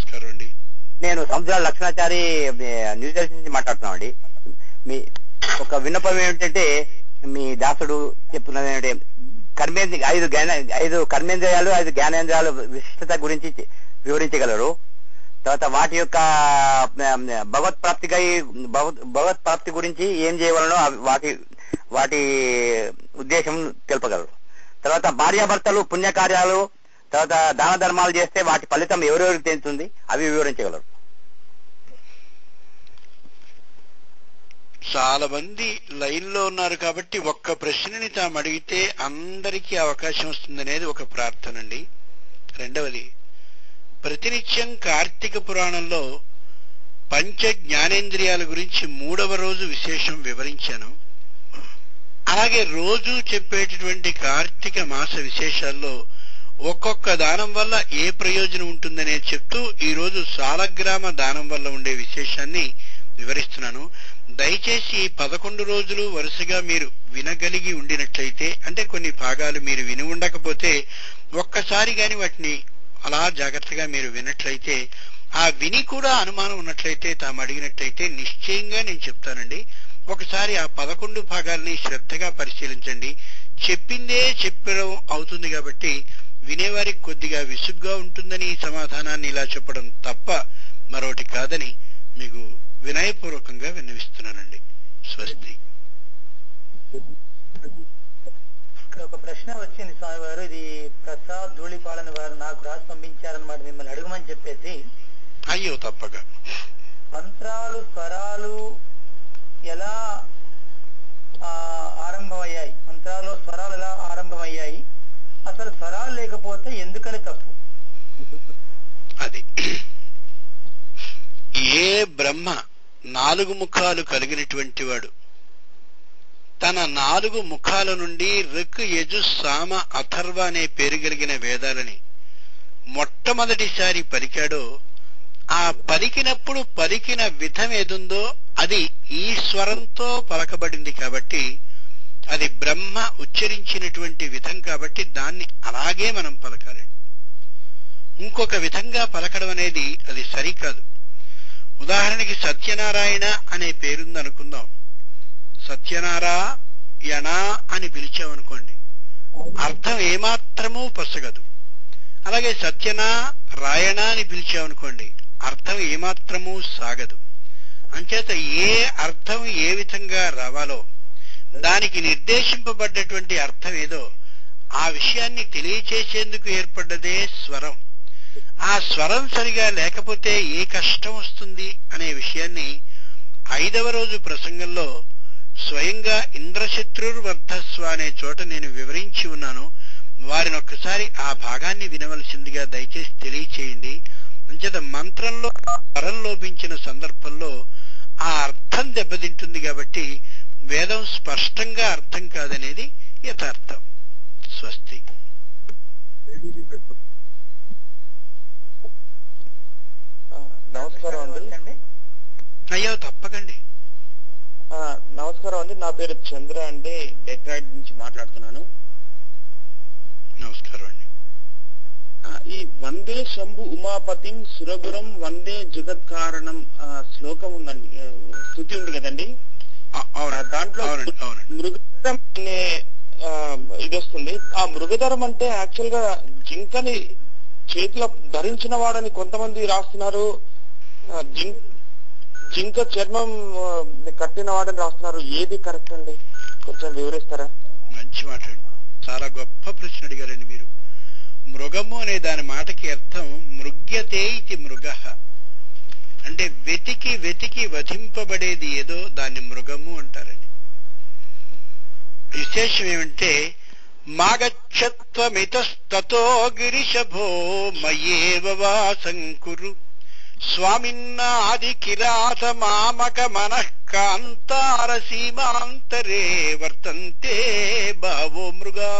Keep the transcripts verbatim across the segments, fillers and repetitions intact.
నమస్కారం అండి. నేను సముద్రాల లక్ష్మణాచారి న్యూ జెర్సీ నుంచి మాట్లాడుతున్నాం అండి. మీ ఒక విన్నపం ఏమిటంటే, మీ దాసుడు చెప్తున్నది ఏమిటంటే, కర్మేంద్ర ఐదు జ్ఞాన ఐదు కర్మేంద్రియాలు ఐదు జ్ఞానేంద్రియాలు విశిష్టత గురించి వివరించగలరు. తర్వాత వాటి యొక్క భగవత్ ప్రాప్తికై భగవత్ ప్రాప్తి గురించి ఏం చేయవలనో వాటి వాటి ఉద్దేశం తెలుపగలరు. తర్వాత భార్యాభర్తలు పుణ్యకార్యాలు, తర్వాత దాన ధర్మాలు చేస్తే వాటి ఫలితం ఎవరెవరికి తెలుస్తుంది, అవి వివరించగలరు. చాలా మంది లైన్ లో ఉన్నారు కాబట్టి ఒక్క ప్రశ్నని తాము అడిగితే అందరికీ అవకాశం వస్తుందనేది ఒక ప్రార్థన అండి. రెండవది, ప్రతినిత్యం కార్తీక పురాణంలో పంచ జ్ఞానేంద్రియాల గురించి మూడవ రోజు విశేషం వివరించాను. అలాగే రోజు చెప్పేటటువంటి కార్తీక మాస విశేషాల్లో ఒక్కొక్క దానం వల్ల ఏ ప్రయోజనం ఉంటుందనేది చెప్తూ ఈ రోజు సాలగ్రామ దానం వల్ల ఉండే విశేషాన్ని వివరిస్తున్నాను. దయచేసి ఈ పదకొండు రోజులు వరుసగా మీరు వినగలిగి ఉండినట్లయితే, అంటే కొన్ని భాగాలు మీరు విని ఉండకపోతే ఒక్కసారి గాని వాటిని అలా జాగ్రత్తగా మీరు విన్నట్లయితే, ఆ విని కూడా అనుమానం ఉన్నట్లయితే తాము అడిగినట్లయితే నిశ్చయంగా నేను చెప్తానండి. ఒకసారి ఆ పదకొండు భాగాల్ని శ్రద్ధగా పరిశీలించండి. చెప్పిందే చెప్పడం అవుతుంది కాబట్టి వినేవారికి కొద్దిగా విసుగ్గా ఉంటుందని ఈ సమాధానాన్ని ఇలా చెప్పడం తప్ప మరొకటి కాదని మీకు వినయపూర్వకంగా విన్నవిస్తున్నానండి. స్వస్తి. ఒక ప్రశ్న వచ్చింది స్వామి వారు, ఇది ప్రసాద్ ధూళిపాలన వారు నాకు రాసి పంపించారన్నమాట, మిమ్మల్ని అడుగుమని చెప్పేసి. అయ్యో తప్పక. మంత్రాలు స్వరాలు ఎలా ఆరంభమయ్యాయి, మంత్రాలు స్వరాలు ఎలా ఆరంభమయ్యాయి, అసలు స్వరాలు లేకపోతే ఎందుకని తప్పు? అది ఏ బ్రహ్మ నాలుగు ముఖాలు కలిగినటువంటి వాడు తన నాలుగు ముఖాల నుండి ఋక్ యజు సామ అథర్వ అనే పేరు కలిగిన వేదాలని మొట్టమొదటిసారి పలికాడో, ఆ పలికినప్పుడు పలికిన విధం ఏదుందో అది ఈ స్వరంతో పలకబడింది కాబట్టి అది బ్రహ్మ ఉచ్చరించినటువంటి విధం కాబట్టి దాన్ని అలాగే మనం పలకాలి. ఇంకొక విధంగా పలకడం అనేది అది సరికాదు. ఉదాహరణకి సత్యనారాయణ అనే పేరుంది అనుకుందాం. సత్యనారాయణ అని పిలిచామనుకోండి, అర్థం ఏమాత్రమూ పసగదు. అలాగే సత్యనారాయణ అని పిలిచామనుకోండి, అర్థం ఏమాత్రమూ సాగదు. అంచేత ఏ అర్థం ఏ విధంగా రావాలో దానికి నిర్దేశింపబడ్డటువంటి అర్థం ఏదో ఆ విషయాన్ని తెలియచేసేందుకు ఏర్పడ్డదే స్వరం. ఆ స్వరం సరిగా లేకపోతే ఏ కష్టం వస్తుంది అనే విషయాన్ని ఐదవ రోజు ప్రసంగంలో స్వయంగా ఇంద్రశత్రుర్వర్ధస్వ అనే చోట నేను వివరించి ఉన్నాను. వారిని ఒక్కసారి ఆ భాగాన్ని వినవలసిందిగా దయచేసి తెలియచేయండి. అంచేత మంత్రంలో స్వరం లోపించిన సందర్భంలో ఆ అర్థం దెబ్బతింటుంది కాబట్టి వేదం స్పష్టంగా అర్థం కాదనేది యథార్థం. స్వస్తి. నమస్కారం అండి. అయ్యో తప్పకండి. నమస్కారం అండి, నా పేరు చంద్ర అండి, డెట్రాయిట్ నుంచి మాట్లాడుతున్నాను. నమస్కారం అండి. ఈ వందే శంభు ఉమాపతిం సురగురం వందే జగత్ కారణం శ్లోకం ఉందండి, స్థుతి ఉంది కదండి. దాంట్లో మృగధరం అనే ఇది వస్తుంది. ఆ మృగధరం అంటే యాక్చువల్ గా జింకని చేతిలో ధరించిన వాడని కొంతమంది రాస్తున్నారు, జింక చర్మం కట్టిన వాడని రాస్తున్నారు. ఏది కరెక్ట్ అండి, కొంచెం వివరిస్తారా? మంచి మాట, చాలా గొప్ప ప్రశ్న అడిగారండి మీరు. మృగము అనే దాని మాటకి అర్థం మృగ్యతే ఇది మృగ, అంటే వెతికి వెతికి వధింపబడేది ఏదో దాన్ని మృగము అంటారండి. విశేషం ఏమంటే మాగచ్చత్వమితస్తతో గిరిశభో మయేవ వాసంకురు స్వామిన్నాది కిరాత మామక మనఃకాంతార సీమాంతరే వర్తంతే భావో మృగా.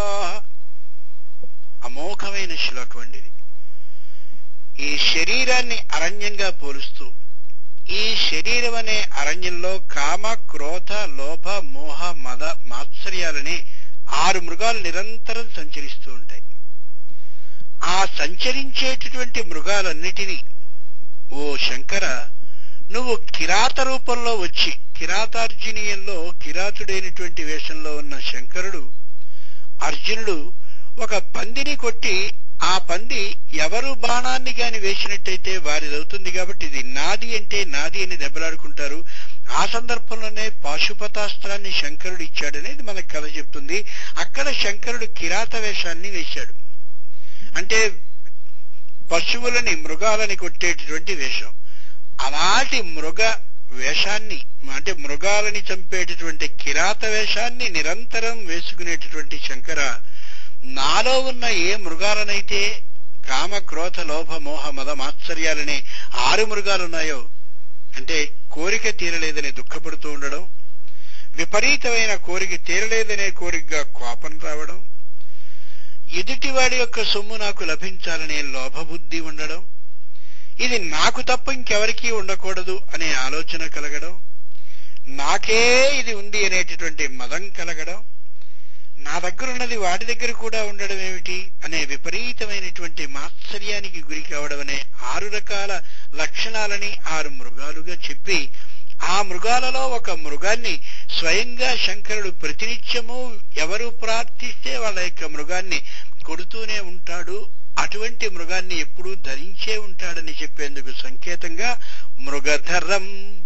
అమోఘమైన శ్లోకం అండి ఇది. ఈ శరీరాన్ని అరణ్యంగా పోలుస్తూ, ఈ శరీరం అనే అరణ్యంలో కామ క్రోధ లోభ మోహ మద మాత్సర్యాలనే ఆరు మృగాలు నిరంతరం సంచరిస్తూ ఉంటాయి. ఆ సంచరించేటటువంటి మృగాలన్నిటినీ ఓ శంకర, నువ్వు కిరాత రూపంలో వచ్చి, కిరాతార్జునీయంలో కిరాతుడైనటువంటి వేషంలో ఉన్న శంకరుడు, అర్జునుడు ఒక పందిని కొట్టి ఆ పంది ఎవరు బాణాన్ని గాని వేసినట్టయితే వారిదవుతుంది కాబట్టి ఇది నాది అంటే నాది అని దెబ్బలాడుకుంటారు. ఆ సందర్భంలోనే పాశుపతాస్త్రాన్ని శంకరుడు ఇచ్చాడనేది మనకు కథ చెప్తుంది. అక్కడ శంకరుడు కిరాత వేషాన్ని వేశాడు, అంటే పశువులని మృగాలని కొట్టేటటువంటి వేషం. అలాంటి మృగ వేషాన్ని, అంటే మృగాలని చంపేటటువంటి కిరాత వేషాన్ని నిరంతరం వేసుకునేటటువంటి శంకర, నాలో ఉన్న ఏ మృగాలనైతే కామ క్రోధ లోభ మోహ మద మాత్సర్యాలనే ఆరు మృగాలున్నాయో, అంటే కోరిక తీరలేదని దుఃఖపడుతూ ఉండడం, విపరీతమైన కోరిక తీరలేదనే కోరికగా కోపం రావడం, ఎదుటివాడి యొక్క సొమ్ము నాకు లభించాలనే లోభబుద్ధి ఉండడం, ఇది నాకు తప్ప ఇంకెవరికీ ఉండకూడదు అనే ఆలోచన కలగడం, నాకే ఇది ఉంది అనేటటువంటి మదం కలగడం, నా దగ్గరున్నది వాడి దగ్గర కూడా ఉండడం ఏమిటి అనే విపరీతమైనటువంటి మాత్సర్యానికి గురి కావడం అనే ఆరు రకాల లక్షణాలని ఆరు మృగాలుగా చెప్పి, ఆ మృగాలలో ఒక మృగాన్ని స్వయంగా శంకరుడు ప్రతినిత్యము ఎవరు ప్రార్థిస్తే వాళ్ళ యొక్క మృగాన్ని కొడుతూనే ఉంటాడు. అటువంటి మృగాన్ని ఎప్పుడూ ధరించే ఉంటాడని చెప్పేందుకు సంకేతంగా మృగధరం,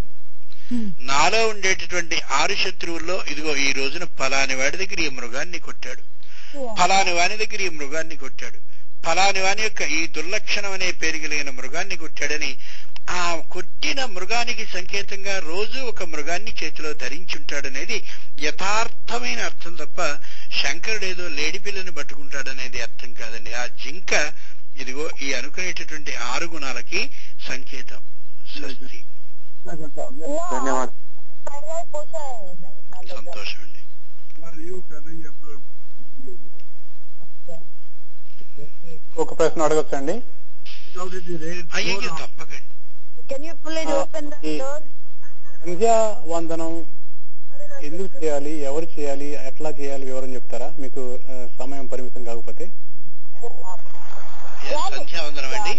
నాలో ఉండేటటువంటి ఆరు శత్రువుల్లో ఇదిగో ఈ రోజున ఫలాని వాడి దగ్గర ఈ మృగాన్ని కొట్టాడు, ఫలాని వాని దగ్గర ఈ మృగాన్ని కొట్టాడు, ఫలాని వాని యొక్క ఈ దుర్లక్షణం అనే పేరు కలిగిన మృగాన్ని కొట్టాడని ఆ కొట్టిన మృగానికి సంకేతంగా రోజు ఒక మృగాన్ని చేతిలో ధరించుంటాడనేది యథార్థమైన అర్థం తప్ప శంకరుడు ఏదో లేడి పిల్లని పట్టుకుంటాడనేది అర్థం కాదండి. ఆ జింక ఇదిగో ఈ అనుకునేటటువంటి ఆరు గుణాలకి సంకేతం. స్వస్తి. ధన్యవాదాలు. సంతోషం అండి. ఒక ప్రశ్న అడగచ్చండి? అయ్యో తప్పకండి. సంధ్యా వందనం ఎందుకు చేయాలి, ఎవరు చేయాలి, ఎట్లా చేయాలి వివరం చెప్తారా? మీకు సమయం పరిమితం కాకపోతే. సంధ్యావందనం అండి,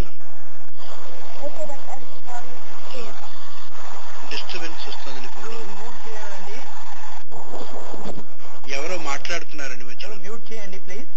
డిస్టర్బెన్స్ వస్తుంది ఫోన్లో, ఎవరో మాట్లాడుతున్నారండి మధ్యలో. మ్యూట్ చేయండి ప్లీజ్.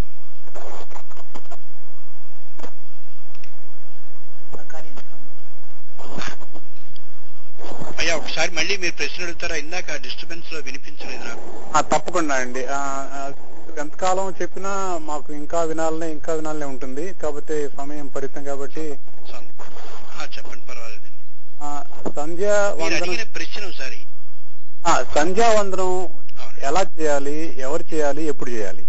అయ్యా ఒకసారి మళ్ళీ మీరు ప్రశ్న అడుగుతారా? ఇందాక డిస్టర్బెన్స్ లో వినిపించలేదు నాకు. తప్పకుండా అండి. ఎంతకాలం చెప్పినా మాకు ఇంకా వినాలనే ఇంకా వినాలనే ఉంటుంది, కాకపోతే సమయం పరిమితం కాబట్టి. చెప్పండి, పర్వాలేదండి. సంధ్యా వందనం ప్రశ్న ఒకసారి. సంధ్యా వందనం ఎలా చేయాలి, ఎవరు చేయాలి, ఎప్పుడు చేయాలి?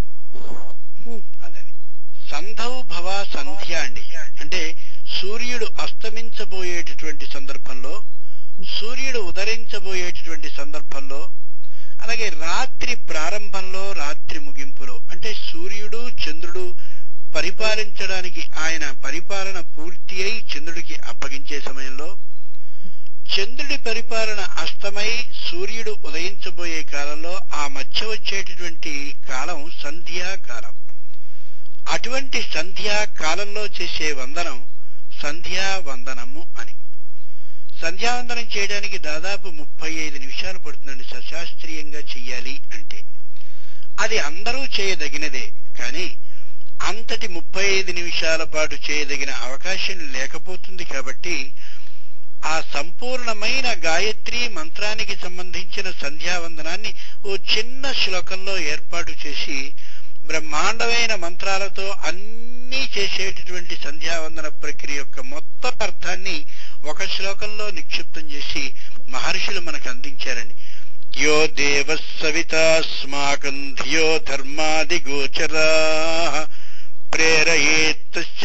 అదే సంధౌ భవ సంధ్య అండి, అంటే సూర్యుడు అస్తమించబోయేటటువంటి సందర్భంలో, సూర్యుడు ఉదరించబోయేటటువంటి సందర్భంలో, అలాగే రాత్రి ప్రారంభంలో, రాత్రి ముగింపులో, అంటే సూర్యుడు చంద్రుడు పరిపాలించడానికి ఆయన పరిపాలన పూర్తి అయి చంద్రుడికి అప్పగించే సమయంలో, చంద్రుడి పరిపాలన అస్తమై సూర్యుడు ఉదయించబోయే కాలంలో ఆ మధ్య వచ్చేటటువంటి కాలం సంధ్యాకాలం. అటువంటి సంధ్యాకాలంలో చేసే వందనం సంధ్యా వందనము అని. సంధ్యావందనం చేయడానికి దాదాపు ముప్పై ఐదు నిమిషాలు పడుతుందండి సశాస్త్రీయంగా చెయ్యాలి అంటే. అది అందరూ చేయదగినదే, కానీ అంతటి ముప్పై ఐదు నిమిషాల పాటు చేయదగిన అవకాశం లేకపోతుంది. కాబట్టి ఆ సంపూర్ణమైన గాయత్రి మంత్రానికి సంబంధించిన సంధ్యావందనాన్ని ఓ చిన్న శ్లోకంలో ఏర్పాటు చేసి బ్రహ్మాండమైన మంత్రాలతో అన్నీ చేసేటటువంటి సంధ్యావందన ప్రక్రియ యొక్క మొత్తం అర్థాన్ని ఒక శ్లోకంలో నిక్షిప్తం చేసి మహర్షులు మనకు అందించారండి. యో దేవ సవితాస్మాకం ధియో ధర్మాది గోచరా ప్రేరయేత్తస్య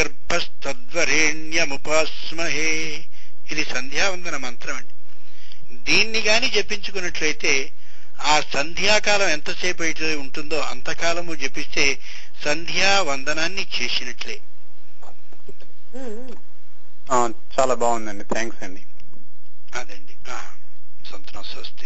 యద్గర్భస్తద్వరేణ్యముపాస్మహే. ఇది సంధ్యావందన మంత్రం అండి. దీన్ని గాని జపించుకున్నట్లయితే ఆ సంధ్యాకాలం ఎంతసేపు అయితే ఉంటుందో అంతకాలము జపిస్తే సంధ్యా వందనాన్ని చేసినట్లే. చాలా బాగుందండి, థ్యాంక్స్ అండి. అదండి, సంతోషం. స్వస్తి.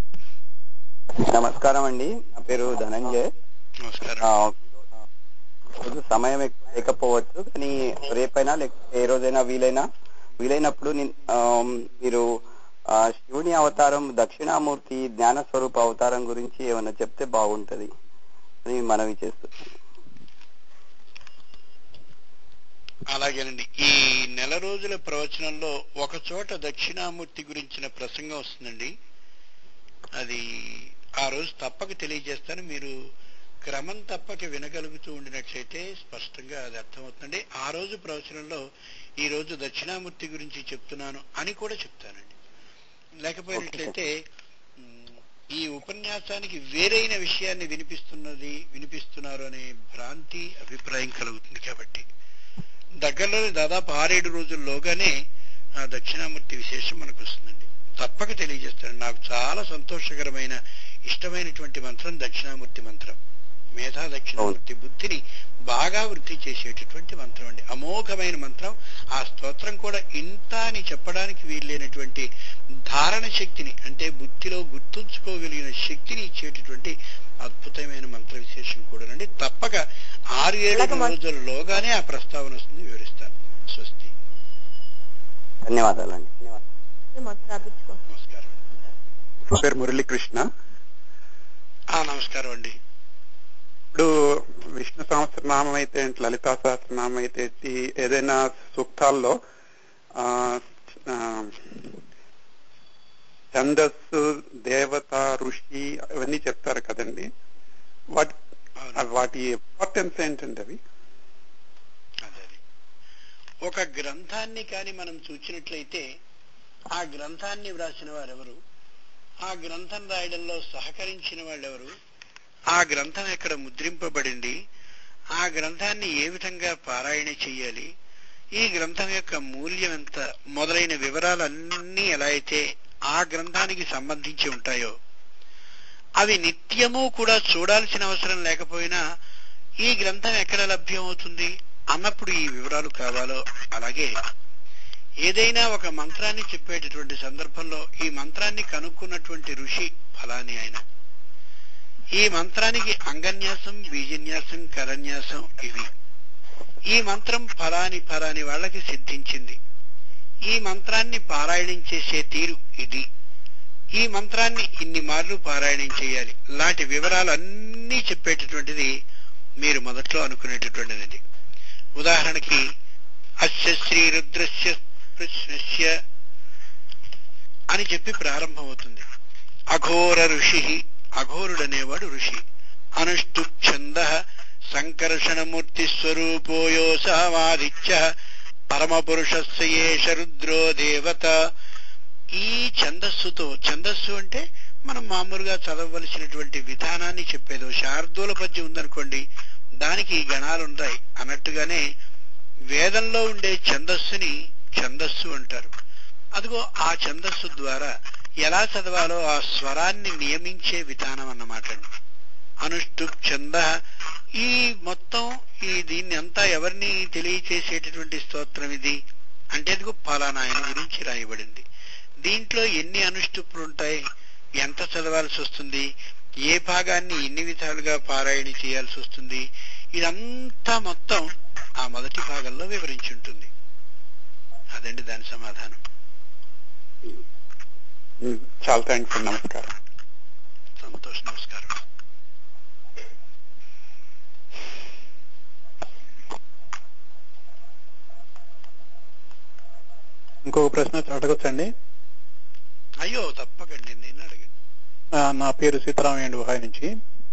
నమస్కారం అండి, నా పేరు ధనంజయ్. నమస్కారం. రోజు సమయం ఎక్కువ లేకపోవచ్చు, కానీ రేపైనా లేకపోతే ఏ రోజైనా వీలైనా వీలైనప్పుడు మీరు ఆ శివుని అవతారం దక్షిణామూర్తి జ్ఞాన స్వరూప అవతారం గురించి ఏమైనా చెప్తే బాగుంటది అని మనవి చేస్తున్నాను. అలాగేనండి. ఈ నెల రోజుల ప్రవచనంలో ఒక చోట దక్షిణామూర్తి గురించిన ప్రసంగం వస్తుందండి. అది ఆ రోజు తప్పక తెలియజేస్తాను. మీరు క్రమం తప్పక వినగలుగుతూ ఉండినట్లయితే స్పష్టంగా అది అర్థమవుతుందండి. ఆ రోజు ప్రవచనంలో ఈ రోజు దక్షిణామూర్తి గురించి చెప్తున్నాను అని కూడా చెప్తానండి. లేకపోయినట్లయితే ఈ ఉపన్యాసానికి వేరైన విషయాన్ని వినిపిస్తున్నది వినిపిస్తున్నారు అనే భ్రాంతి అభిప్రాయం కలుగుతుంది. కాబట్టి దగ్గరలోని దాదాపు ఆరేడు రోజుల్లోగానే ఆ దక్షిణామూర్తి విశేషం మనకు వస్తుందండి. తప్పక తెలియజేస్తాను. నాకు చాలా సంతోషకరమైన ఇష్టమైనటువంటి మంత్రం దక్షిణామూర్తి మంత్రం. మేధా దక్షిణామూర్తి బుద్ధిని బాగా వృద్ధి చేసేటటువంటి మంత్రం అండి. అమోఘమైన మంత్రం. ఆ స్తోత్రం కూడా ఇంత అని చెప్పడానికి వీల్లేనటువంటి ధారణ శక్తిని, అంటే బుద్ధిలో గుర్తుంచుకోగలిగిన శక్తిని ఇచ్చేటటువంటి అద్భుతమైన మంత్ర విశేషం కూడానండి. తప్పక ఆరు ఏడు రోజుల్లోగానే ఆ ప్రస్తావన వస్తుంది, వివరిస్తాను. స్వస్తి. ధన్యవాదాలండి. నమస్కారం. పేరు మురళీకృష్ణ. నమస్కారం అండి. ఇప్పుడు విష్ణు సహస్రనామం అయితే ఏంటి, లలితా సహస్రనామం అయితే ఏంటి, ఏదైనా సూక్తాల్లో ఆ ఛందస్సు, దేవత, ఋషి అవన్నీ చెప్తారు కదండి. వాటి వాటి ఇంపార్టెన్స్ ఏంటండి అవి? అదే ఒక గ్రంథాన్ని కానీ మనం చూసినట్లయితే ఆ గ్రంథాన్ని వ్రాసిన వారెవరు, ఆ గ్రంథం రాయడంలో సహకరించిన వాళ్ళెవరు, ఆ గ్రంథం ఎక్కడ ముద్రింపబడింది, ఆ గ్రంథాన్ని ఏ విధంగా పారాయణ చెయ్యాలి, ఈ గ్రంథం యొక్క మూల్యం ఎంత మొదలైన వివరాలన్నీ ఎలా అయితే ఆ గ్రంథానికి సంబంధించి ఉంటాయో అవి నిత్యము కూడా చూడాల్సిన అవసరం లేకపోయినా ఈ గ్రంథం ఎక్కడ లభ్యమవుతుంది అన్నప్పుడు ఈ వివరాలు కావాలో, అలాగే ఏదైనా ఒక మంత్రాన్ని చెప్పేటటువంటి సందర్భంలో ఈ మంత్రాన్ని కనుక్కున్నటువంటి ఋషి ఫలాని ఆయన, ఈ మంత్రానికి అంగన్యాసం, బీజన్యాసం, కరన్యాసం ఇవి, ఈ మంత్రం ఫలాని ఫలాని వాళ్ళకి సిద్ధించింది, ఈ మంత్రాన్ని పారాయణం చేసే తీరు ఇది, ఈ మంత్రాన్ని ఇన్ని మార్లు పారాయణం చేయాలి, లాంటి వివరాలు అన్నీ చెప్పేటటువంటిది మీరు మొదట్లో అనుకునేటటువంటిది. ఉదాహరణకి అస్య శ్రీ రుద్రస్య ప్రశ్నస్య అని చెప్పి ప్రారంభమవుతుంది. అఘోర ఋషి, అఘోరుడనేవాడు ఋషి. అనుష్ఠు ఛంద సంకర్షణమూర్తి స్వరూపోయో సమాదిత్య పరమపురుషస్య ఏష రుద్రో దేవత. ఈ ఛందస్సుతో, ఛందస్సు అంటే మనం మామూలుగా చదవవలసినటువంటి విధానాన్ని చెప్పేదో, శార్దూల పద్యం ఉందనుకోండి దానికి గణాలు ఉన్నాయి అన్నట్టుగానే వేదంలో ఉండే ఛందస్సుని ఛందస్సు అంటారు. అదిగో ఆ ఛందస్సు ద్వారా ఎలా చదవాలో ఆ స్వరాన్ని నియమించే విధానం అన్నమాట. అనుష్ఠు ఛంద, ఈ మొత్తం ఈ దీన్ని అంతా ఎవరిని తెలియచేసేటటువంటి స్తోత్రం ఇది అంటే అదిగో ఫలానా ఆయన గురించి రాయబడింది. దీంట్లో ఎన్ని అనుష్ఠుపులు ఉంటాయి, ఎంత చదవాల్సి వస్తుంది, ఏ భాగాన్ని ఎన్ని విధాలుగా పారాయణ చేయాల్సి వస్తుంది, ఇదంతా మొత్తం ఆ మొదటి భాగంలో వివరించి ఉంటుంది. అదండి దాని సమాధానం. చాలా థ్యాంక్స్. నమస్కారం. సంతోష్. నమస్కారం. ఇంకొక ప్రశ్న అడగొచ్చండి? అయ్యో తప్పకండి, నేను అడిగాను. నా పేరు సీతారామయ్య గుహాయి నుంచి.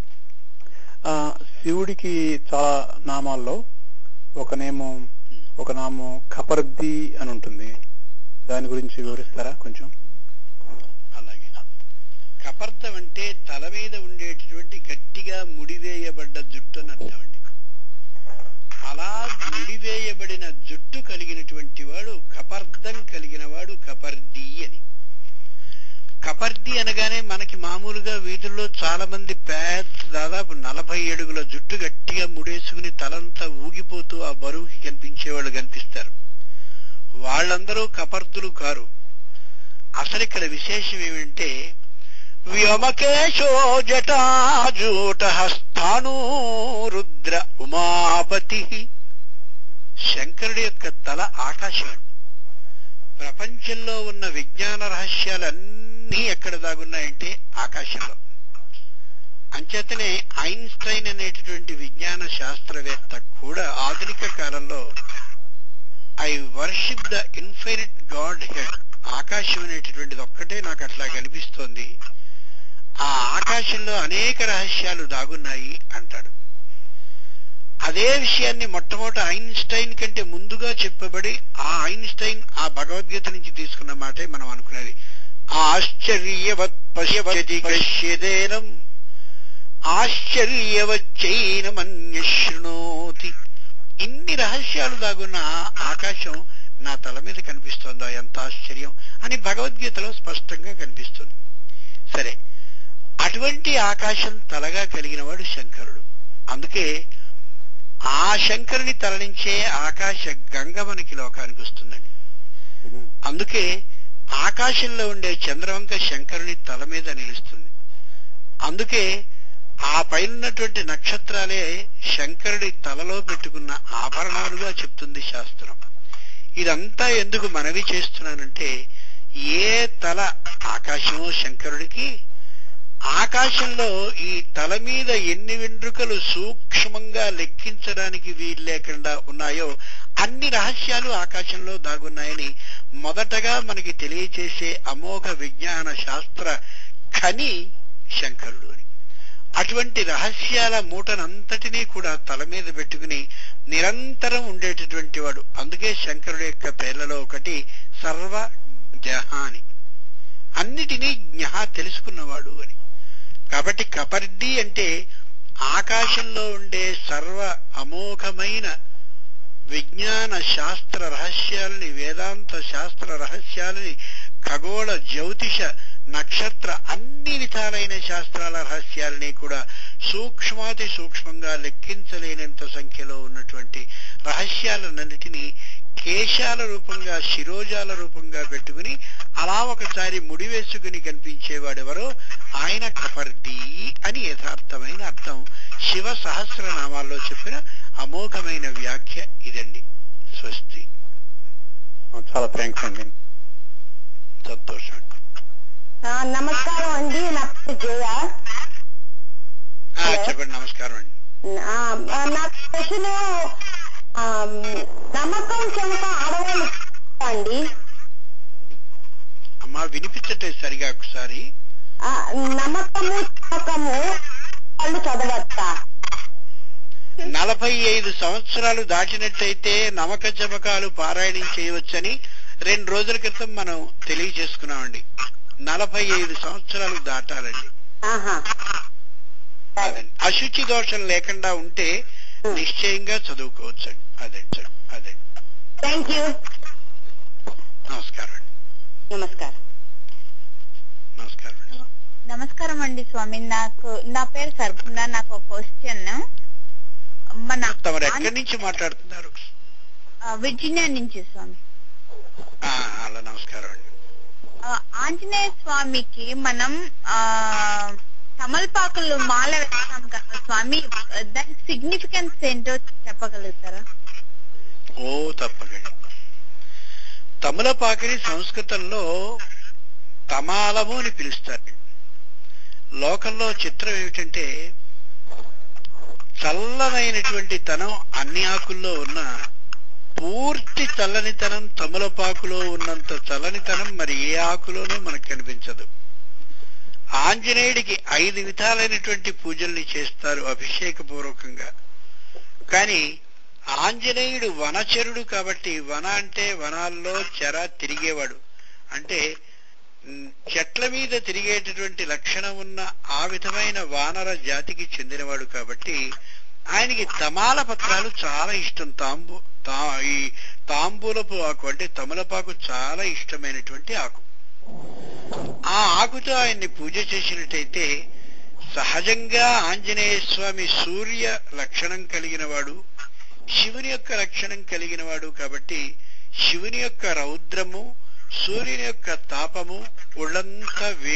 శివుడికి చాలా నామాల్లో ఒక నేమం ఒక నామం కపర్ది అని ఉంటుంది, దాని గురించి వివరిస్తారా కొంచెం? అలాగే. కపర్దం అంటే తల మీద ఉండేటటువంటి గట్టిగా ముడివేయబడ్డ జుట్టు అని అర్థం అండి. అలా ముడివేయబడిన జుట్టు కలిగినటువంటి వాడు కపర్దం కలిగిన వాడు కపర్ది అని. కపర్ది అనగానే మనకి మామూలుగా వీధుల్లో చాలా మంది పెద్ద దాదాపు నలభై అడుగుల జుట్టు గట్టిగా ముడేసుకుని తలంతా ఊగిపోతూ ఆ బరువుకి కనిపించేవాళ్ళు కనిపిస్తారు. వాళ్ళందరూ కపర్దులు కారు. అసలు ఇక్కడ విశేషం ఏమంటే వ్యోమకేశో జటాజూటః స్థాణూ రుద్ర ఉమాపతి. శంకరుడి యొక్క తల ఆకాశం. ప్రపంచంలో ఉన్న విజ్ఞాన రహస్యాలన్నీ ఎక్కడ దాగున్నాయంటే ఆకాశంలో. అంచేతనే ఐన్స్టైన్ అనేటటువంటి విజ్ఞాన శాస్త్రవేత్త కూడా ఆధునిక కాలంలో I worship the infinite Godhead, ఆకాశం అనేటటువంటిది ఒక్కటే నాకు అట్లా కనిపిస్తోంది, ఆ ఆకాశంలో అనేక రహస్యాలు దాగున్నాయి అంటాడు. అదే విషయాన్ని మొట్టమొదట ఐన్స్టైన్ కంటే ముందుగా చెప్పబడి ఆ ఐన్స్టైన్ ఆ భగవద్గీత నుంచి తీసుకున్న మాటే మనం అనుకునేది. ఆశ్చర్యవత్ పశ్యతి కశ్యదేనం ఆశ్చర్యవచ్చైనమన్యశృణోతి. ఇన్ని రహస్యాలు దాగున్న ఆకాశం నా తల మీద కనిపిస్తోందా, ఎంత ఆశ్చర్యం అని భగవద్గీతలో స్పష్టంగా కనిపిస్తుంది. సరే, అటువంటి ఆకాశం తలగా కలిగిన వాడు శంకరుడు. అందుకే ఆ శంకరుని తల నుంచే ఆకాశ గంగ మనకి లోకానికి వస్తుందండి. అందుకే ఆకాశంలో ఉండే చంద్రవంక శంకరుని తల మీద నిలుస్తుంది. అందుకే ఆ పైనటువంటి నక్షత్రాలే శంకరుడి తలలో పెట్టుకున్న ఆభరణాలుగా చెప్తుంది శాస్త్రం. ఇదంతా ఎందుకు మనవి చేస్తున్నానంటే, ఏ తల ఆకాశమో శంకరుడికి, ఆకాశంలో ఈ తల మీద ఎన్ని వెంట్రుకలు సూక్ష్మంగా లెక్కించడానికి వీలు లేకుండా ఉన్నాయో అన్ని రహస్యాలు ఆకాశంలో దాగున్నాయని మొదటగా మనకి తెలియచేసే అమోఘ విజ్ఞాన శాస్త్ర ఖని శంకరుడు అని. అటువంటి రహస్యాల మూటనంతటినీ కూడా తల మీద పెట్టుకుని నిరంతరం ఉండేటటువంటి వాడు. అందుకే శంకరుడు యొక్క పేర్లలో ఒకటి సర్వ జహాని, అన్నిటినీ జ్ఞ తెలుసుకున్నవాడు అని. కాబట్టి కపర్ది అంటే ఆకాశంలో ఉండే సర్వ అమోఘమైన విజ్ఞాన శాస్త్ర రహస్యాలని, వేదాంత శాస్త్ర రహస్యాలని, ఖగోళ జ్యోతిష నక్షత్ర అన్ని విధాలైన శాస్త్రాల రహస్యాలని కూడా సూక్ష్మాతి సూక్ష్మంగా లెక్కించలేనంత సంఖ్యలో ఉన్నటువంటి రహస్యాలన్నిటినీ కేశాల రూపంగా, శిరోజాల రూపంగా పెట్టుకుని అలా ఒకసారి ముడివేసుకుని కనిపించేవాడెవరో ఆయన కపర్ది అని యథార్థమైన అర్థం. శివ సహస్రనామాల్లో చెప్పిన అమోఘమైన వ్యాఖ్య ఇదండి. స్వస్తి. చాలా థ్యాంక్స్ అండి. సంతోషం. నమస్కారం అండి, నా పేరు జయ. చెప్పండి. నమస్కారం అండి. నా క్వశ్చన్, నమ్మకం చెమట ఆడవాళ్ళు అండి. అమ్మా వినిపించటే సరిగా ఒకసారి. నమ్మకము చమకము వాళ్ళు చదవచ్చా? నలభై ఐదు సంవత్సరాలు దాటినట్టయితే నమక చమకాలు పారాయణం చేయవచ్చని రెండు రోజుల క్రితం మనం తెలియజేసుకున్నామండి. నలభై ఐదు సంవత్సరాలు దాటాలండి. అదండి. అశుచి దోషం లేకుండా ఉంటే నిశ్చయంగా చదువుకోవచ్చండి. అదండి అదండి. Thank you. నమస్కారం అండి. నమస్కారం. నమస్కారం అండి. నమస్కారం అండి స్వామి. నాకు నా పేరు సర్పుణ. నాకు ఒక క్వశ్చన్. మన తమరు ఎక్కడి నుంచి మాట్లాడుతున్నారు? విర్జీనియా నుంచి స్వామి. అలా నమస్కారం అండి. ఆంజనేయ స్వామికి మనం ఆ తమలపాకులు మాల వేస్తాం కదా స్వామి, దాని సిగ్నిఫికెన్స్ ఏంటో చెప్పగలుగుతారా? ఓ తప్పకండి. తమలపాకుని సంస్కృతంలో తమాలము అని పిలుస్తారు. లోకంలో చిత్రం ఏమిటంటే, చల్లనైనటువంటి తనం అన్ని ఆకుల్లో ఉన్న పూర్తి చల్లనితనం తమలపాకులో ఉన్నంత చల్లనితనం మరి ఏ ఆకులోనూ మనకు కనిపించదు. ఆంజనేయుడికి ఐదు విధాలైనటువంటి పూజల్ని చేస్తారు అభిషేక పూర్వకంగా. కానీ ఆంజనేయుడు వనచరుడు కాబట్టి, వన అంటే వనాల్లో చెర తిరిగేవాడు, అంటే చెట్ల మీద తిరిగేటటువంటి లక్షణం ఉన్న ఆ విధమైన వానర జాతికి చెందినవాడు కాబట్టి ఆయనకి తమాల పత్రాలు చాలా ఇష్టం. తాంబూ తా ఈ తాంబూలపు ఆకు అంటే తమలపాకు చాలా ఇష్టమైనటువంటి ఆకు. ఆ ఆకుతో ఆయన్ని పూజ చేసినట్టయితే సహజంగా ఆంజనేయ స్వామి సూర్య లక్షణం కలిగిన వాడు, శివుని యొక్క లక్షణం కలిగిన వాడు కాబట్టి శివుని యొక్క రౌద్రము, సూర్యుని యొక్క తాపము ఒళ్ళంతా వేడి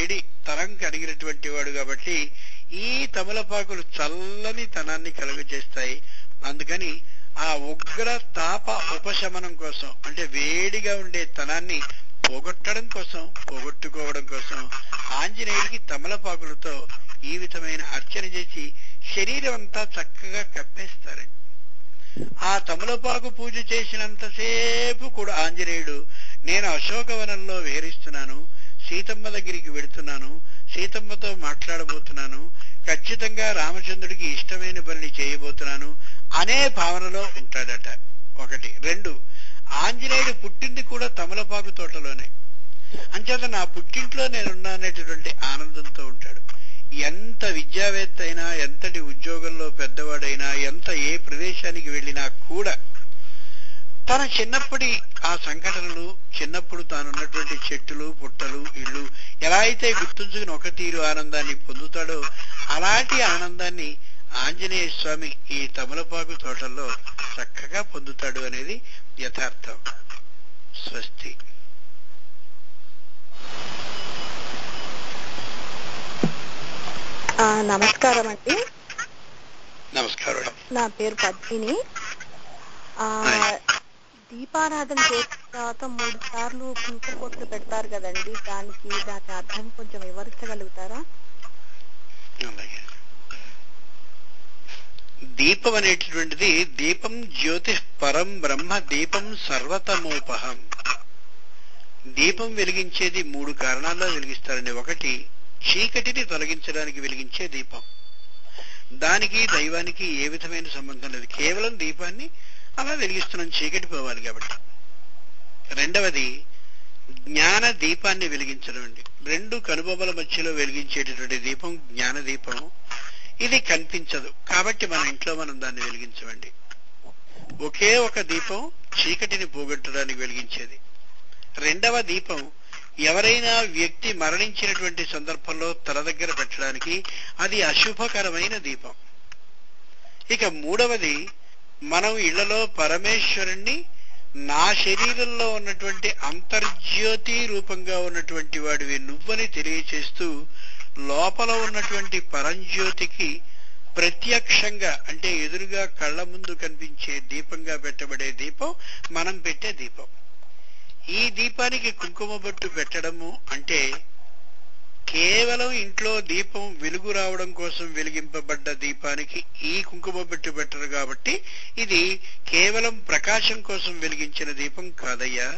తరం కలిగినటువంటి వాడు కాబట్టి ఈ తమలపాకులు చల్లని తనాన్ని కలుగజేస్తాయి. అందుకని ఆ ఉగ్ర తాప ఉపశమనం కోసం, అంటే వేడిగా ఉండే తనాన్ని పోగొట్టడం కోసం, పోగొట్టుకోవడం కోసం ఆంజనేయుడికి తమలపాకులతో ఈ విధమైన అర్చన చేసి శరీరం అంతా చక్కగా కప్పేస్తారండి. ఆ తమలపాకు పూజ చేసినంతసేపు కూడా ఆంజనేయుడు నేను అశోకవనంలో వేరిస్తున్నాను, సీతమ్మ దగ్గరికి వెడుతున్నాను, సీతమ్మతో మాట్లాడబోతున్నాను, ఖచ్చితంగా రామచంద్రుడికి ఇష్టమైన పనిని చేయబోతున్నాను అనే భావనలో ఉంటాడట. ఒకటి. రెండు, ఆంజనేయుడు పుట్టింది కూడా తమలపాకు తోటలోనే. అంచేత నా పుట్టింట్లో నేనున్నా అనేటటువంటి ఆనందంతో ఉంటాడు. ఎంత విద్యావేత్త అయినా, ఎంతటి ఉద్యోగంలో పెద్దవాడైనా, ఎంత ఏ ప్రదేశానికి వెళ్ళినా కూడా తన చిన్నప్పటి ఆ సంఘటనలు, చిన్నప్పుడు తానున్నటువంటి చెట్టులు, పుట్టలు, ఇళ్ళు ఎలా అయితే గుర్తుంచుకుని ఒక తీరు ఆనందాన్ని పొందుతాడో అలాంటి ఆనందాన్ని ఆంజనేయ స్వామి ఈ తమలపాకు తోటల్లో చక్కగా పొందుతాడు అనేది యథార్థం. స్వస్తి. నమస్కారం అండి. నమస్కారం. నా పేరు పద్మిని. దీపారాధన చేసిన తర్వాత మూడు సార్లు కుంకుమ పొట్లు పెడతారు కదండి, దానికి దాని అర్థం కొంచెం వివరించగలుగుతారా? అలాగే. దీపం అనేటటువంటిది దీపం జ్యోతి పరం బ్రహ్మ దీపం సర్వతమోపహం. దీపం వెలిగించేది మూడు కారణాల్లో వెలిగిస్తారండి. ఒకటి, చీకటిని తొలగించడానికి వెలిగించే దీపం. దానికి దైవానికి ఏ విధమైన సంబంధం లేదు, కేవలం దీపాన్ని అలా వెలిగిస్తున్నాం, చీకటి పోవాలి కాబట్టి. రెండవది, జ్ఞాన దీపాన్ని వెలిగించడం అండి. రెండు కనుబొమ్మల మధ్యలో వెలిగించేటటువంటి దీపం జ్ఞాన దీపం. ఇది కనిపించదు కాబట్టి మన ఇంట్లో మనం దాన్ని వెలిగించమండి. ఒకే ఒక దీపం చీకటిని పోగొట్టడానికి వెలిగించేది. రెండవ దీపం ఎవరైనా వ్యక్తి మరణించినటువంటి సందర్భంలో తల దగ్గర పెట్టడానికి, అది అశుభకరమైన దీపం. ఇక మూడవది, మనం ఇళ్లలో పరమేశ్వరుణ్ణి నా శరీరంలో ఉన్నటువంటి అంతర్జ్యోతి రూపంగా ఉన్నటువంటి వాడివి నువ్వని తెలియచేస్తూ లోపల ఉన్నటువంటి పరంజ్యోతికి ప్రత్యక్షంగా, అంటే ఎదురుగా కళ్ళ ముందు కనిపించే దీపంగా పెట్టబడే దీపం మనం పెట్టే దీపం. ఈ దీపానికి కుంకుమ బొట్టు పెట్టడము అంటే కేవలం ఇంట్లో దీపం వెలుగు రావడం కోసం వెలిగింపబడ్డ దీపానికి ఈ కుంకుమ బొట్టు పెట్టరు కాబట్టి ఇది కేవలం ప్రకాశం కోసం వెలిగించిన దీపం కాదయ్యా.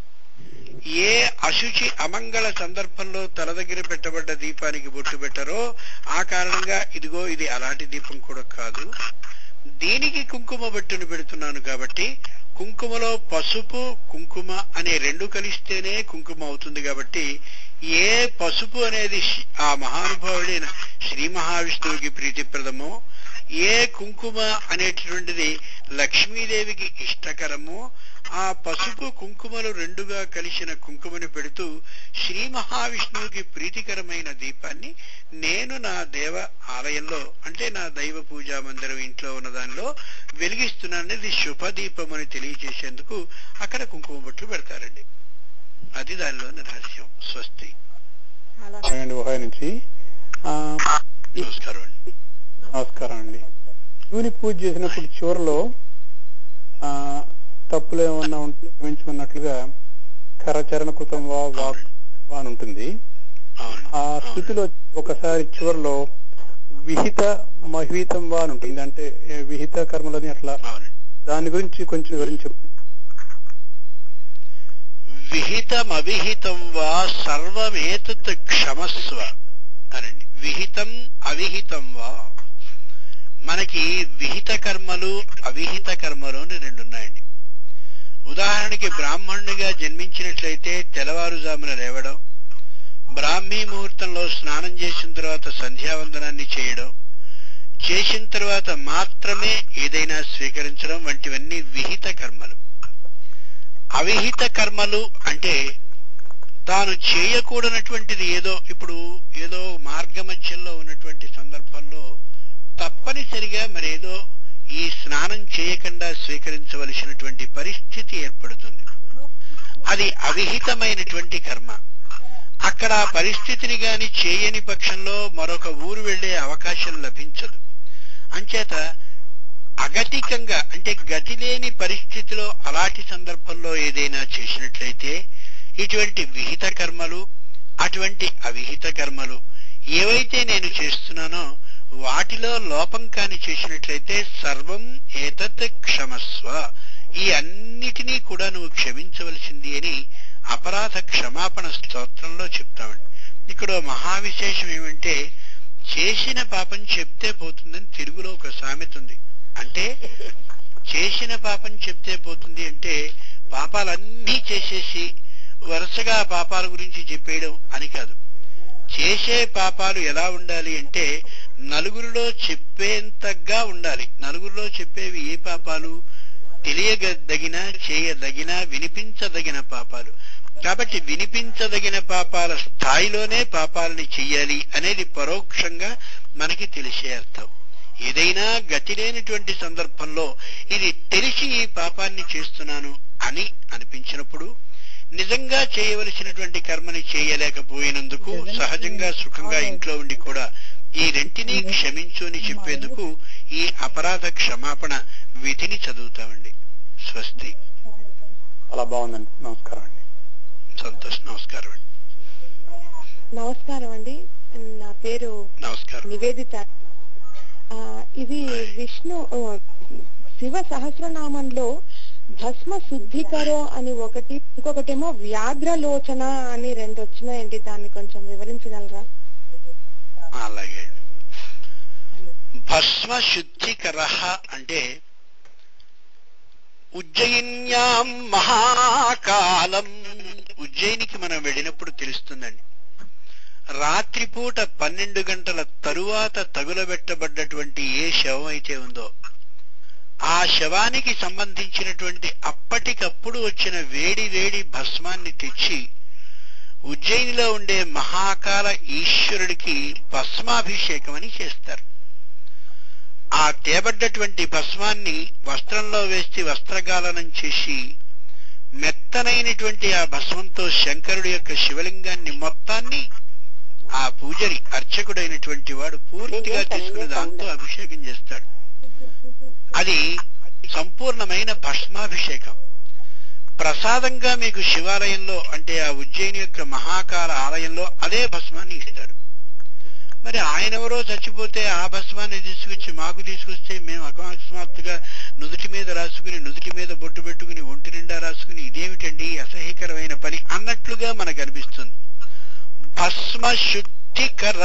ఏ అశుచి అమంగళ సందర్భంలో తల దగ్గర పెట్టబడ్డ దీపానికి బొట్టు పెట్టరో ఆ కారణంగా ఇదిగో ఇది అలాంటి దీపం కూడా కాదు. దీనికి కుంకుమ బొట్టును పెడుతున్నాను కాబట్టి కుంకుమలో పసుపు కుంకుమ అనే రెండు కలిస్తేనే కుంకుమ అవుతుంది. కాబట్టి ఏ పసుపు అనేది ఆ మహానుభావుడైన శ్రీ మహావిష్ణువుకి ప్రీతిప్రదమో, ఏ కుంకుమ అనేటటువంటిది లక్ష్మీదేవికి ఇష్టకరమో, ఆ పసుపు కుంకుమలు రెండుగా కలిసిన కుంకుమని పెడుతూ శ్రీ మహావిష్ణువుకి ప్రీతికరమైన దీపాన్ని నేను నా దేవ ఆలయంలో, అంటే నా దైవ పూజా మందిరం ఇంట్లో ఉన్న దానిలో వెలిగిస్తున్నాననేది శుభదీపం అని తెలియజేసేందుకు అక్కడ కుంకుమ బొట్లు పెడతారండి. అది దానిలోని రహస్యం. స్వస్తి. నుంచి నమస్కారం అండి. నమస్కారం అండి. శివుని పూజ చేసినప్పుడు చివరిలో ఆ తప్పులు ఏమన్నా ఉంటే క్షమించుకున్నట్లుగా కరచరణ కృతం వా వాక్ వా అని ఉంటుంది. ఆ స్థితిలో ఒకసారి చివరిలో విహిత మహితం వా అని ఉంటుంది, అంటే విహిత కర్మలని అట్లా. దాని గురించి కొంచెం వివరించి చెప్పు. విహితం అవిహితం వా సర్వమేతత్ క్షమస్వ అనండి. విహితం అవిహితం వా, మనకి విహిత కర్మలు అవిహిత కర్మలు అని రెండు ఉన్నాయండి. ఉదాహరణకి బ్రాహ్మణునిగా జన్మించినట్లయితే తెల్లవారుజామున లేవడం, బ్రాహ్మీ ముహూర్తంలో స్నానం చేసిన తర్వాత సంధ్యావందనాన్ని చేయడం, చేసిన తర్వాత మాత్రమే ఏదైనా స్వీకరించడం వంటివన్నీ విహిత కర్మలు. అవిహిత కర్మలు అంటే తాను చేయకూడనటువంటిది ఏదో, ఇప్పుడు ఏదో మార్గమధ్యంలో ఉన్నటువంటి సందర్భంలో తప్పనిసరిగా మరేదో ఈ స్నానం చేయకుండా స్వీకరించవలసినటువంటి పరిస్థితి ఏర్పడుతుంది. అది అవిహితమైనటువంటి కర్మ. అక్కడ పరిస్థితిని గాని చేయని పక్షంలో మరొక ఊరు వెళ్లే అవకాశం లభించదు. అంచేత అగతికంగా అంటే గతి లేని పరిస్థితిలో అలాంటి సందర్భంలో ఏదైనా చేసినట్లయితే ఇటువంటి విహిత కర్మలు అటువంటి అవిహిత కర్మలు ఏవైతే నేను చేస్తున్నానో వాటిలో లోపం కాని చేసినట్లయితే సర్వం ఏతత్ క్షమస్వ, ఈ అన్నిటినీ కూడా నువ్వు క్షమించవలసింది అని అపరాధ క్షమాపణ స్తోత్రంలో చెప్తామండి. ఇక్కడ మహావిశేషం ఏమంటే చేసిన పాపం చెప్తే పోతుందని తెలుగులో ఒక సామెత ఉంది. అంటే చేసిన పాపం చెప్తే పోతుంది అంటే పాపాలన్నీ చేసేసి వరుసగా పాపాల గురించి చెప్పేయడం అని కాదు. చేసే పాపాలు ఎలా ఉండాలి అంటే నలుగురిలో చెప్పేంతగా ఉండాలి. నలుగురిలో చెప్పేవి ఏ పాపాలు? తెలియదగిన, చేయదగిన, వినిపించదగిన పాపాలు. కాబట్టి వినిపించదగిన పాపాల స్థాయిలోనే పాపాలని చెయ్యాలి అనేది పరోక్షంగా మనకి తెలిసే అర్థం. ఏదైనా గతి లేనటువంటి సందర్భంలో ఇది తెలిసి ఈ పాపాన్ని చేస్తున్నాను అని అనిపించినప్పుడు నిజంగా చేయవలసినటువంటి కర్మని చేయలేకపోయినందుకు సహజంగా సుఖంగా ఇంట్లో ఉండి కూడా ఈ రెంటినీ క్షమించు అని చెప్పేందుకు ఈ అపరాధ క్షమాపణ విధిని చదువుతామండి. స్వస్తి. అలా బాగుందండి. నమస్కారం అండి. సంతోష్. నమస్కారం అండి. నమస్కారం అండి. నా పేరు నమస్కారం నివేదిత. ఇది విష్ణు శివ సహస్రనామంలో భస్మ శుద్ధికరో అని ఒకటి, ఇంకొకటేమో వ్యాఘ్రలోచన అని రెండు వచ్చినాయండి. దాన్ని కొంచెం వివరించగలరా? అలాగే. భస్మ శుద్ధికర అంటే ఉజ్జయిన్యాం మహాకాలం. ఉజ్జయినికి మనం వెళ్ళినప్పుడు తెలుస్తుందండి. రాత్రిపూట పన్నెండు గంటల తరువాత తగులబెట్టబడ్డటువంటి ఏ శవం అయితే ఉందో ఆ శవానికి సంబంధించినటువంటి అప్పటికప్పుడు వచ్చిన వేడి వేడి భస్మాన్ని తెచ్చి ఉజ్జయినిలో ఉండే మహాకాల ఈశ్వరుడికి భస్మాభిషేకం అని చేస్తారు. ఆ తేబడ్డటువంటి భస్మాన్ని వస్త్రంలో వేసి వస్త్రగాలనం చేసి మెత్తనైనటువంటి ఆ భస్మంతో శంకరుడి యొక్క శివలింగాన్ని మొత్తాన్ని ఆ పూజరి అర్చకుడైనటువంటి వాడు పూర్తిగా తీసుకుని దాంతో అభిషేకం చేస్తాడు. అది సంపూర్ణమైన భస్మాభిషేకం. ప్రసాదంగా మీకు శివాలయంలో అంటే ఆ ఉజ్జయిని యొక్క మహాకాల ఆలయంలో అదే భస్మాన్ని ఇస్తాడు. మరి ఆయన ఎవరో చచ్చిపోతే ఆ భస్మాన్ని తీసుకొచ్చి మాకు తీసుకొస్తే మేము అకస్మాత్తుగా నుదుటి మీద రాసుకుని నుదుటి మీద బొట్టు పెట్టుకుని ఒంటి నిండా రాసుకుని ఇదేమిటండి అసహ్యకరమైన పని అన్నట్లుగా మనకు అనిపిస్తుంది. భస్మ శుద్ధికర,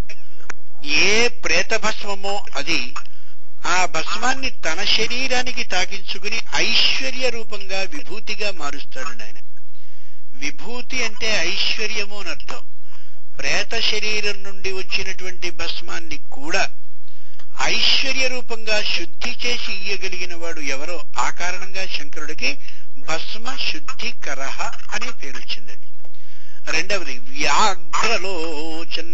ఏ ప్రేత భస్మమో అది ఆ భస్మాన్ని తన శరీరానికి తాకించుకుని ఐశ్వర్య రూపంగా విభూతిగా మారుస్తాడు ఆయన. విభూతి అంటే ఐశ్వర్యము అని అర్థం. ప్రేత శరీరం నుండి వచ్చినటువంటి భస్మాన్ని కూడా ఐశ్వర్య రూపంగా శుద్ధి చేసి ఇయ్యగలిగిన వాడు ఎవరో ఆ కారణంగా శంకరుడికి భస్మ శుద్ధికర అనే పేరు వచ్చిందండి. రెండవది వ్యాఘ్రలోచన.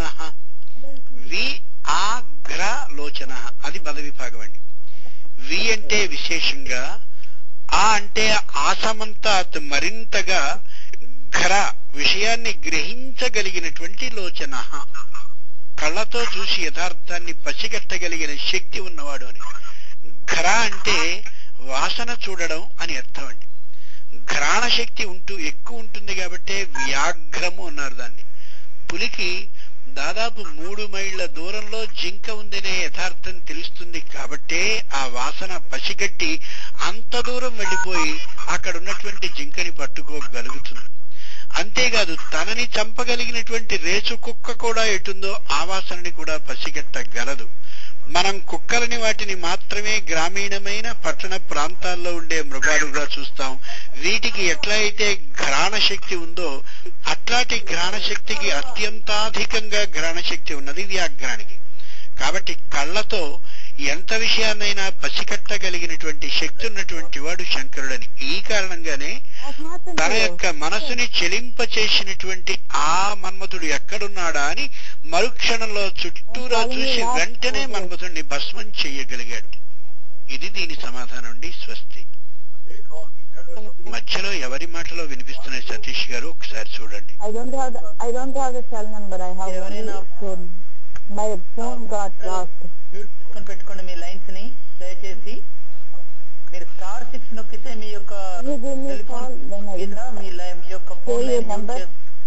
వి ఆగ్రలోచన అది పదవిభాగం అండి. వి అంటే విశేషంగా, ఆ అంటే ఆసమంతాత్ మరింతగా, ఘ్ర విషయాన్ని గ్రహించగలిగినటువంటి లోచన, కళ్ళతో చూసి యథార్థాన్ని పసిగట్టగలిగిన శక్తి ఉన్నవాడు అని. ఘ్ర అంటే వాసన చూడడం అని అర్థం అండి. ఘ్రాణ శక్తి ఉంటూ ఎక్కువ ఉంటుంది కాబట్టి వ్యాఘ్రము అన్నారు దాన్ని. పులికి దాదాపు మూడు మైళ్ళ దూరంలో జింక ఉందనే యథార్థం తెలుస్తుంది కాబట్టే ఆ వాసన పసిగట్టి అంత దూరం వెళ్ళిపోయి అక్కడ ఉన్నటువంటి జింకని పట్టుకోగలుగుతుంది. అంతేకాదు తనని చంపగలిగినటువంటి రేసు కుక్క కూడా ఎటుందో ఆ వాసనని కూడా పసిగట్టగలదు. మనం కుక్కలని వాటిని మాత్రమే గ్రామీణమైన పట్టణ ప్రాంతాల్లో ఉండే మృగాలుగా చూస్తాం. వీటికి ఎట్లా అయితే ఘ్రాణ శక్తి ఉందో అట్లాంటి ఘ్రాణ శక్తికి అత్యంతాధికంగా ఘ్రాణ శక్తి ఉన్నది వ్యాఘ్రానికి. కాబట్టి కళ్ళతో ఎంత విషయాన్నైనా పసికట్టగలిగినటువంటి శక్తి ఉన్నటువంటి వాడు శంకరుడని. ఈ కారణంగానే తన యొక్క మనసుని చెలింప చేసినటువంటి ఆ మన్మథుడు ఎక్కడున్నాడా అని మరుక్షణంలో చుట్టూరా చూసి వెంటనే మన్మథుడిని భస్మం చెయ్యగలిగాడు. ఇది దీని సమాధానం అండి. స్వస్తి. మధ్యలో ఎవరి మాటలో వినిపిస్తున్నాయి సతీష్ గారు ఒకసారి చూడండి. I don't have the I don't have the cell number. I have ఎవరైనా phone. My phone got lost. Mute చేసుకొని పెట్టుకోండి మీ లైన్స్ ని. దయచేసి మీరు స్టార్ సిక్స్ నొక్కితే మీ యొక్క You give me telephone call when I మీద మీ లై- మీ యొక్క phone Say your line number.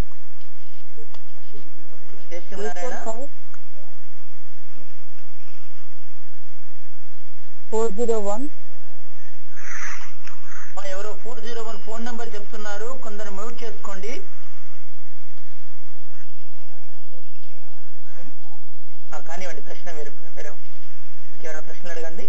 చేసి ఉన్నారైనా four zero one. ఎవరో four zero one phone number చెప్తున్నారు, కొందరు మ్యూట్ చేసుకోండి. ఆ, కానివ్వండి ప్రశ్న మీరు మీరు ఇంకేమైనా ప్రశ్నలు అడగండి.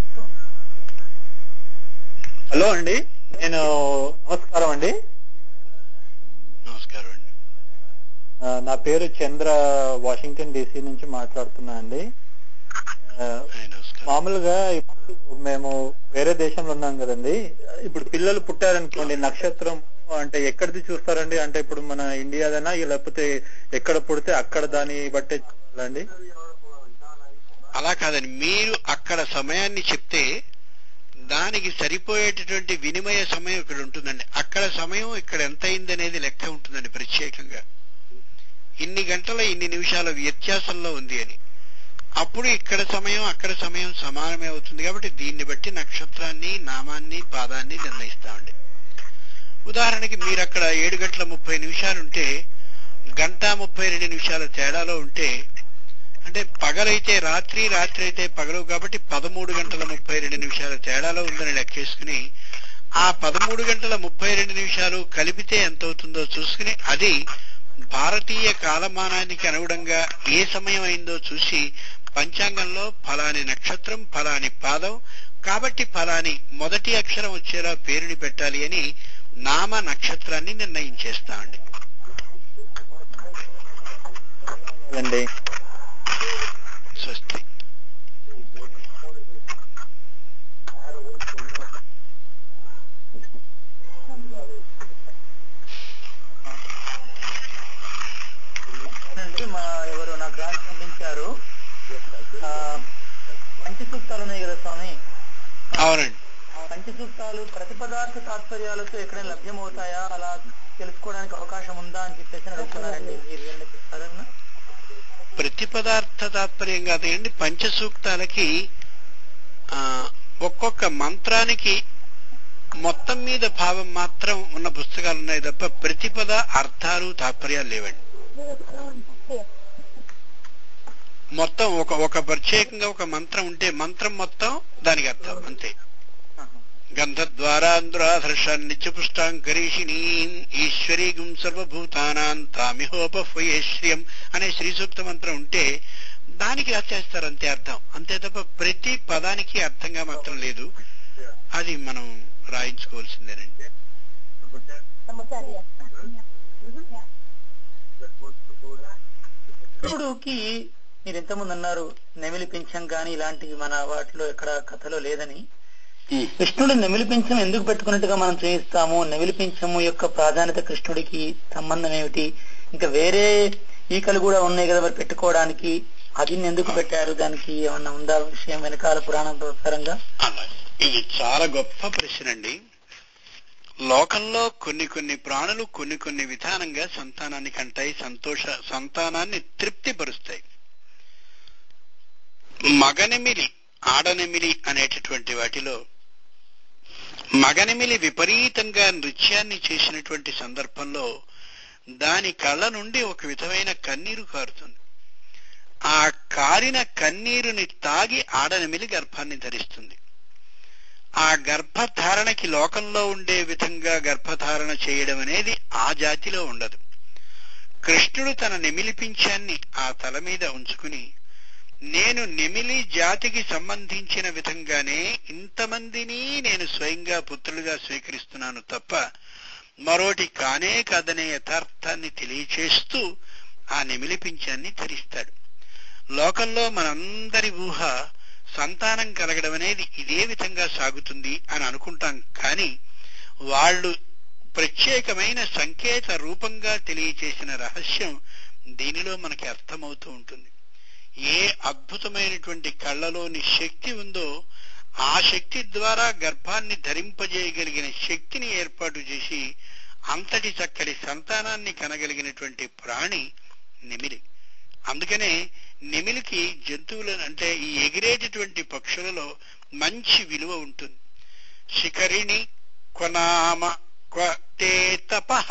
హలో అండి, నేను నమస్కారం అండి. నమస్కారం అండి. ఆ, నా పేరు చంద్ర, వాషింగ్టన్ డీసీ నుంచి మాట్లాడుతున్నా అండి. ఆ, హాయ్, నమస్కారం. మామూలుగా ఇప్పుడు మేము వేరే దేశంలో ఉన్నాం కదండి. ఇప్పుడు పిల్లలు పుట్టారనుకోండి, నక్షత్రం అంటే ఎక్కడిది చూస్తారండి? అంటే ఇప్పుడు మన ఇండియాదైనా లేకపోతే ఎక్కడ పుడితే అక్కడ దాన్ని బట్టే చూడాలండి? అలా కాదండి, మీరు అక్కడ సమయాన్ని చెప్తే దానికి సరిపోయేటటువంటి వినిమయ సమయం ఇక్కడ ఉంటుందండి. అక్కడ సమయం ఇక్కడ ఎంత అయింది అనేది లెక్క ఉంటుందండి ప్రత్యేకంగా. ఇన్ని గంటల ఇన్ని నిమిషాల వ్యత్యాసంలో ఉంది అని. అప్పుడు ఇక్కడ సమయం అక్కడ సమయం సమానమే అవుతుంది. కాబట్టి దీన్ని బట్టి నక్షత్రాన్ని, నామాన్ని, పాదాన్ని నిర్ణయిస్తామండి. ఉదాహరణకి మీరు అక్కడ ఏడు గంటల ముప్పై నిమిషాలుంటే గంట ముప్పై రెండు నిమిషాల తేడాలో ఉంటే, అంటే పగలైతే రాత్రి, రాత్రి అయితే పగలు, కాబట్టి పదమూడు గంటల ముప్పై రెండు నిమిషాల తేడాలో ఉందని లెక్కేసుకుని ఆ పదమూడు గంటల ముప్పై రెండు నిమిషాలు కలిపితే ఎంత అవుతుందో చూసుకుని అది భారతీయ కాలమానానికి అనుగుణంగా ఏ సమయం అయిందో చూసి పంచాంగంలో ఫలాని నక్షత్రం, ఫలాని పాదం, కాబట్టి ఫలాని మొదటి అక్షరం వచ్చేలా పేరుని పెట్టాలి అని నామ నక్షత్రాన్ని నిర్ణయించేస్తామండి. అండి స్వస్తి. అండి మా ఎవరు నాకు రాసి పంపించారు. ఆ, పంచసూక్తాలు ఉన్నాయి కదా స్వామి, అవునండి. పంచసూక్తాలు ప్రతిపదార్థ తాత్పర్యాలతో ఎక్కడైనా లభ్యమవుతాయా, అలా తెలుసుకోవడానికి అవకాశం ఉందా అని చెప్పేసి అడుగుతున్నారండి. మీరు ఏమైనా చెప్తారన్నా? ప్రతి పదార్థ తాత్పర్యం కాదండి. పంచసూక్తాలకి ఆ ఒక్కొక్క మంత్రానికి మొత్తం మీద భావం మాత్రం ఉన్న పుస్తకాలు ఉన్నాయి తప్ప ప్రతిపద అర్థాలు తాత్పర్యాలు లేవండి. మొత్తం ఒక ఒక ప్రత్యేకంగా ఒక మంత్రం ఉంటే మంత్రం మొత్తం దానికి అర్థం అంతే. గంధద్వారాంధ్రాధర్షాన్ నిత్యపుష్టాం కరీషిణీం ఈశ్వరీగం సర్వభూతానాం తామిహోపహ్వయేశ్రియం అనే శ్రీ సూక్త మంత్రం ఉంటే దానికి రాసేస్తారు అంతే అర్థం. అంతే తప్ప ప్రతి పదానికి అర్థంగా మాత్రం లేదు. అది మనం రాయించుకోవాల్సిందేనండి. కృష్ణుడికి మీరు ఎంతమంది అన్నారు నెమిలి పింఛం కానీ ఇలాంటివి మన వాటిలో ఎక్కడ కథలో లేదని. కృష్ణుడు నెమిలి పింఛం ఎందుకు పెట్టుకున్నట్టుగా మనం చూపిస్తాము? నెమిలి పింఛము యొక్క ప్రాధాన్యత కృష్ణుడికి సంబంధం ఏమిటి? ఇంకా వేరే ఈకలు కూడా ఉన్నాయి కదా మరి పెట్టుకోవడానికి, అది ఎందుకు పెట్టారు? దానికి ఏమన్నా ఉందా విషయం వెనకాల పురాణం ప్రకారంగా? ఇది చాలా గొప్ప ప్రశ్న అండి. లోకంలో కొన్ని కొన్ని ప్రాణులు కొన్ని కొన్ని విధానంగా సంతానాన్ని కంటాయి, సంతోష సంతానాన్ని తృప్తిపరుస్తాయి. మగనెమిలి, ఆడనెమిలి అనేటటువంటి వాటిలో మగనెమిలి విపరీతంగా నృత్యాన్ని చేసినటువంటి సందర్భంలో దాని కళ్ళ నుండి ఒక విధమైన కన్నీరు కారుతుంది. ఆ కారిన కన్నీరుని తాగి ఆడనెమిలి గర్భాన్ని ధరిస్తుంది. ఆ గర్భధారణకి లోకంలో ఉండే విధంగా గర్భధారణ చేయడం అనేది ఆ జాతిలో ఉండదు. కృష్ణుడు తన నెమిలి పింఛాన్ని ఆ తల మీద ఉంచుకుని నేను నెమిలి జాతికి సంబంధించిన విధంగానే ఇంతమందిని నేను స్వయంగా పుత్రులుగా స్వీకరిస్తున్నాను తప్ప మరోటి కానే కాదనే యథార్థాన్ని తెలియచేస్తూ ఆ నెమిలి పింఛాన్ని ధరిస్తాడు. లోకంలో మనందరి ఊహ సంతానం కలగడం అనేది ఇదే విధంగా సాగుతుంది అని అనుకుంటాం. కానీ వాళ్ళు ప్రత్యేకమైన సంకేత రూపంగా తెలియచేసిన రహస్యం దీనిలో మనకి అర్థమవుతూ ఉంటుంది. ఏ అద్భుతమైనటువంటి కళ్ళలోని శక్తి ఉందో ఆ శక్తి ద్వారా గర్భాన్ని ధరింపజేయగలిగిన శక్తిని ఏర్పాటు చేసి అంతటి చక్కటి సంతానాన్ని కనగలిగినటువంటి ప్రాణి నెమిలి. అందుకనే నెమిలికి జంతువులను అంటే ఈ ఎగిరేటటువంటి పక్షులలో మంచి విలువ ఉంటుంది. శిఖరిణి క్వనామ క్వతే తపః.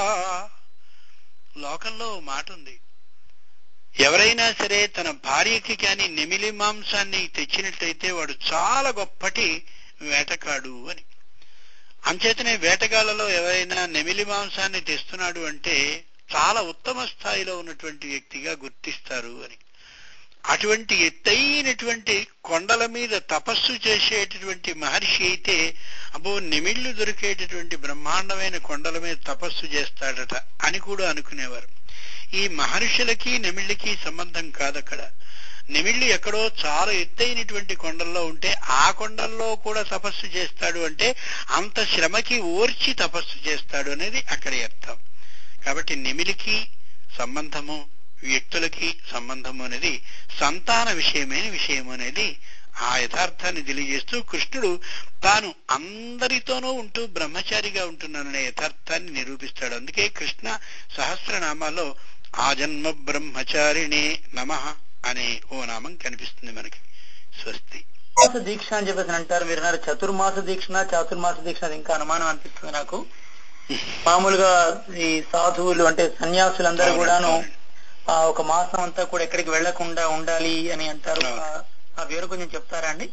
లోకంలో మాట ఉంది, ఎవరైనా సరే తన భార్యకి కాని నెమిలి మాంసాన్ని తెచ్చినట్లయితే వాడు చాలా గొప్పటి వేటగాడు అని. అంచేతనే వేటగాళ్లలో ఎవరైనా నెమిలి మాంసాన్ని తెస్తున్నాడు అంటే చాలా ఉత్తమ స్థాయిలో ఉన్నటువంటి వ్యక్తిగా గుర్తిస్తారు అని. అటువంటి ఎత్తైనటువంటి కొండల మీద తపస్సు చేసేటటువంటి మహర్షి అయితే అబ్బో నెమిళ్లు దొరికేటటువంటి బ్రహ్మాండమైన కొండల మీద తపస్సు చేస్తాడట అని కూడా అనుకునేవారు. ఈ మహర్షులకి నెమిళ్ళకి సంబంధం కాదక్కడ. నెమిళ్ళు ఎక్కడో చాలా ఎత్తైనటువంటి కొండల్లో ఉంటే ఆ కొండల్లో కూడా తపస్సు చేస్తాడు అంటే అంత శ్రమకి ఓర్చి తపస్సు చేస్తాడు అనేది అక్కడి అర్థం. కాబట్టి నెమిలికి సంబంధము, వ్యక్తులకి సంబంధము అనేది సంతాన విషయమైన విషయం అనేది ఆ యథార్థాన్ని తెలియజేస్తూ కృష్ణుడు తాను అందరితోనూ ఉంటూ బ్రహ్మచారిగా ఉంటున్నాననే యథార్థాన్ని నిరూపిస్తాడు. అందుకే కృష్ణ సహస్రనామాల్లో ఆజన్మ బ్రహ్మచారిణే నమః అనే ఓ నామం కనిపిస్తుంది మనకి. స్వస్తి. దీక్ష అని చెప్పేసి అంటారు మీరు అన్నారు. చతుర్మాస దీక్ష చాతుర్మాస దీక్ష ఇంకా అనుమానం అనిపిస్తుంది నాకు. మామూలుగా ఈ సాధువులు అంటే సన్యాసులందరూ కూడాను ఆ ఒక మాసం అంతా కూడా ఎక్కడికి వెళ్లకుండా ఉండాలి అని అంటారు. ఆ వివరం కొంచెం చెప్తారా అండి?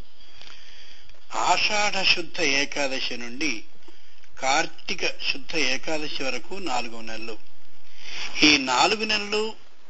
ఆషాఢ శుద్ధ ఏకాదశి నుండి కార్తీక శుద్ధ ఏకాదశి వరకు నాలుగు నెలలు. ఈ నాలుగు నెలలు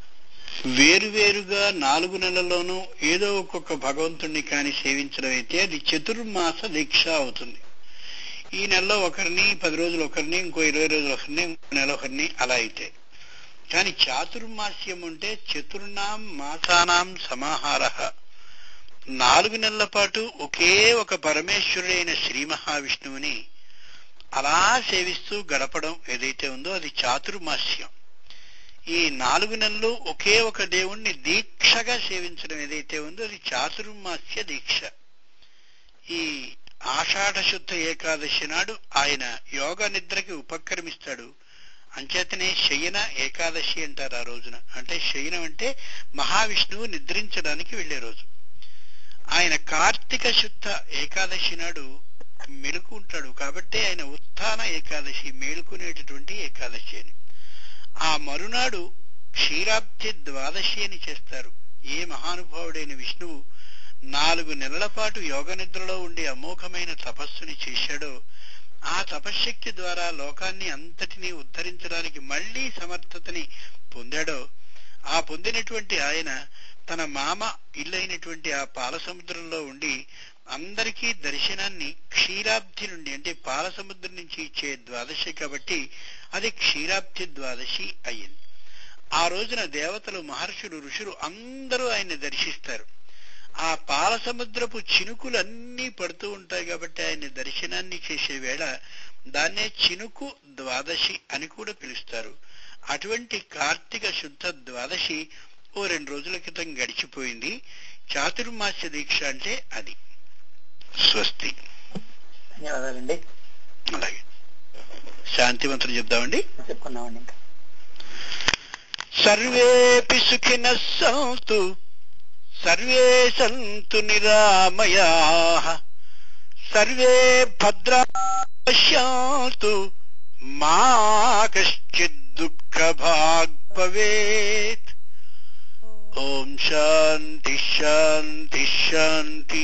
వేరువేరుగా నాలుగు నెలల్లోనూ ఏదో ఒక్కొక్క భగవంతుణ్ణి కాని సేవించడం అయితే అది చతుర్మాస దీక్ష అవుతుంది. ఈ నెలలో ఒకరిని, పది రోజులు ఒకరిని, ఇంకో ఇరవై రోజులు ఒకరిని, ఇంకో నెల ఒకరిని అలా అయితే. కానీ చాతుర్మాస్యం అంటే చతుర్నాం మాసానాం సమాహార. నాలుగు నెలల పాటు ఒకే ఒక పరమేశ్వరుడైన శ్రీ మహావిష్ణువుని అలా సేవిస్తూ గడపడం ఏదైతే ఉందో అది చాతుర్మాస్యం. ఈ నాలుగు నెలలు ఒకే ఒక దేవుణ్ణి దీక్షగా సేవించడం ఏదైతే ఉందో అది చాతుర్మాస్య దీక్ష. ఈ ఆషాఢ శుద్ధ ఏకాదశి నాడు ఆయన యోగ నిద్రకి ఉపక్రమిస్తాడు. అంచేతనే శయన ఏకాదశి అంటారు ఆ రోజున. అంటే శయనం అంటే మహావిష్ణువు నిద్రించడానికి వెళ్లే రోజు. ఆయన కార్తీక శుద్ధ ఏకాదశి నాడు మెలుకు ఉంటాడు కాబట్టి ఆయన ఉత్థాన ఏకాదశి, మేలుకునేటటువంటి ఏకాదశి అని. ఆ మరునాడు క్షీరాబ్ది ద్వాదశి అని చేస్తారు. ఏ మహానుభావుడైన విష్ణువు నాలుగు నెలల పాటు యోగ నిద్రలో ఉండి అమోఘమైన తపస్సుని చేశాడో ఆ తపశ్శక్తి ద్వారా లోకాన్ని అంతటినీ ఉద్ధరించడానికి మళ్లీ సమర్థతని పొందాడో ఆ పొందినటువంటి ఆయన తన మామ ఇల్లైనటువంటి ఆ పాల సముద్రంలో ఉండి అందరికీ దర్శనాన్ని క్షీరాబ్ది నుండి అంటే పాల సముద్రం నుంచి ఇచ్చే ద్వాదశి కాబట్టి అది క్షీరాబ్ది ద్వాదశి అయ్యింది. ఆ రోజున దేవతలు, మహర్షులు, ఋషులు అందరూ ఆయన్ని దర్శిస్తారు. ఆ పాల సముద్రపు చినుకులన్నీ పడుతూ ఉంటాయి కాబట్టి ఆయన దర్శనాన్ని చేసే వేళ దాన్నే చినుకు ద్వాదశి అని కూడా పిలుస్తారు. అటువంటి కార్తీక శుద్ధ ద్వాదశి ఓ రెండు రోజుల క్రితం గడిచిపోయింది. చాతుర్మాస్య దీక్ష అంటే అది. స్వస్తి. ధన్యవాదాలండి. అలాగే శాంతి మంత్రం చెప్దామండి. చెప్పుకున్నామండి. ఇంకా సర్వేపి సుఖినః సంతు సర్వే సంతు నిరామయాః సర్వే భద్రాణి పశ్యంతు మా కశ్చిద్ దుఃఖభాగ్ భవేత్. ఓం శాంతి శాంతి శాంతి.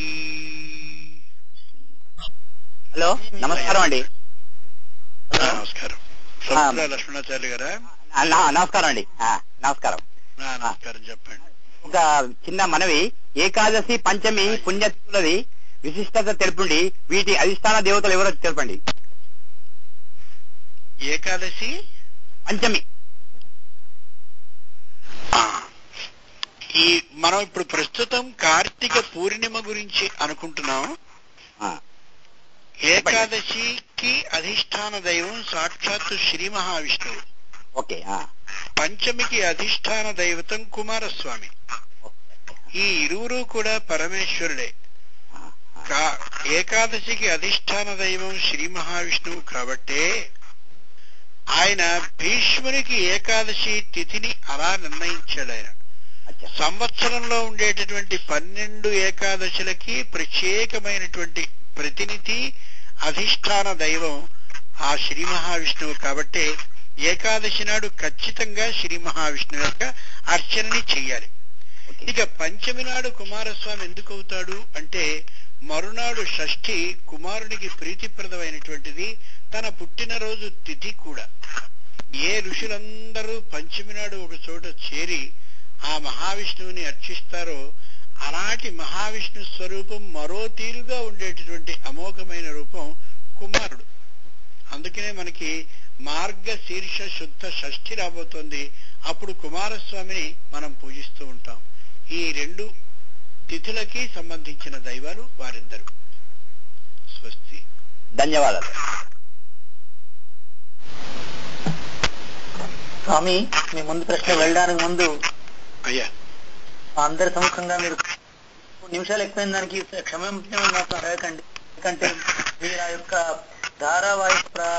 హలో, నమస్కారం అండి. నమస్కారం. సముద్ర లక్ష్మణాచార్య గారా? నమస్కారం అండి. నమస్కారం. నమస్కారం. చెప్పండి. ఒక చిన్న మనవి. ఏకాదశి, పంచమి పుణ్యతులది విశిష్టత తెలుపండి. వీటి అధిష్టాన దేవతలు ఎవరో తెలపండి. ఏకాదశి, పంచమి. ఈ మనం ఇప్పుడు ప్రస్తుతం కార్తీక పూర్ణిమ గురించి అనుకుంటున్నాం. ఏకాదశికి అధిష్టాన దైవం సాక్షాత్తు శ్రీ మహావిష్ణువు. ఓకే. పంచమికి అధిష్టాన దైవతం కుమారస్వామి. ఈ ఇరువురు కూడా పరమేశ్వరుడే. ఏకాదశికి అధిష్టాన దైవం శ్రీ మహావిష్ణువు కాబట్టే ఆయన భీష్మునికి ఏకాదశి తిథిని అలా నిర్ణయించాడు. ఆయన సంవత్సరంలో ఉండేటటువంటి పన్నెండు ఏకాదశులకి ప్రత్యేకమైనటువంటి ప్రతినిధి అధిష్టాన దైవం ఆ శ్రీ మహావిష్ణువు కాబట్టి ఏకాదశి నాడు ఖచ్చితంగా శ్రీ మహావిష్ణువు యొక్క అర్చనని చెయ్యాలి. ఇక పంచమి నాడు కుమారస్వామి ఎందుకు అవుతాడు అంటే మరునాడు షష్ఠి కుమారునికి ప్రీతిప్రదమైనటువంటిది, తన పుట్టినరోజు తిథి కూడా. ఏ ఋషులందరూ పంచమి నాడు ఒక చోట చేరి ఆ మహావిష్ణువుని అర్చిస్తారో అలాంటి మహావిష్ణు స్వరూపం మరో తీరుగా ఉండేటటువంటి అమోఘమైన రూపం కుమారుడు. అందుకనే మనకి మార్గశీర్ష శుద్ధ షష్ఠి రాబోతోంది. అప్పుడు కుమారస్వామిని మనం పూజిస్తూ ఉంటాం. ఈ రెండు తిథులకి సంబంధించిన దైవాలు వారిద్దరు. స్వస్తి. ధన్యవాదాలు స్వామి. మీ ముందు ప్రశ్న వెళ్ళడానికి ముందు అయ్యా అందరి సముఖంగా మీరు నిమిషాలు ఎక్కువైన దానికి క్షమం మాత్రం అడగకండి. ఎందుకంటే మీరు ఆ యొక్క ధారావాహిక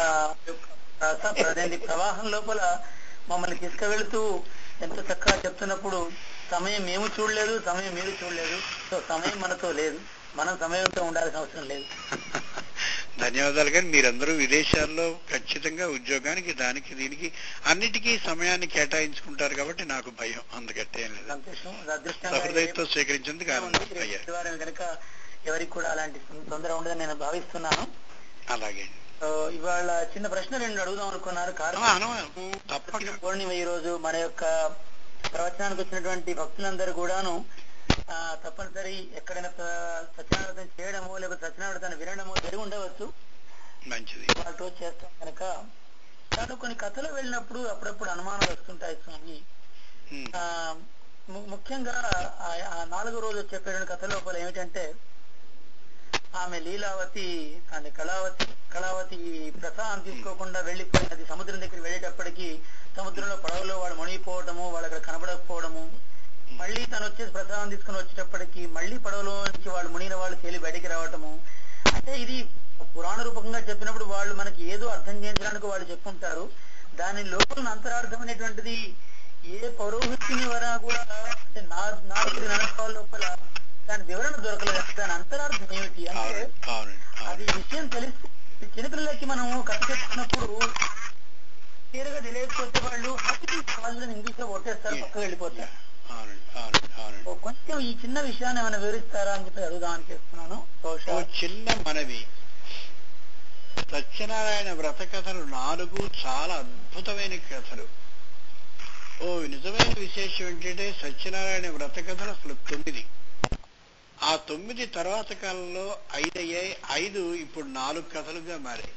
ప్రవాహం లోపల మమ్మల్ని తీసుకువెళుతూ ఎంత చక్కగా చెప్తున్నప్పుడు సమయం మేము చూడలేదు, సమయం మీరు చూడలేదు. సో సమయం మనతో లేదు, మనం సమయంతో ఉండాల్సిన అవసరం లేదు. ధన్యవాదాలు. కానీ మీరందరూ విదేశాల్లో ఖచ్చితంగా ఉద్యోగానికి దానికి దీనికి అన్నిటికీ సమయాన్ని కేటాయించుకుంటారు కాబట్టి నాకు భయం అందుకట్టే హృదయంతో స్వీకరించింది కనుక ఎవరికి కూడా అలాంటి తొందర ఉండదని నేను భావిస్తున్నాను. అలాగే ఇవాళ చిన్న ప్రశ్న రెండు అడుగుదాం అనుకున్నారు. కార్తీక పౌర్ణిమ ఈ రోజు మన యొక్క ప్రవచనానికి వచ్చినటువంటి భక్తులందరూ కూడాను ఆ తప్పనిసరి ఎక్కడైనా సత్యనారాయణ చేయడమో లేకపోతే సత్యనారాయణ వినడమో జరిగి ఉండవచ్చు. మంచిది. వాళ్ళు చేస్తాం కనుక దాంట్లో కొన్ని కథలు వెళ్ళినప్పుడు అప్పుడప్పుడు అనుమానాలు వస్తుంటాయి స్వామి. ఆ ముఖ్యంగా ఆ నాలుగో రోజు చెప్పే కథ లోపల ఏమిటంటే ఆమె లీలావతి కానీ కళావతి కళావతి ప్రసాదం తీసుకోకుండా వెళ్లిపోయినది. సముద్రం దగ్గర వెళ్ళేటప్పటికి సముద్రంలో పడవలో వాళ్ళు మునిగిపోవడము, వాళ్ళు అక్కడ కనబడకపోవడము, మళ్ళీ తను వచ్చేసి ప్రసాదం తీసుకుని వచ్చేటప్పటికి మళ్ళీ పడవలో నుంచి వాళ్ళు మునిగిన వాళ్ళు తేలి బయటికి రావటము. అంటే ఇది పురాణ రూపకంగా చెప్పినప్పుడు వాళ్ళు మనకి ఏదో అర్థం చేయించడానికి వాళ్ళు చెప్పుంటారు. దాని లోపల అంతరార్థం అనేటువంటిది ఏ పౌరోహిత్యుని వరా కూడా నాలుగు నడపాల లోపల దాని వివరణ దొరకలేదు. దాని అంతరార్థం ఏమిటి అంటే అది విషయం తెలిసి చిన్నపిల్లలకి మనము కథ చెప్పుకున్నప్పుడు తీరగా తెలియకపోతే వాళ్ళు వాళ్ళని ఇంగ్లీష్ లో కొట్టేస్తారు, పక్కకు వెళ్ళిపోతారు. కొంచెం ఈ చిన్న విషయాన్ని ఏమైనా వివరిస్తారా అని చెప్పి అడుగుదామని చేస్తున్నాను. చిన్న మనవి, సత్యనారాయణ వ్రత కథలు నాలుగు చాలా అద్భుతమైన కథలు. ఓ నిజమైన విశేషం ఏంటంటే సత్యనారాయణ వ్రత కథలు అసలు తొమ్మిది. ఆ తొమ్మిది తర్వాత కాలంలో ఐదు అయ్యాయి. ఐదు ఇప్పుడు నాలుగు కథలుగా మారాయి.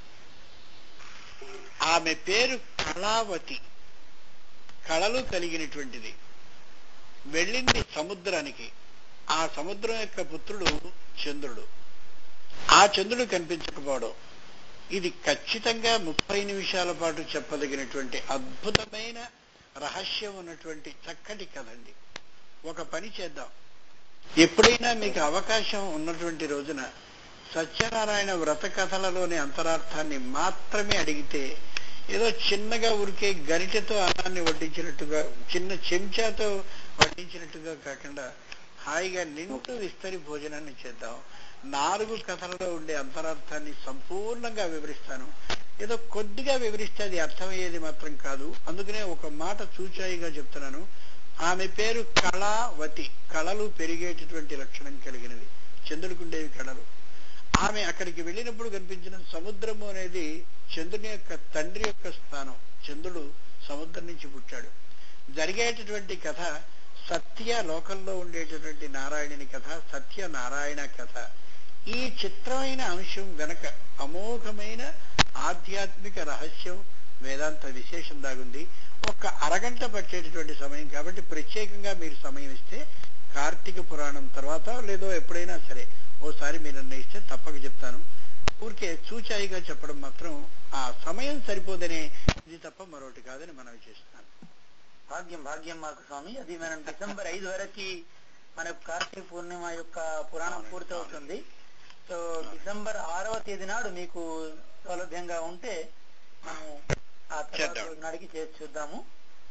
ఆమె పేరు కళావతి, కళలు కలిగినటువంటిది. వెళ్ళింది సముద్రానికి. ఆ సముద్రం యొక్క పుత్రుడు చంద్రుడు. ఆ చంద్రుడు కనిపించకపోవడం ఇది ఖచ్చితంగా ముప్పై నిమిషాల పాటు చెప్పదగినటువంటి అద్భుతమైన రహస్యం ఉన్నటువంటి చక్కటి కథ అండి. ఒక పని చేద్దాం, ఎప్పుడైనా మీకు అవకాశం ఉన్నటువంటి రోజున సత్యనారాయణ వ్రత కథలలోని అంతరార్థాన్ని మాత్రమే అడిగితే ఏదో చిన్నగా ఉరికే గరిటెతో అన్నాన్ని వడ్డించినట్టుగా, చిన్న చెంచాతో వడ్డించినట్టుగా కాకుండా హాయిగా నిండు విస్తరి భోజనాన్ని చేద్దాం. నాలుగు కథలలో ఉండే అంతరార్థాన్ని సంపూర్ణంగా వివరిస్తాను. ఏదో కొద్దిగా వివరిస్తే అది అర్థమయ్యేది మాత్రం కాదు. అందుకనే ఒక మాట చూచాయిగా చెప్తున్నాను. ఆమె పేరు కళావతి, కళలు పెరిగేటటువంటి లక్షణం కలిగినది. చంద్రుడికి ఉండేవి కళలు. ఆమె అక్కడికి వెళ్ళినప్పుడు కనిపించిన సముద్రము అనేది చంద్రుని యొక్క తండ్రి యొక్క స్థానం. చంద్రుడు సముద్రం నుంచి పుట్టాడు. జరిగేటటువంటి కథ సత్య లోకంలో ఉండేటటువంటి నారాయణుని కథ, సత్య నారాయణ కథ. ఈ చిత్రమైన అంశం వెనక అమోఘమైన ఆధ్యాత్మిక రహస్యం, వేదాంత విశేషం దాగుంది. ఒక్క అరగంట పట్టేటటువంటి సమయం కాబట్టి ప్రత్యేకంగా మీరు సమయం ఇస్తే కార్తీక పురాణం తర్వాత లేదో ఎప్పుడైనా సరే ఓసారి మీరు నిర్ణయిస్తే తప్పక చెప్తాను. ఊరికే చూచాయిగా చెప్పడం మాత్రం ఆ సమయం సరిపోదనే ఇది తప్ప మరొకటి కాదని మనవి చేస్తున్నాను. భాగ్యం భాగ్యం మాకు స్వామి. అది మనం డిసెంబర్ ఐదు వరకు మన కార్తీక పూర్ణిమ యొక్క పురాణం పూర్తి అవుతుంది. సో డిసెంబర్ ఆరవ తేదీ నాడు మీకు సౌలభ్యంగా ఉంటే మనం ఆ తర్వాత నాడికి చేసి చూద్దాము.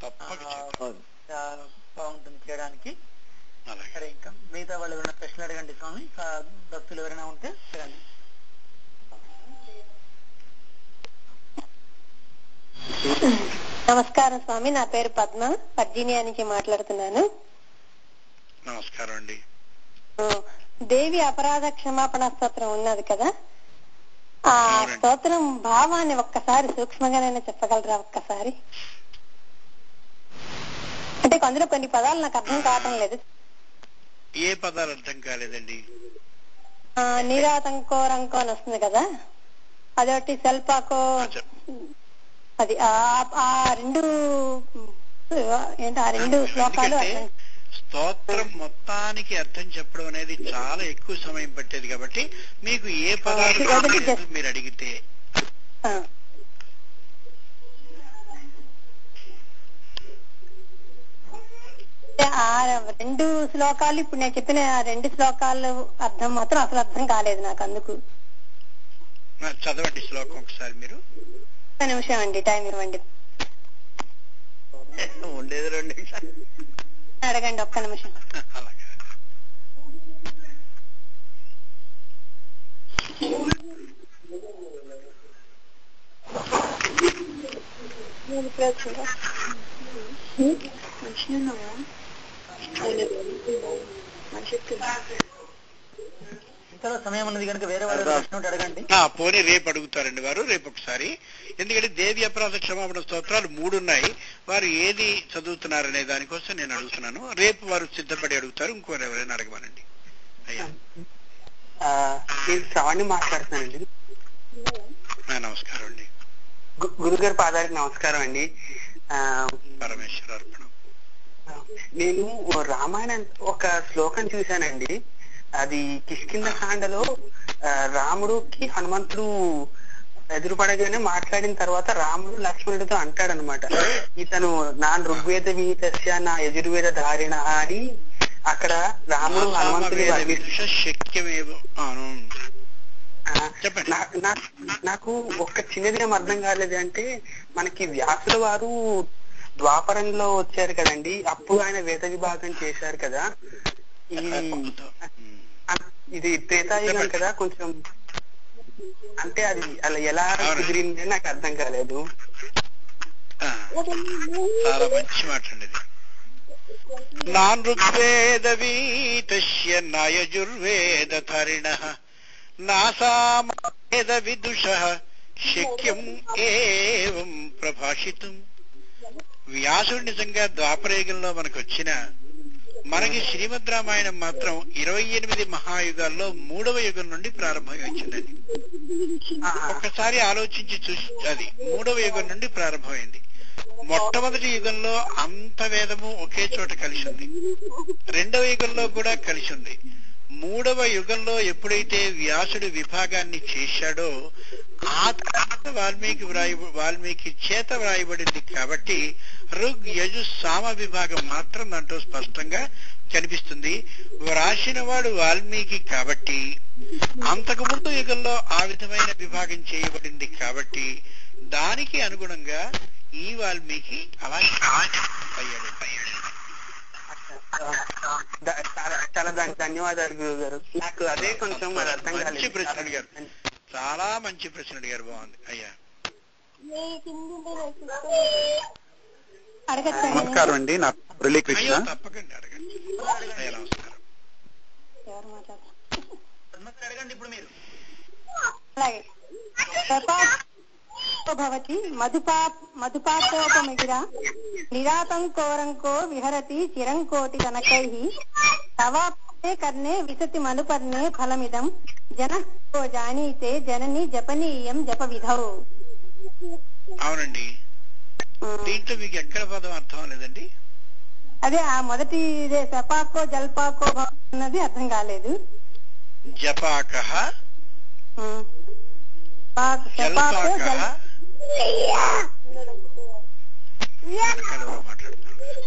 బాగుంటుంది చేయడానికి. సరే, ఇంకా మిగతా వాళ్ళు ఎవరైనా ప్రశ్నలు అడగండి స్వామి. భక్తులు ఎవరైనా ఉంటే అడగండి. నమస్కారం స్వామి, నా పేరు పద్మ, వర్జీనియా నుంచి మాట్లాడుతున్నాను. నమస్కారం అండి. దేవి అపరాధ క్షమాపణ స్తోత్రం ఉన్నది కదా, ఆ స్తోత్రం భావాన్ని ఒక్కసారి సూక్ష్మంగానైనా చెప్పగలరా? ఒక్కసారి అంటే అందులో కొన్ని పదాలు నాకు అర్థం కావటం లేదు. ఏ పదాలు అర్థం కాలేదండి? నిరాతంకో రంకో అని వస్తుంది కదా, అదొకటి సెల్పాకో, అది ఆ రెండు ఏంటి ఆ రెండు శ్లోకాలు. స్తోత్రం మొత్తానికి అర్థం చెప్పడం అనేది చాలా ఎక్కువ సమయం పట్టేది కాబట్టి మీకు ఏ పదాలు మీరు అడిగితే ఆ రెండు శ్లోకాలు ఇప్పుడు నేను చెప్పిన రెండు శ్లోకాలు అర్థం మాత్రం అసలు అర్థం కాలేదు నాకు. అందుకు చదవండి శ్లోకం ఒకసారి మీరు. ఒక్క నిమిషం అండి, టైం ఇవ్వండి. ఉండేది రెండు నిమిషాలు అడగండి, ఒక్క నిమిషం. సమయం ఉన్నది కనుక వేరే వాళ్ళు ప్రశ్న అడగండి. పోనీ రేపు అడుగుతారండి వారు, రేపు ఒకసారి. ఎందుకంటే దేవి అపరాధ క్షమాపణ స్తోత్రాలు మూడు ఉన్నాయి, వారు ఏది చదువుతున్నారనే దానికోసం నేను అడుగుతున్నాను. రేపు వారు సిద్ధపడి అడుగుతారు, ఇంకోరు ఎవరైనా అడగమనండి. అయ్యా నేను శ్రావణి మాట్లాడుతున్నానండి. నమస్కారం అండి. గురుగారి పాదానికి నమస్కారం అండి. పరమేశ్వర అర్పణం. నేను రామాయణం ఒక శ్లోకం చూశానండి, అది కిష్కింద కాండలో రాముడుకి హనుమంతుడు ఎదురుపడగానే మాట్లాడిన తర్వాత రాముడు లక్ష్మణుడితో అంటాడనమాట, ఇతను నా ఋగ్వేద వీతస్య నా యజుర్వేద ధారిణ అని. అక్కడ రాముడు హనుమంతుడి నాకు ఒక్క చిన్నది ఏం అర్థం కాలేదు అంటే, మనకి వ్యాసుల వారు ద్వాపరంలో వచ్చారు కదండి, అప్పుడు ఆయన వేద విభాగం చేశారు కదా, ఇది త్రేతాయుగం కదా, కొంచెం అంటే అది అలా ఎలా కుదిరింది నాకు అర్థం కాలేదు. చాలా మంచి మాట అండి. నాన్ ఋగ్వేద వీతస్య నా యజుర్వేద ధరిణః నా సామవేద విదుషః శక్యం ఏవం ప్రభాషితుం. వ్యాసుడు నిజంగా ద్వాపరయుగంలో మనకు వచ్చిన, మనకి శ్రీమద్ రామాయణం మాత్రం ఇరవై ఎనిమిది మహాయుగాల్లో మూడవ యుగం నుండి ప్రారంభమై వచ్చిందండి. ఒక్కసారి ఆలోచించి చూసి, అది మూడవ యుగం నుండి ప్రారంభమైంది. మొట్టమొదటి యుగంలో అంత వేదము ఒకే చోట కలిసి ఉంది, రెండవ యుగంలో కూడా కలిసి ఉంది. మూడవ యుగంలో ఎప్పుడైతే వ్యాసుడు విభాగాన్ని చేశాడో ఆ తర్వాత వాల్మీకి వ్రాయ వాల్మీకి చేత వ్రాయబడింది కాబట్టి ఋగ్ యజు సామ విభాగం మాత్రం దాంట్లో స్పష్టంగా కనిపిస్తుంది. వ్రాసిన వాడు వాల్మీకి కాబట్టి అంతకు ముందు యుగంలో ఆ విధమైన విభాగం చేయబడింది కాబట్టి దానికి అనుగుణంగా ఈ వాల్మీకి అలా అయ్యాడు. చాలా ధన్యవాదాలు గురువు గారు. నాకు అదే కొంచెం అర్థం కాలేదు. మంచి ప్రశ్న అడిగారు, చాలా మంచి ప్రశ్న అడిగారు, బాగుంది. అయ్యా నమస్కారం అండి, నా మురళీకృష్ణ. తప్పకండి అడగండి. అయ్యా నమస్కారం. అడగండి ఇప్పుడు మీరు. భవతి మధుపా మధుపాకోపమిగిరా నిరాతంకోరంకో విహరతి చిరంకోటి కనకైః తవాపే కర్ణే విశతి మనుపర్ణే ఫలమిదం జనో జానీతే జనని జపనీయం జప విధౌ. అవునండి, దీంట్లో మీకు ఎక్కడ పదం అర్థం లేదండి? అదే ఆ మొదటి ఇదే సపాకో జల్పాకో అన్నది అర్థం కాలేదు. జపాకః జల్పాకో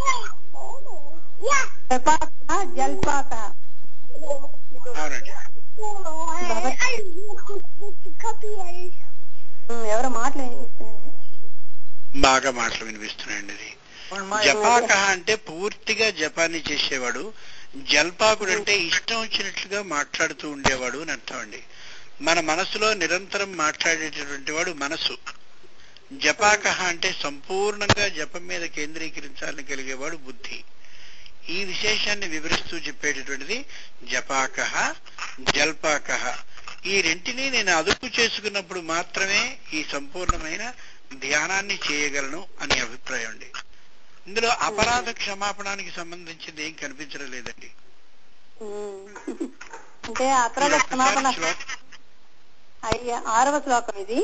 అవునండి. ఎవరో మాటలు వినిపిస్తున్నాయి, బాగా మాటలు వినిపిస్తున్నాయండి. అది జపాక అంటే పూర్తిగా జపాన్ని చేసేవాడు, జల్పాకుడు అంటే ఇష్టం వచ్చినట్లుగా మాట్లాడుతూ ఉండేవాడు అని అర్థం అండి. మన మనసులో నిరంతరం మాట్లాడేటటువంటి వాడు మనసు. జపాక అంటే సంపూర్ణంగా జపం మీద కేంద్రీకరించాలని కలిగేవాడు బుద్ధి. ఈ విశేషాన్ని వివరిస్తూ చెప్పేటటువంటిది జపాక, జల్పాక. ఈ రెంటిని నేను అదుపు చేసుకున్నప్పుడు మాత్రమే ఈ సంపూర్ణమైన ధ్యానాన్ని చేయగలను అనే అభిప్రాయం అండి. ఇందులో అపరాధ క్షమాపణానికి సంబంధించింది ఏం కనిపించడం లేదండి. అంటే అపరాధ క్షమాపణ అయ్యా ఆరవ శ్లోకం ఇది.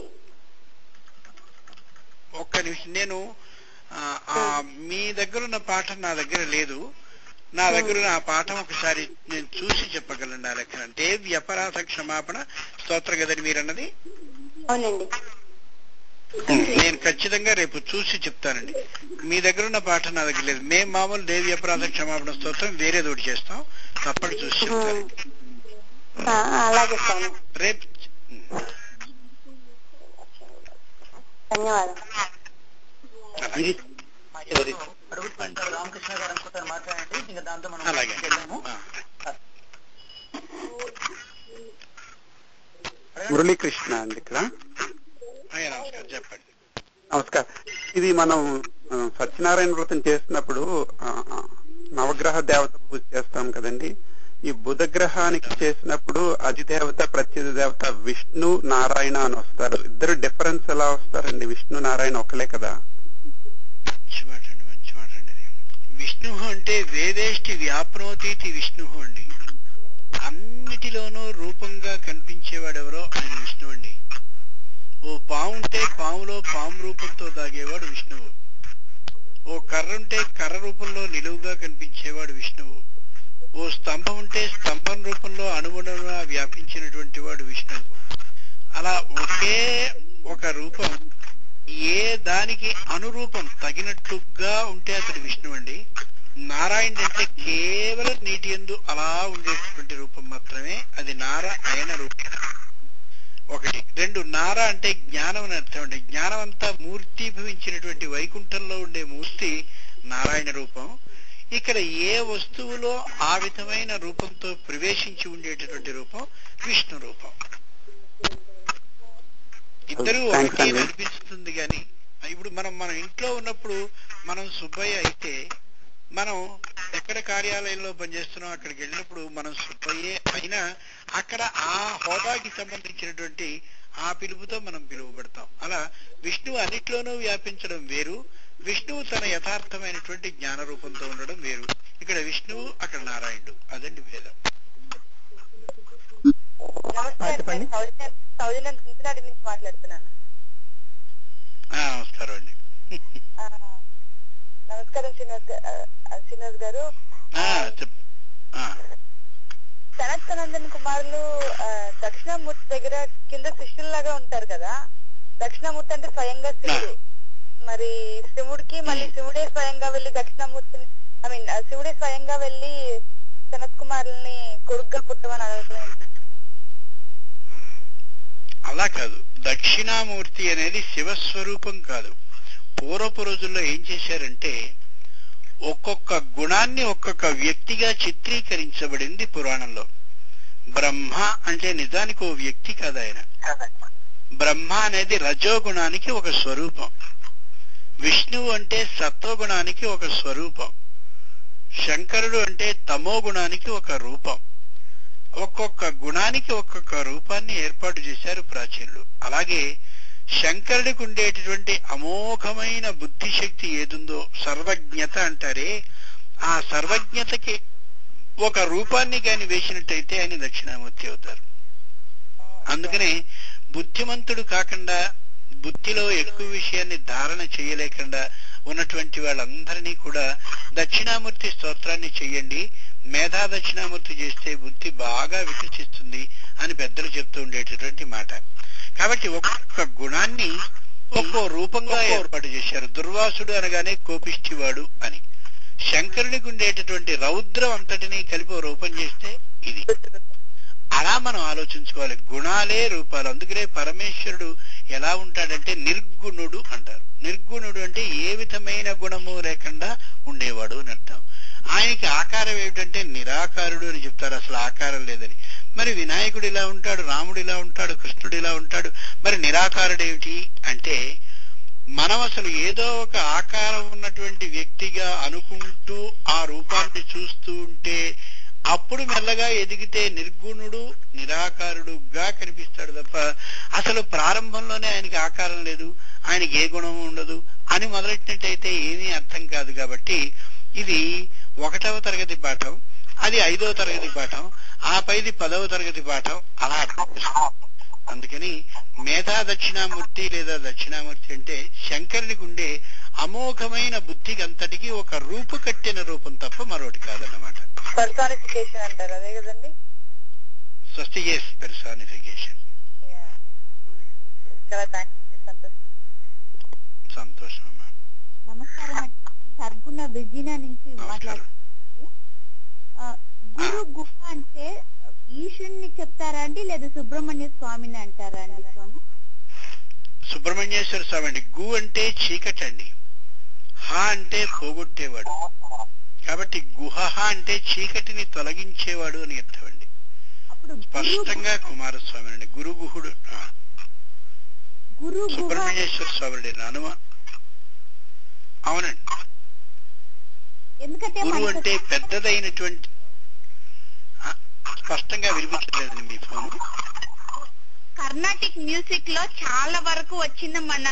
ఒక్క నిమిషం, నేను మీ దగ్గర ఉన్న పాఠం నా దగ్గర లేదు, నా దగ్గర ఆ పాఠం ఒకసారి నేను చూసి చెప్పగలను. ఆ లెక్కన అంటే వ్యపరాధ క్షమాపణ స్తోత్రం కదండి మీరు అన్నది. అవునండి, నేను ఖచ్చితంగా రేపు చూసి చెప్తానండి. మీ దగ్గర ఉన్న పాఠం నా దగ్గర లేదు. మేము మామూలు దేవి అపరాధ క్షమాపణ స్తోత్రం వేరే తోటి చేస్తాం, తప్పటి చూసి చెప్తాను. అలాగే రేపు ధన్యవాదాలు. రామకృష్ణ గారు అనుకుంటారు మాట్లాడండి, ఇంకా దాంతో మనం అలాగే. మురళీకృష్ణ అండి ఇక్కడ. నమస్కారం, చెప్పండి. నమస్కారం. ఇది మనం సత్యనారాయణ వ్రతం చేస్తున్నప్పుడు నవగ్రహ దేవత పూజ చేస్తాం కదండి. ఈ బుధగ్రహానికి చేసినప్పుడు అధిదేవత ప్రత్యేక దేవత విష్ణు నారాయణ అని వస్తారు. ఇద్దరు డిఫరెన్స్ ఎలా వస్తారండి? విష్ణు నారాయణ ఒకలే కదా? మంచి మాట అండి, మంచి మాట అండి. విష్ణు అంటే వేదేష్టి వ్యాప్నోతీతి విష్ణు అండి. అన్నిటిలోనూ రూపంగా కనిపించేవాడు ఎవరో ఆయన విష్ణు అండి. ఓ పాము ఉంటే పాములో పాము రూపంతో దాగేవాడు విష్ణువు. ఓ కర్ర ఉంటే కర్ర రూపంలో నిలువుగా కనిపించేవాడు విష్ణువు. ఓ స్తంభం ఉంటే స్తంభం రూపంలో అణువణువుగా వ్యాపించినటువంటి వాడు విష్ణువు. అలా ఒకే ఒక రూపం ఏ దానికి అనురూపం తగినట్లుగా ఉంటే అతడు విష్ణువు అండి. నారాయణ అంటే కేవలం నీటి యందు అలా ఉండేటటువంటి రూపం మాత్రమే, అది నారాయణ రూపం. ఒకటి. రెండు, నార అంటే జ్ఞానం అని అర్థం అండి. జ్ఞానం అంతా మూర్తిభవించినటువంటి వైకుంఠంలో ఉండే మూర్తి నారాయణ రూపం. ఇక్కడ ఏ వస్తువులో ఆ విధమైన రూపంతో ప్రవేశించి ఉండేటటువంటి రూపం విష్ణు రూపం. ఇద్దరు ఒకటి అనిపిస్తుంది. కానీ ఇప్పుడు మనం మన ఇంట్లో ఉన్నప్పుడు మనం సుబ్బయ్య అయితే మనం ఎక్కడ కార్యాలయంలో పనిచేస్తున్నాం అక్కడికి వెళ్ళినప్పుడు మనం సుబ్బయ్యే అయినా అక్కడ ఆ హోదాకి సంబంధించినటువంటి ఆ పిలుపుతో మనం పిలువబడతాం. అలా విష్ణువు అన్నిట్లోనూ వ్యాపించడం వేరు, విష్ణువు తన యథార్థమైనటువంటి జ్ఞాన రూపంతో ఉండడం వేరు. ఇక్కడ విష్ణువు, అక్కడ నారాయణుడు, అదండి భేదం. మాట్లాడుతున్నాను. నమస్కారం అండి. నమస్కారం శ్రీనివాస్ గారు. సనత్ సనందన్ కుమారులు దక్షిణామూర్తి దగ్గర కింద శిష్యుల్లాగా ఉంటారు కదా. దక్షిణామూర్తి అంటే స్వయంగా శివుడు. మరి శివుడికి మళ్ళీ శివుడే స్వయంగా వెళ్ళి దక్షిణామూర్తిని ఐ మీన్ శివుడే స్వయంగా వెళ్ళి సనత్ కుమారుల్ని కొడుగ్గా పుట్టమని అడగడం. అలా కాదు, దక్షిణామూర్తి అనేది శివస్వరూపం కాదు. పూర్వపు రోజుల్లో ఏం చేశారంటే ఒక్కొక్క గుణాన్ని ఒక్కొక్క వ్యక్తిగా చిత్రీకరించబడింది పురాణంలో. బ్రహ్మ అంటే నిజానికి ఓ వ్యక్తి కాదు ఆయన. బ్రహ్మ అనేది రజోగుణానికి ఒక స్వరూపం. విష్ణువు అంటే సత్వగుణానికి ఒక స్వరూపం. శంకరుడు అంటే తమో గుణానికి ఒక రూపం. ఒక్కొక్క గుణానికి ఒక్కొక్క రూపాన్ని ఏర్పాటు చేశారు ప్రాచీనులు. అలాగే శంకరుడికి ఉండేటటువంటి అమోఘమైన బుద్ధిశక్తి ఏదుందో సర్వజ్ఞత అంటారే, ఆ సర్వజ్ఞతకి ఒక రూపాన్ని కాని వేసినట్టయితే ఆయన దక్షిణామూర్తి అవుతారు. అందుకనే బుద్ధిమంతుడు కాకుండా బుద్ధిలో ఎక్కువ విషయాన్ని ధారణ చేయలేకుండా ఉన్నటువంటి వాళ్ళందరినీ కూడా దక్షిణామూర్తి స్తోత్రాన్ని చెయ్యండి, మేధా దక్షిణామూర్తి చేస్తే బుద్ధి బాగా వికసిస్తుంది అని పెద్దలు చెప్తూ ఉండేటటువంటి మాట. కాబట్టి ఒక్కొక్క గుణాన్ని ఒక్కో రూపంగా ఏర్పాటు చేశారు. దుర్వాసుడు అనగానే కోపిష్టివాడు అని. శంకరునికి ఉండేటటువంటి రౌద్రం అంతటినీ కలిపి రూపం చేస్తే ఇది. అలా మనం ఆలోచించుకోవాలి. గుణాలే రూపాలు. అందుకనే పరమేశ్వరుడు ఎలా ఉంటాడంటే నిర్గుణుడు అంటారు. నిర్గుణుడు అంటే ఏ విధమైన గుణము లేకుండా ఉండేవాడు అని అర్థం. ఆయనకి ఆకారం ఏమిటంటే నిరాకారుడు అని చెప్తారు, అసలు ఆకారం లేదని. మరి వినాయకుడు ఇలా ఉంటాడు, రాముడు ఇలా ఉంటాడు, కృష్ణుడు ఇలా ఉంటాడు, మరి నిరాకారుడు ఏమిటి అంటే మనం అసలు ఏదో ఒక ఆకారం ఉన్నటువంటి వ్యక్తిగా అనుకుంటూ ఆ రూపాన్ని చూస్తూ ఉంటే అప్పుడు మెల్లగా ఎదిగితే నిర్గుణుడు నిరాకారుడుగా కనిపిస్తాడు తప్ప అసలు ప్రారంభంలోనే ఆయనకి ఆకారం లేదు, ఆయనకి ఏ గుణము ఉండదు అని మొదలెట్టినట్టయితే ఏమీ అర్థం కాదు. కాబట్టి ఇది ఒకటవ తరగతి పాఠం, అది ఐదవ తరగతి పాఠం, ఆ పైది పదవ తరగతి పాఠం, అలా అర్థం చేసుకోవాలి. అందుకని మేధా దక్షిణామూర్తి లేదా దక్షిణామూర్తి అంటే శంకరునికి ఉండే అమోఘమైన బుద్ధికి అంతటికి ఒక రూపు కట్టిన రూపం తప్ప మరొకటి కాదన్నమాట. పర్సానిఫికేషన్ అంటారు, అదే కదండి? స్వస్తి ఎస్ పర్సానిఫికేషన్. చాలా థాంక్స్, సంతోషం. సంతోషం అమ్మా. నమస్కారం అండి, సర్గుణ బిజినా నుంచి మాట్లాడుతున్నాను. గురు గుహ అంటే ఈశ్వరుని చెప్తారా అండి లేదా సుబ్రహ్మణ్య స్వామిని అంటారా అండి? స్వామి సుబ్రహ్మణ్యేశ్వర స్వామి అండి. గు అంటే చీకటి అండి, హ అంటే పోగొట్టేవాడు. కాబట్టి గుహ అంటే చీకటిని తొలగించేవాడు అని అర్థం అండి. స్పష్టంగా కుమారస్వామి అండి. గురు గుహుడు సుబ్రహ్మణ్యేశ్వర స్వామి అండి. హనుమ అవునండి. గురు అంటే పెద్దదైనటువంటి, స్పష్టంగా వినిపించలేదండి మీ ఫోన్. కర్ణాటిక్ మ్యూజిక్ లో చాలా వరకు వచ్చిన మన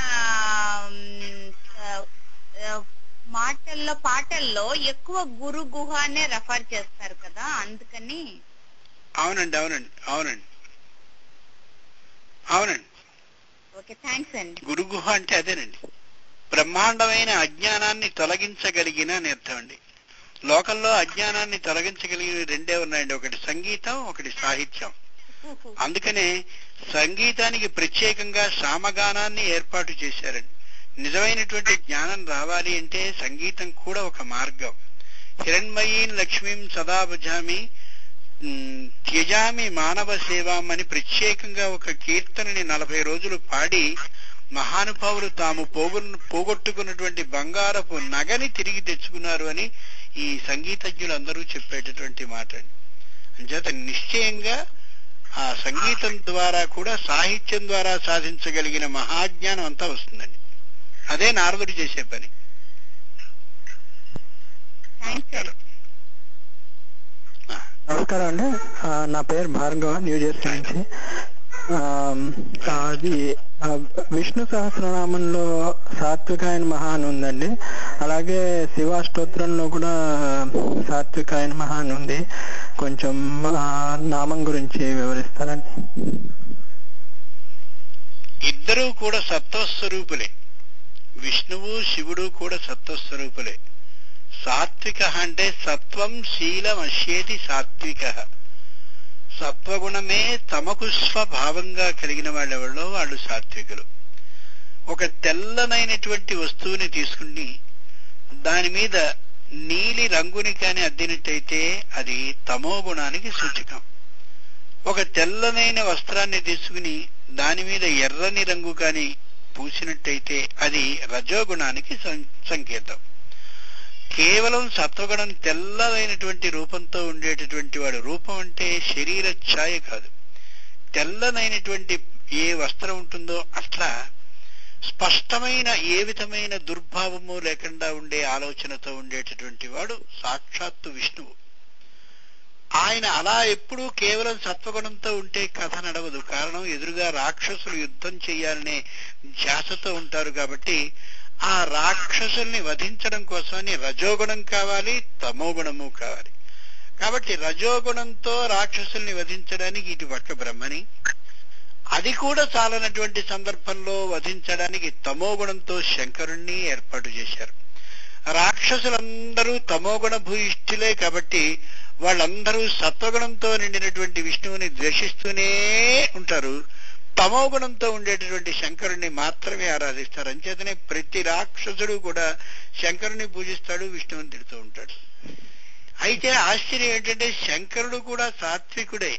మాటల్లో పాటల్లో ఎక్కువ గురు గుహ అనే రెఫర్ చేస్తారు కదా, అందుకని. అవునండి అవునండి అవునండి అవునండి ఓకే, థ్యాంక్స్ అండి. గురు గుహ అంటే అదేనండి, బ్రహ్మాండమైన అజ్ఞానాన్ని తొలగించగలిగిన అని అర్థం అండి. లోకంలో అజ్ఞానాన్ని తొలగించగలిగిన రెండే ఉన్నాయండి, ఒకటి సంగీతం, ఒకటి సాహిత్యం. అందుకనే సంగీతానికి ప్రత్యేకంగా సామగానాన్ని ఏర్పాటు చేశారండి. నిజమైనటువంటి జ్ఞానం రావాలి అంటే సంగీతం కూడా ఒక మార్గం. హిరణ్మయీన్ లక్ష్మీం సదా భజామి త్యజామి మానవ సేవాం అని ప్రత్యేకంగా ఒక కీర్తనని నలభై రోజులు పాడి మహానుభావులు తాము పోగొ పోగొట్టుకున్నటువంటి బంగారపు నగని తిరిగి తెచ్చుకున్నారు అని ఈ సంగీతజ్ఞులందరూ చెప్పేటటువంటి మాట అండి. అంచేత నిశ్చయంగా ఆ సంగీతం ద్వారా కూడా సాహిత్యం ద్వారా సాధించగలిగిన మహాజ్ఞానం అంతా వస్తుందండి. అదే నారదుడు చేసే పని. నమస్కారం అండి, నా పేరు భార్గవ, న్యూ జెర్సీ నుంచి. అది విష్ణు సహస్రనామంలో సాత్వికాయన మహా అని ఉందండి, అలాగే శివాష్టోత్రంలో కూడా సాత్వికాయన మహా అని ఉంది. కొంచెం నామం గురించి వివరిస్తారండి. ఇద్దరూ కూడా సత్వస్వరూపులే, విష్ణువు శివుడు కూడా సత్వస్వరూపులే. సాత్విక అంటే సత్వం శీలం అశ్యేతి సాత్విక. సత్వగుణమే తమకు స్వభావంగా కలిగిన వాళ్ళు ఎవరో వాళ్ళు సాత్వికులు. ఒక తెల్లనైనటువంటి వస్తువుని తీసుకుని దాని మీద నీలి రంగుని కాని అద్దినట్టయితే అది తమో గుణానికి సూచకం. ఒక తెల్లనైన వస్త్రాన్ని తీసుకుని దాని మీద ఎర్రని రంగు కాని పూసినట్టయితే అది రజోగుణానికి సంకేతం. కేవలం సత్వగుణం తెల్లదైనటువంటి రూపంతో ఉండేటటువంటి వాడు, రూపం అంటే శరీర ఛాయ కాదు, తెల్లనైనటువంటి ఏ వస్త్రం ఉంటుందో అట్లా స్పష్టమైన ఏ విధమైన దుర్భావము లేకుండా ఉండే ఆలోచనతో ఉండేటటువంటి వాడు సాక్షాత్తు విష్ణువు. ఆయన అలా ఎప్పుడూ కేవలం సత్వగుణంతో ఉంటే కథ నడవదు. కారణం ఎదురుగా రాక్షసులు యుద్ధం చేయాలనే ధ్యాసతో ఉంటారు. కాబట్టి ఆ రాక్షసుల్ని వధించడం కోసమని రజోగుణం కావాలి, తమోగుణము కావాలి. కాబట్టి రజోగుణంతో రాక్షసుల్ని వధించడానికి ఇటు పక్క బ్రహ్మని, అది కూడా చాలనటువంటి సందర్భంలో వధించడానికి తమోగుణంతో శంకరుణ్ణి ఏర్పాటు చేశారు. రాక్షసులందరూ తమోగుణ భూయిష్ఠులే కాబట్టి వాళ్ళందరూ సత్వగుణంతో నిండినటువంటి విష్ణువుని ద్వేషిస్తూనే ఉంటారు, తమోగుణంతో ఉండేటటువంటి శంకరుణ్ణి మాత్రమే ఆరాధిస్తారు. అంచేతనే ప్రతి రాక్షసుడు కూడా శంకరుని పూజిస్తాడు, విష్ణువుని తిడుతూ ఉంటాడు. అయితే ఆశ్చర్యం ఏంటంటే శంకరుడు కూడా సాత్వికుడే,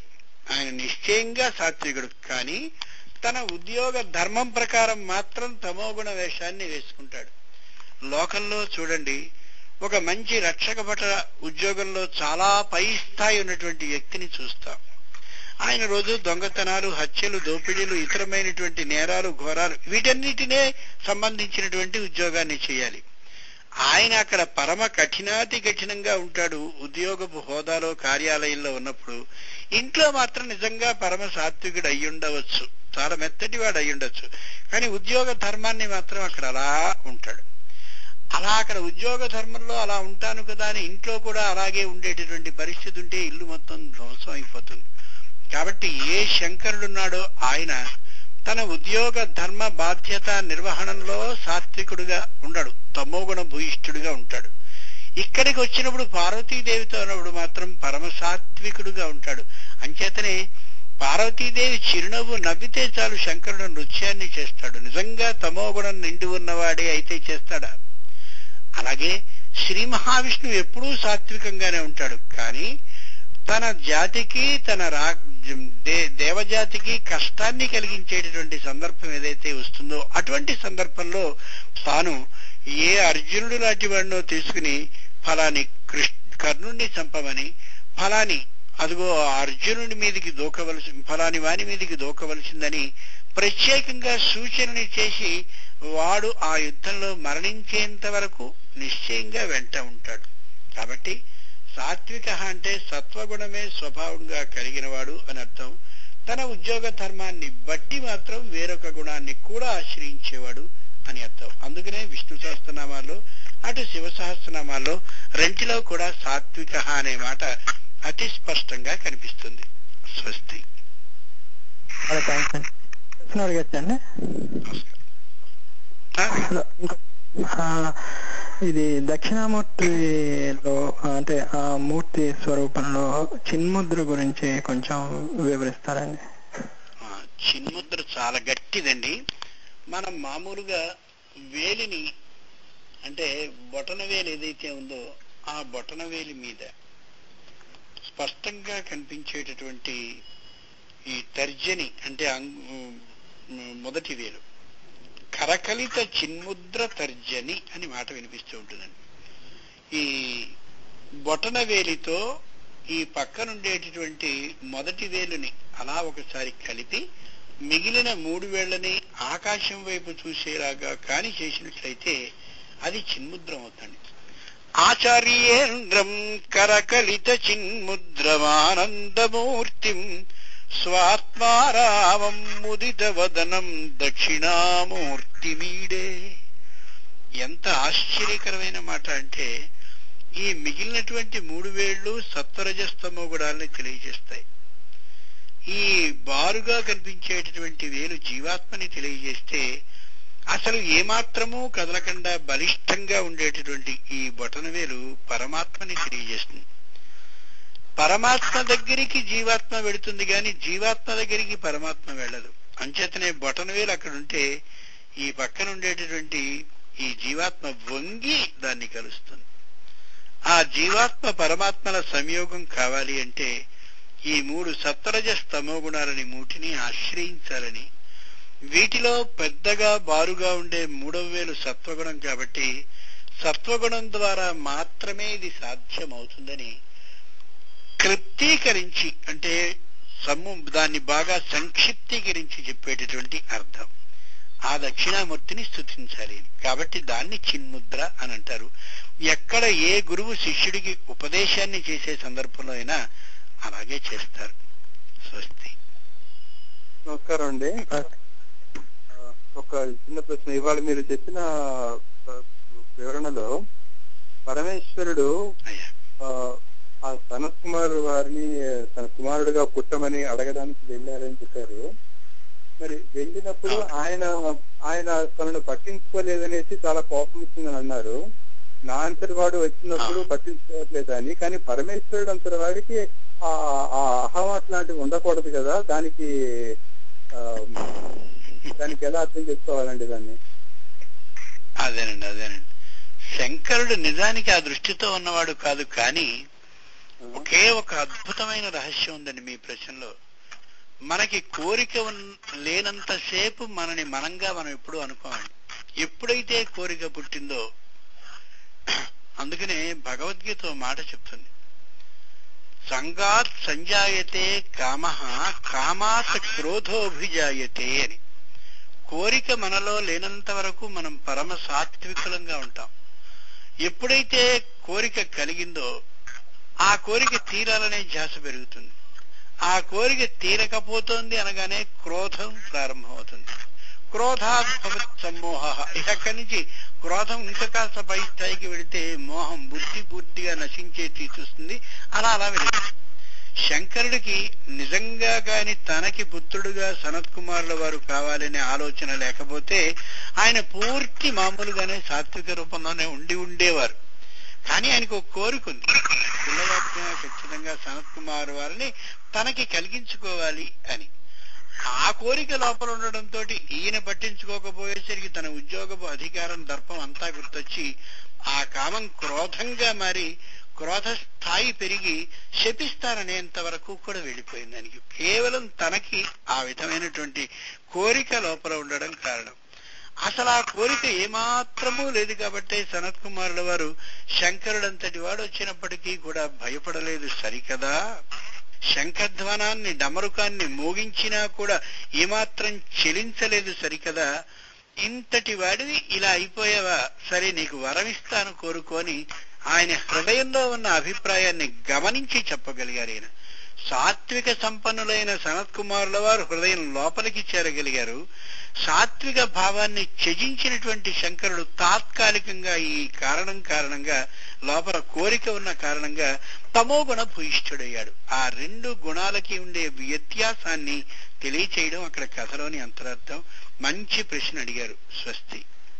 ఆయన నిశ్చయంగా సాత్వికుడు, కానీ తన ఉద్యోగ ధర్మం ప్రకారం మాత్రం తమోగుణ వేషాన్ని వేసుకుంటాడు. లోకంలో చూడండి, ఒక మంచి రక్షక భట ఉద్యోగంలో చాలా పై స్థాయి ఉన్నటువంటి వ్యక్తిని చూస్తాం. ఆయన రోజు దొంగతనాలు, హత్యలు, దోపిడీలు, ఇతరమైనటువంటి నేరాలు, ఘోరాలు వీటన్నిటినే సంబంధించినటువంటి ఉద్యోగాన్ని చేయాలి. ఆయన అక్కడ పరమ కఠినాతి కఠినంగా ఉంటాడు ఉద్యోగపు హోదాలో, కార్యాలయంలో ఉన్నప్పుడు. ఇంట్లో మాత్రం నిజంగా పరమ సాత్వికుడు అయ్యుండవచ్చు, చాలా మెత్తటి వాడు అయ్యుండొచ్చు, కానీ ఉద్యోగ ధర్మాన్ని మాత్రం అక్కడ అలా ఉంటాడు. అలా అక్కడ ఉద్యోగ ధర్మంలో అలా ఉంటాను కదా అని ఇంట్లో కూడా అలాగే ఉండేటటువంటి పరిస్థితి ఉంటే ఇల్లు మొత్తం ధ్వంసం అయిపోతుంది. కాబట్టి ఏ శంకరుడున్నాడో ఆయన తన ఉద్యోగ ధర్మ బాధ్యత నిర్వహణలో సాత్వికుడుగా ఉండడు, తమోగుణ భూయిష్ఠుడుగా ఉంటాడు. ఇక్కడికి వచ్చినప్పుడు పార్వతీదేవితో ఉన్నప్పుడు మాత్రం పరమ సాత్వికుడుగా ఉంటాడు. అంచేతనే పార్వతీదేవి చిరునవ్వు నవ్వితే చాలు శంకరుడు నృత్యాన్ని చేస్తాడు. నిజంగా తమోగుణం నిండి ఉన్నవాడే అయితే చేస్తాడా? అలాగే శ్రీ మహావిష్ణువు ఎప్పుడూ సాత్వికంగానే ఉంటాడు, కానీ తన జాతికి, తన రా దేవజాతికి కష్టాన్ని కలిగించేటటువంటి సందర్భం ఏదైతే వస్తుందో అటువంటి సందర్భంలో తాను ఏ అర్జునుడు లాంటి వాడినో తీసుకుని ఫలాని కృష్ణ కర్ణుణ్ణి చంపమని, ఫలాని అదిగో అర్జునుడి మీదికి దూకవలసి ఫలాని వాని మీదికి దూకవలసిందని ప్రత్యేకంగా సూచనని చేసి వాడు ఆ యుద్ధంలో మరణించేంత వరకు నిశ్చయంగా వెంట ఉంటాడు. కాబట్టి సాత్విక అంటే సత్వగుణమే స్వభావంగా కలిగిన వాడు అని అర్థం. తన ఉద్యోగ ధర్మాన్ని బట్టి మాత్రం వేరొక గుణాన్ని కూడా ఆశ్రయించేవాడు అని అర్థం. అందుకనే విష్ణు సహస్రనామాల్లో అటు శివ సహస్రనామాల్లో రెంటిలో కూడా సాత్విక అనే మాట అతి స్పష్టంగా కనిపిస్తుంది. స్వస్తి. ఇది దక్షిణామూర్తిలో అంటే ఆ మూర్తి స్వరూపంలో చిన్ముద్ర గురించి కొంచెం వివరిస్తారండి. చిన్ముద్ర చాలా గట్టిదండి. మనం మామూలుగా వేలిని అంటే బొటన వేలు ఏదైతే ఉందో ఆ బొటన వేలి మీద స్పష్టంగా కనిపించేటటువంటి ఈ తర్జని అంటే మొదటి వేలు కరకలిత చిన్ముద్ర తర్జని అని మాట వినిపిస్తూ ఉంటుందండి. ఈ బొటన వేలితో ఈ పక్కనుండేటటువంటి మొదటి వేలుని అలా ఒకసారి కలిపి మిగిలిన మూడు వేళ్లని ఆకాశం వైపు చూసేలాగా కాని చేసినట్లయితే అది చిన్ముద్రం అవుతుంది. ఆచార్యేంద్రం కరకలిత చిన్ముద్రమానందమూర్తిం స్వాత్మారామం ముదిత వదనం దక్షిణామూర్తి వీడే. ఎంత ఆశ్చర్యకరమైన మాట అంటే ఈ మిగిలినటువంటి మూడు వేళ్లు సత్వరజస్తమో గుణాలని తెలియజేస్తాయి. ఈ బారుగా కనిపించేటటువంటి వేలు జీవాత్మని తెలియజేస్తే అసలు ఏమాత్రమూ కదలకుండా బలిష్టంగా ఉండేటటువంటి ఈ బొటన వేలు పరమాత్మని తెలియజేస్తుంది. పరమాత్మ దగ్గరికి జీవాత్మ వెళుతుంది కానీ జీవాత్మ దగ్గరికి పరమాత్మ వెళ్ళదు. అంచేతనే బొటన వేలు అక్కడ ఉంటే ఈ పక్కన ఉండేటటువంటి ఈ జీవాత్మ వంగి దాన్ని కలుస్తుంది. ఆ జీవాత్మ పరమాత్మల సంయోగం కావాలి అంటే ఈ మూడు సత్వరజ స్తమో గుణాలని మూటిని ఆశ్రయించాలని, వీటిలో పెద్దగా బారుగా ఉండే మూడవ వేలు సత్వగుణం కాబట్టి సత్వగుణం ద్వారా మాత్రమే ఇది సాధ్యమవుతుందని క్లుప్తీకరించి అంటే సమ్ము దాన్ని బాగా సంక్షిప్తీకరించి చెప్పేటటువంటి అర్థం. ఆ దక్షిణామూర్తిని స్తుతించాలి కాబట్టి దాన్ని చిన్ముద్ర అని అంటారు. ఎక్కడ ఏ గురువు శిష్యుడికి ఉపదేశాన్ని చేసే సందర్భంలో అయినా అలాగే చేస్తారు. స్వస్తి. నమస్కారం అండి. ఒక చిన్న ప్రశ్న. ఇవాళ మీరు చెప్పిన వివరణలో పరమేశ్వరుడు ఆ సనత్ కుమార్ వారిని తన కుమారుడుగా పుట్టమని అడగడానికి వెళ్ళారని చెప్పారు. మరి వెళ్ళినప్పుడు ఆయన ఆయన తనను పట్టించుకోలేదనేసి చాలా కోపం వచ్చిందని అన్నారు. నా అంతటి వాడు వచ్చినప్పుడు పట్టించుకోవట్లేదని. కానీ పరమేశ్వరుడు అంతటి వాడికి ఆ అహం అట్లాంటివి ఉండకూడదు కదా, దానికి దానికి ఎలా అర్థం చేసుకోవాలండి దాన్ని? అదేనండి అదేనండి శంకరుడు నిజానికి ఆ దృష్టితో ఉన్నవాడు కాదు, కానీ ఒకే ఒక అద్భుతమైన రహస్యం ఉందండి మీ ప్రశ్నలో. మనకి కోరిక లేనంతసేపు మనని మనంగా మనం ఎప్పుడు అనుకోమండి. ఎప్పుడైతే కోరిక పుట్టిందో, అందుకనే భగవద్గీత మాట చెప్తుంది, సంగాత్ సంజాయతే కామః కామాత్ క్రోధోభిజాయతే అని. కోరిక మనలో లేనంత వరకు మనం పరమ సాత్వికులంగా ఉంటాం. ఎప్పుడైతే కోరిక కలిగిందో ఆ కోరిక తీరాలనే ధ్యాస పెరుగుతుంది. ఆ కోరిక తీరకపోతోంది అనగానే క్రోధం ప్రారంభమవుతుంది. క్రోధాద్భవత్ సమ్మోహ. ఇక్కడి నుంచి క్రోధం ఇంకా కాస్త పై స్థాయికి వెళితే మోహం బుద్ధి పూర్తిగా నశించే తీస్తుంది. అలా అలా వెళుతుంది. శంకరుడికి నిజంగా కాని తనకి పుత్రుడుగా సనత్ కుమారుల వారు కావాలనే ఆలోచన లేకపోతే ఆయన పూర్తి మామూలుగానే సాత్విక రూపంలోనే ఉండి ఉండేవారు. కానీ ఆయనకు ఒక కోరిక ఉంది, పిల్లవాడిగా ఖచ్చితంగా సనత్ కుమార్ వారిని తనకి కలిగించుకోవాలి అని. ఆ కోరిక లోపల ఉండడంతో ఈయన పట్టించుకోకపోయేసరికి తన ఉద్యోగపు అధికారం దర్పం అంతా గుర్తొచ్చి ఆ కామం క్రోధంగా మారి క్రోధ స్థాయి పెరిగి శపిస్తారనేంత వరకు కూడా వెళ్ళిపోయింది. దానికి కేవలం తనకి ఆ విధమైనటువంటి కోరిక లోపల ఉండడం కారణం. అసలు ఆ కోరిక ఏమాత్రమూ లేదు కాబట్టి సనత్ కుమారుల వారు శంకరుడంతటి వాడు వచ్చినప్పటికీ కూడా భయపడలేదు సరికదా. శంఖధ్వనాన్ని డమరుకాన్ని మోగించినా కూడా ఏమాత్రం చెలించలేదు సరికదా. ఇంతటి వాడివి ఇలా అయిపోయావా, సరే నీకు వరమిస్తాను కోరుకొని ఆయన హృదయంలో ఉన్న అభిప్రాయాన్ని గమనించి చెప్పగలిగారు. ఆయన సాత్విక సంపన్నులైన సనత్ కుమారుల వారు హృదయం లోపలికి చేరగలిగారు. సాత్విక భావాన్ని త్యజించినటువంటి శంకరుడు తాత్కాలికంగా ఈ కారణం కారణంగా లోపల కోరిక ఉన్న కారణంగా తమో గుణ భూయిష్ఠుడయ్యాడు. ఆ రెండు గుణాలకి ఉండే వ్యత్యాసాన్ని తెలియచేయడం అక్కడ కథలోని అంతరార్థం. మంచి ప్రశ్న అడిగారు. స్వస్తి.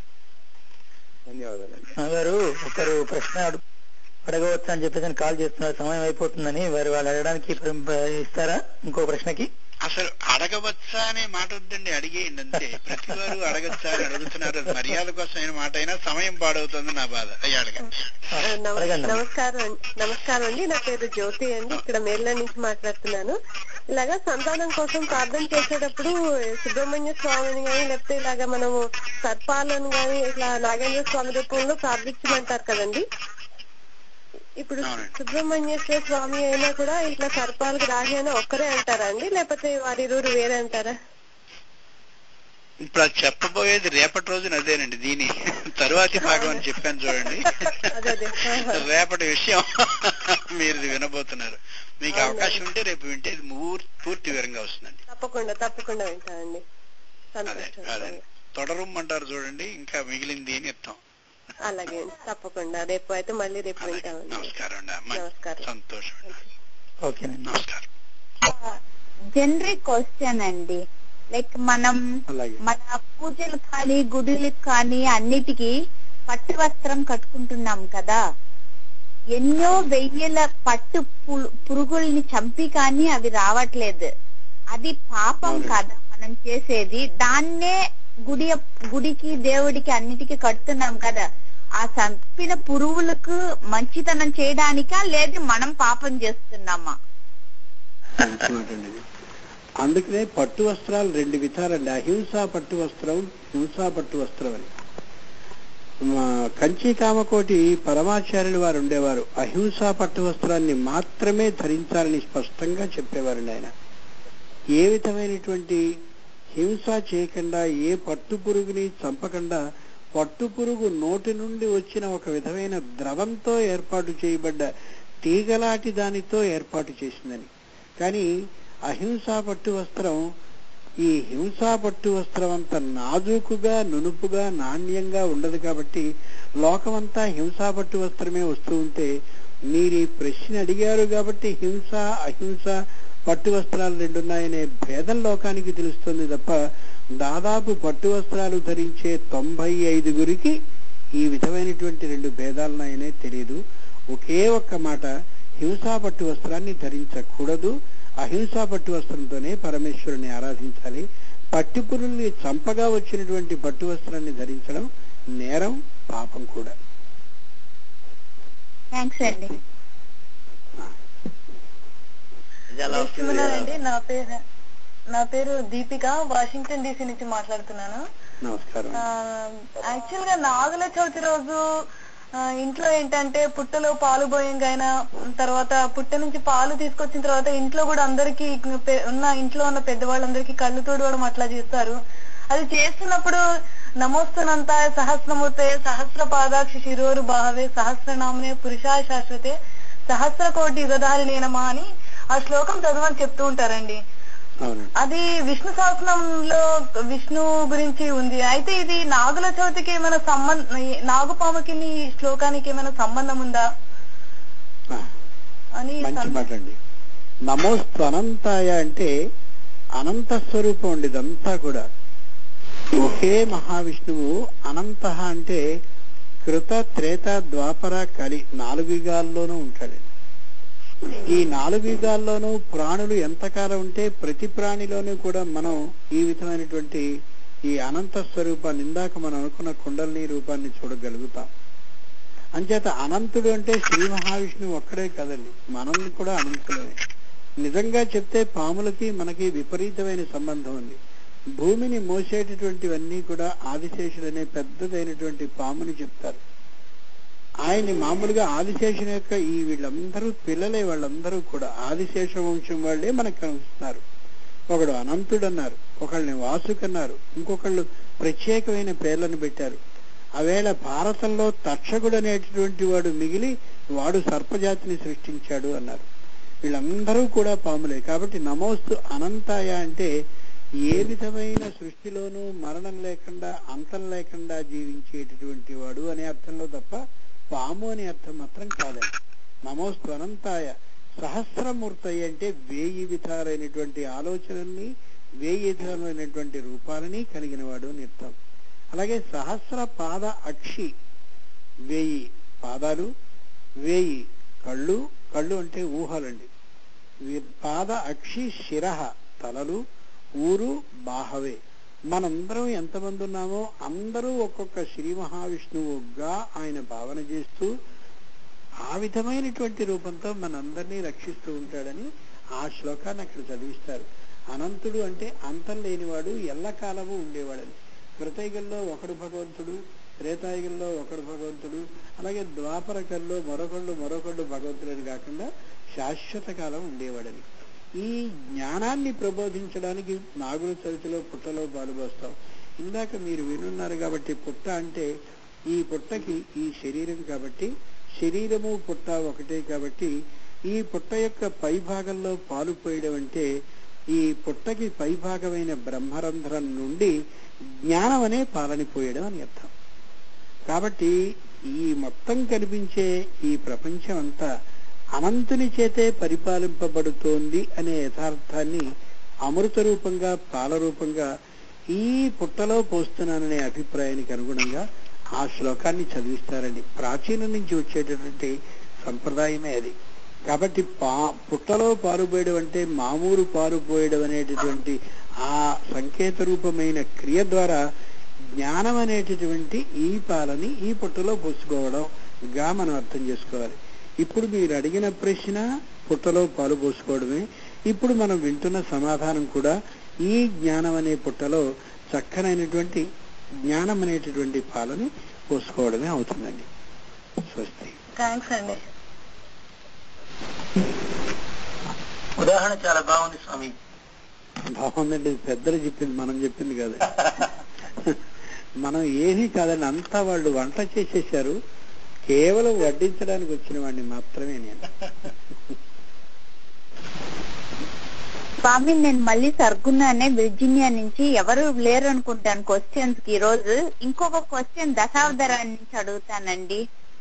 గారు ఒకరు ప్రశ్న అడగవచ్చు అని చెప్పేసి కాల్ చేస్తున్నారు, సమయం అయిపోతుందని. వారు వాళ్ళు అడగడానికి ఇస్తారా ఇంకో ప్రశ్నకి? అసలు అడగవచ్చా అనే మాట వద్దండి, అడిగేయండి అంతే. ప్రతి వారు అడగచ్చా అని అడుగుతున్నారు. మర్యాద కోసమైన మాట అయినా సమయం పాడవుతుంది నా బాధ. అయ్యాడుగా. నమస్కారం నమస్కారం అండి. నా పేరు జ్యోతి అండి. ఇక్కడ మేడ్ల నుంచి మాట్లాడుతున్నాను. ఇలాగా సంతానం కోసం ప్రార్థన చేసేటప్పుడు సుబ్రహ్మణ్య స్వామిని గాని లేకపోతే ఇలాగా మనము సర్పాలను గాని ఇట్లా నాగేంద్ర స్వామి రూపంలో ప్రార్థించమంటారు కదండి. ఇప్పుడు సుబ్రహ్మణ్యేశ్వర స్వామి అయినా కూడా ఇట్లా సర్పాలకు రాజు అయినా ఒక్కరే అంటారా అండి, లేకపోతే వారిరువురు వేరే అంటారా? ఇప్పుడు అది చెప్పబోయేది రేపటి రోజున అదేనండి. దీని తరువాతి భాగం అని చెప్పాను చూడండి. రేపటి విషయం మీరు వినబోతున్నారు. మీకు అవకాశం ఉంటే రేపు వింటే పూర్తి వివరంగా వస్తుందండి. తప్పకుండా తప్పకుండా వింటానండి. అదే అదే తొడరుమ్మంటారు చూడండి, ఇంకా మిగిలింది అని చెప్తాం. అలాగే తప్పకుండా రేపు అయితే మళ్ళీ రేపు వింటామండి. నమస్కారం. నమస్కారం. సంతోషం. నమస్కారం. జనరిక్ క్వశ్చన్ అండి. లైక్ మనం మన పూజలు కానీ గుడులకు కానీ అన్నిటికీ పట్టు వస్త్రం కట్టుకుంటున్నాం కదా, ఎన్నో వెయ్యిల పట్టు పురుగుల్ని చంపి కానీ అవి రావట్లేదు. అది పాపం కదా మనం చేసేది. దాన్నే గుడి గుడికి దేవుడికి అన్నిటికీ కడుతున్నాం కదా, ఆ చంపిన పురుగులకు మంచితనం చేయడానికా లేదు మనం పాపం చేస్తున్నామా? అందుకనే పట్టు వస్త్రాలు రెండు విధాలండి. అహింసా పట్టు వస్త్రం, హింసా పట్టు వస్త్రం అని. కంచి కామకోటి పరమాచార్యులు వారు ఉండేవారు. అహింసా పట్టు వస్త్రాన్ని మాత్రమే ధరించాలని స్పష్టంగా చెప్పేవారండి ఆయన. ఏ విధమైనటువంటి హింస చేయకుండా, ఏ పట్టు పురుగుని చంపకుండా, పట్టు పురుగు నోటి నుండి వచ్చిన ఒక విధమైన ద్రవంతో ఏర్పాటు చేయబడ్డ తీగలాటి దానితో ఏర్పాటు చేసిందని. కానీ అహింసా పట్టు వస్త్రం, ఈ హింసా పట్టు వస్త్రం అంత నాజూకుగా నునుపుగా నాణ్యంగా ఉండదు కాబట్టి లోకమంతా హింసా పట్టు వస్త్రమే వస్తూ ఉంటే, మీరు ఈ ప్రశ్న అడిగారు కాబట్టి హింస అహింస పట్టు వస్త్రాలు రెండున్నాయనే భేదం లోకానికి తెలుస్తుంది తప్ప దాదాపు పట్టు వస్త్రాలు ధరించే తొంభై ఐదుగురికి ఈ విధమైనటువంటి రెండు భేదాలున్నాయనే తెలియదు. ఒకే ఒక్క మాట, హింసా పట్టు వస్త్రాన్ని ధరించకూడదు, అహింసా పట్టు వస్త్రంతోనే పరమేశ్వరుని ఆరాధించాలి. పట్టుపురుల్ని చంపగా వచ్చినటువంటి పట్టు వస్త్రాన్ని ధరించడం నేరం, పాపం కూడా. చేస్తున్నారండి. నా పేరు నా పేరు దీపిక, వాషింగ్టన్ డీసీ నుంచి మాట్లాడుతున్నాను. నమస్కారం. యాక్చువల్ గా నాగుల చవితి రోజు ఇంట్లో ఏంటంటే పుట్టలో పాలు పోయంగాయన తర్వాత పుట్ట నుంచి పాలు తీసుకొచ్చిన తర్వాత ఇంట్లో కూడా అందరికి ఉన్న ఇంట్లో ఉన్న పెద్దవాళ్ళందరికీ కళ్ళు తోడవడం అట్లా చేస్తారు. అది చేస్తున్నప్పుడు నమోస్తునంత సహస్రమూర్తే సహస్ర పాదాక్షి శిరోరు బాహవే సహస్రనామనే పురుషాయ శాశ్వతే సహస్ర కోటి యుగధారిణే నమః అని ఆ శ్లోకం చదవని చెప్తూ ఉంటారండి. అది విష్ణు సహస్రంలో విష్ణు గురించి ఉంది. అయితే ఇది నాగుల చవితికి ఏమైనా సంబంధం, నాగుపాముకి శ్లోకానికి ఏమైనా సంబంధం ఉందా అని. మంచి మాట అండి. నమోస్తు అనంతాయ అంటే అనంత స్వరూపం అండి. ఇదంతా కూడా ఒకే మహావిష్ణువు. అనంత అంటే కృత త్రేత ద్వాపర కలి నాలుగు యుగాల్లోనూ ఉంటాడు. ఈ నాలుగు యుగాల్లోనూ ప్రాణులు ఎంతకాలం ఉంటే ప్రతి ప్రాణిలోనూ కూడా మనం ఈ విధమైనటువంటి ఈ అనంత స్వరూపాన్ని, ఇందాక మనం అనుకున్న కుండలిని రూపాన్ని చూడగలుగుతాం. అంచేత అనంతుడు అంటే శ్రీ మహావిష్ణువు ఒక్కడే కదండి, మనం కూడా అనంతులే. నిజంగా చెప్తే పాములకి మనకి విపరీతమైన సంబంధం ఉంది. భూమిని మోసేటటువంటివన్నీ కూడా ఆదిశేషుడు అనే పెద్దదైనటువంటి పాముని చెప్తారు. ఆయన్ని మామూలుగా ఆదిశేషుని యొక్క ఈ వీళ్ళందరూ పిల్లలే, వాళ్ళందరూ కూడా ఆదిశేష వంశం వాళ్ళే మనకు కనిపిస్తున్నారు. ఒకడు అనంతుడు అన్నారు, ఒకళ్ళని వాసుకన్నారు, ఇంకొకళ్ళు ప్రత్యేకమైన పేర్లను పెట్టారు. ఆవేళ భారతంలో తక్షకుడు అనేటటువంటి వాడు మిగిలి వాడు సర్పజాతిని సృష్టించాడు అన్నారు. వీళ్ళందరూ కూడా పాములే. కాబట్టి నమోస్తు అనంతాయ అంటే ఏ విధమైన సృష్టిలోనూ మరణం లేకుండా అంతం లేకుండా జీవించేటటువంటి వాడు అనే అర్థంలో తప్ప పాము అనే అర్థం మాత్రం కాదండి. నమోస్తు అనంతాయ సహస్రమూర్తయ్య అంటే వేయి విధాలైనటువంటి ఆలోచనల్ని, వేయి విధాలైనటువంటి రూపాలని కలిగిన వాడు అని అర్థం. అలాగే సహస్ర పాద అక్షి, వేయి పాదాలు, వేయి కళ్ళు, కళ్ళు అంటే ఊహలండి. పాద అక్షి శిరః తలలు, ఊరు బాహవే. మనందరం ఎంతమంది ఉన్నామో అందరూ ఒక్కొక్క శ్రీ మహావిష్ణువుగా ఆయన భావన చేస్తూ ఆ విధమైనటువంటి రూపంతో మనందరినీ రక్షిస్తూ ఉంటాడని ఆ శ్లోకాన్ని అక్కడ చదివిస్తారు. అనంతుడు అంటే అంతం లేనివాడు, ఎల్లకాలము ఉండేవాడని. కృతయుగంలో ఒకడు భగవంతుడు, త్రేతాయుగంలో ఒకడు భగవంతుడు, అలాగే ద్వాపరకల్లో మరొకళ్ళు మరొకళ్ళు భగవంతుడని కాకుండా శాశ్వత కాలం ఉండేవాడని. ఈ జ్ఞానాన్ని ప్రబోధించడానికి నాగుల చవితిలో పుట్టలో పాలుపోస్తాం. ఇందాక మీరు వినున్నారు కాబట్టి పుట్ట అంటే ఈ పుట్టకి ఈ శరీరం కాబట్టి, శరీరము పుట్ట ఒకటే కాబట్టి ఈ పుట్ట యొక్క పై భాగంలో పాలు పోయడం అంటే ఈ పుట్టకి పై భాగమైన బ్రహ్మరంధ్రం నుండి జ్ఞానం అనే పాలని పోయడం అని అర్థం. కాబట్టి ఈ మొత్తం కనిపించే ఈ ప్రపంచం అంతా అనంతుని చేతే పరిపాలింపబడుతోంది అనే యథార్థాన్ని అమృత రూపంగా, పాల రూపంగా ఈ పుట్టలో పోస్తున్నాననే అభిప్రాయానికి అనుగుణంగా ఆ శ్లోకాన్ని చదివిస్తారండి. ప్రాచీనం నుంచి వచ్చేటటువంటి సంప్రదాయమే అది. కాబట్టి పా పుట్టలో పాలుపోయడం అంటే మామూలు పాలుపోయడం అనేటటువంటి ఆ సంకేత రూపమైన క్రియ ద్వారా జ్ఞానం అనేటటువంటి ఈ పాలని ఈ పుట్టలో పోసుకోవడంగా మనం అర్థం చేసుకోవాలి. ఇప్పుడు మీరు అడిగిన ప్రశ్న పుట్టలో పాలు పోసుకోవడమే. ఇప్పుడు మనం వింటున్న సమాధానం కూడా ఈ జ్ఞానం అనే పుట్టలో చక్కనైనటువంటి జ్ఞానం అనేటటువంటి పాలని పోసుకోవడమే అవుతుందండి. స్వస్తి. థ్యాంక్స్ అండి. ఉదాహరణ చాలా బాగుంది స్వామి. బాగుందండి. పెద్దలు చెప్పింది, మనం చెప్పింది కాదు. మనం ఏమీ కాదండి, అంతా వాళ్ళు వంట చేసేసారు. కేవలం వడ్డించడానికి వచ్చిన వాడిని మాత్రమే నేను. స్వామి, నేను మళ్ళీ సర్గున్నానే విర్జీనియా నుంచి. ఎవరు లేరు అనుకుంటాను క్వశ్చన్స్ కి. ఈ రోజు ఇంకొక క్వశ్చన్ దశావతారాన్ని నుంచి అడుగుతానండి.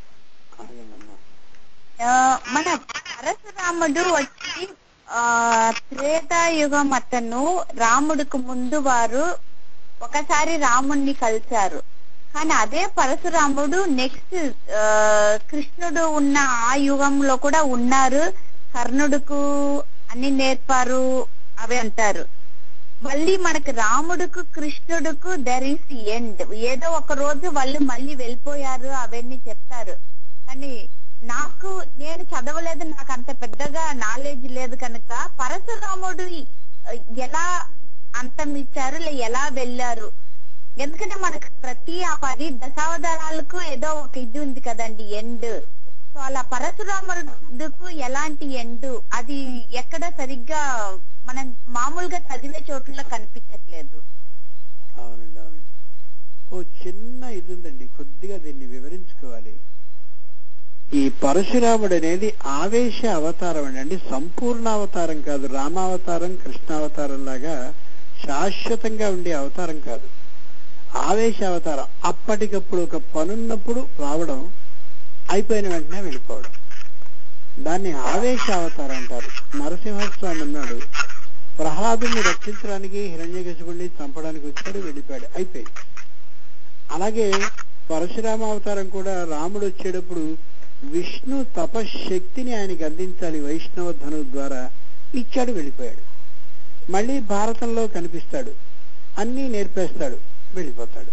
మన పరశురాముడు వచ్చి ఆ త్రేతాయుగం అతను రాముడికి ముందు వారు ఒకసారి రాముణ్ణి కలిశారు. కానీ అదే పరశురాముడు నెక్స్ట్ కృష్ణుడు ఉన్న ఆ యుగంలో కూడా ఉన్నారు, కర్ణుడుకు అన్ని నేర్పారు అవి అంటారు. మళ్ళీ మనకి రాముడుకు కృష్ణుడుకు దర్ ఈస్ ఎండ్. ఏదో ఒక రోజు వాళ్ళు మళ్ళీ వెళ్ళిపోయారు అవన్నీ చెప్తారు. కానీ నాకు నేను చదవలేదు, నాకు అంత పెద్దగా నాలెడ్జ్ లేదు కనుక పరశురాముడు ఎలా అంతమిచ్చారు, ఎలా వెళ్ళారు? ఎందుకంటే మనకు ప్రతి ఆ పది దశావతారాలకు ఏదో ఒక ఇది ఉంది కదండి, ఎండ్. సో అలా పరశురాముడుకు ఎలాంటి ఎండ్, అది ఎక్కడ సరిగ్గా మనం మామూలుగా చదివే చోట్ల కనిపించట్లేదు. అవునండి అవునండి. ఓ చిన్న ఇది ఉందండి, కొద్దిగా దీన్ని వివరించుకోవాలి. ఈ పరశురాముడు అనేది ఆవేశ అవతారం అండి, అంటే సంపూర్ణ అవతారం కాదు. రామావతారం కృష్ణావతారం లాగా శాశ్వతంగా ఉండే అవతారం కాదు, ఆవేశ అవతారం. అప్పటికప్పుడు ఒక పనున్నప్పుడు రావడం, అయిపోయిన వెంటనే వెళ్ళిపోవడం, దాన్ని ఆవేశ అవతారం అంటారు. నరసింహస్వామి ఉన్నాడు, ప్రహ్లాదుని రక్షించడానికి హిరణ్యకశిపుడిని చంపడానికి వచ్చాడు, వెళ్ళిపోయాడు, అయిపోయింది. అలాగే పరశురామ అవతారం కూడా రాముడు వచ్చేటప్పుడు విష్ణు తపశక్తిని ఆయనకి అందించాలి వైష్ణవ ధను ద్వారా, ఇచ్చాడు, వెళ్ళిపోయాడు. మళ్ళీ భారతంలో కనిపిస్తాడు, అన్నీ నేర్పేస్తాడు, వెళ్ళిపోతాడు.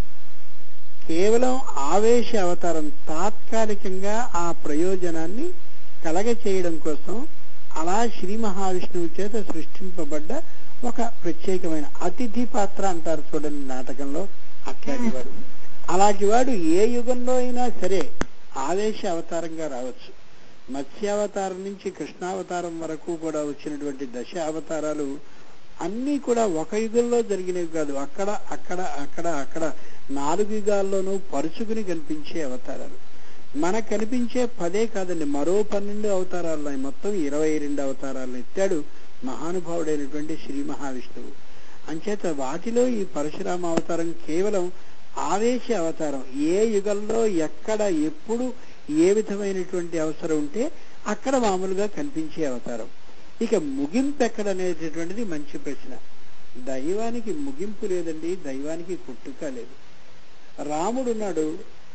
కేవలం ఆవేశ అవతారం, తాత్కాలికంగా ఆ ప్రయోజనాన్ని కలగ చేయడం కోసం అలా శ్రీ మహావిష్ణువు చేత సృష్టింపబడ్డ ఒక ప్రత్యేకమైన అతిథి పాత్ర అంటారు చూడండి నాటకంలో, అట్లాంటి వాడు. అలాంటి వాడు ఏ యుగంలో అయినా సరే ఆవేశ అవతారంగా రావచ్చు. మత్స్యావతారం నుంచి కృష్ణావతారం వరకు కూడా వచ్చినటువంటి దశ అవతారాలు అన్నీ కూడా ఒక యుగంలో జరిగినవి కాదు, అక్కడ అక్కడ అక్కడ అక్కడ నాలుగు యుగాల్లోనూ పరుచుకుని కనిపించే అవతారాలు. మనకు కనిపించే పదే కాదండి, మరో పన్నెండు అవతారాలు, మొత్తం ఇరవై రెండు అవతారాలను ఎత్తాడు మహానుభావుడైనటువంటి శ్రీ మహావిష్ణువు. అంచేత వాటిలో ఈ పరశురామ అవతారం కేవలం ఆవేశ అవతారం. ఏ యుగంలో ఎక్కడ ఎప్పుడు ఏ విధమైనటువంటి అవసరం ఉంటే అక్కడ మామూలుగా కనిపించే అవతారం. ఇక ముగింపు ఎక్కడనేటటువంటిది మంచి ప్రశ్న. దైవానికి ముగింపు లేదండి, దైవానికి పుట్టుక లేదు. రాముడున్నాడు,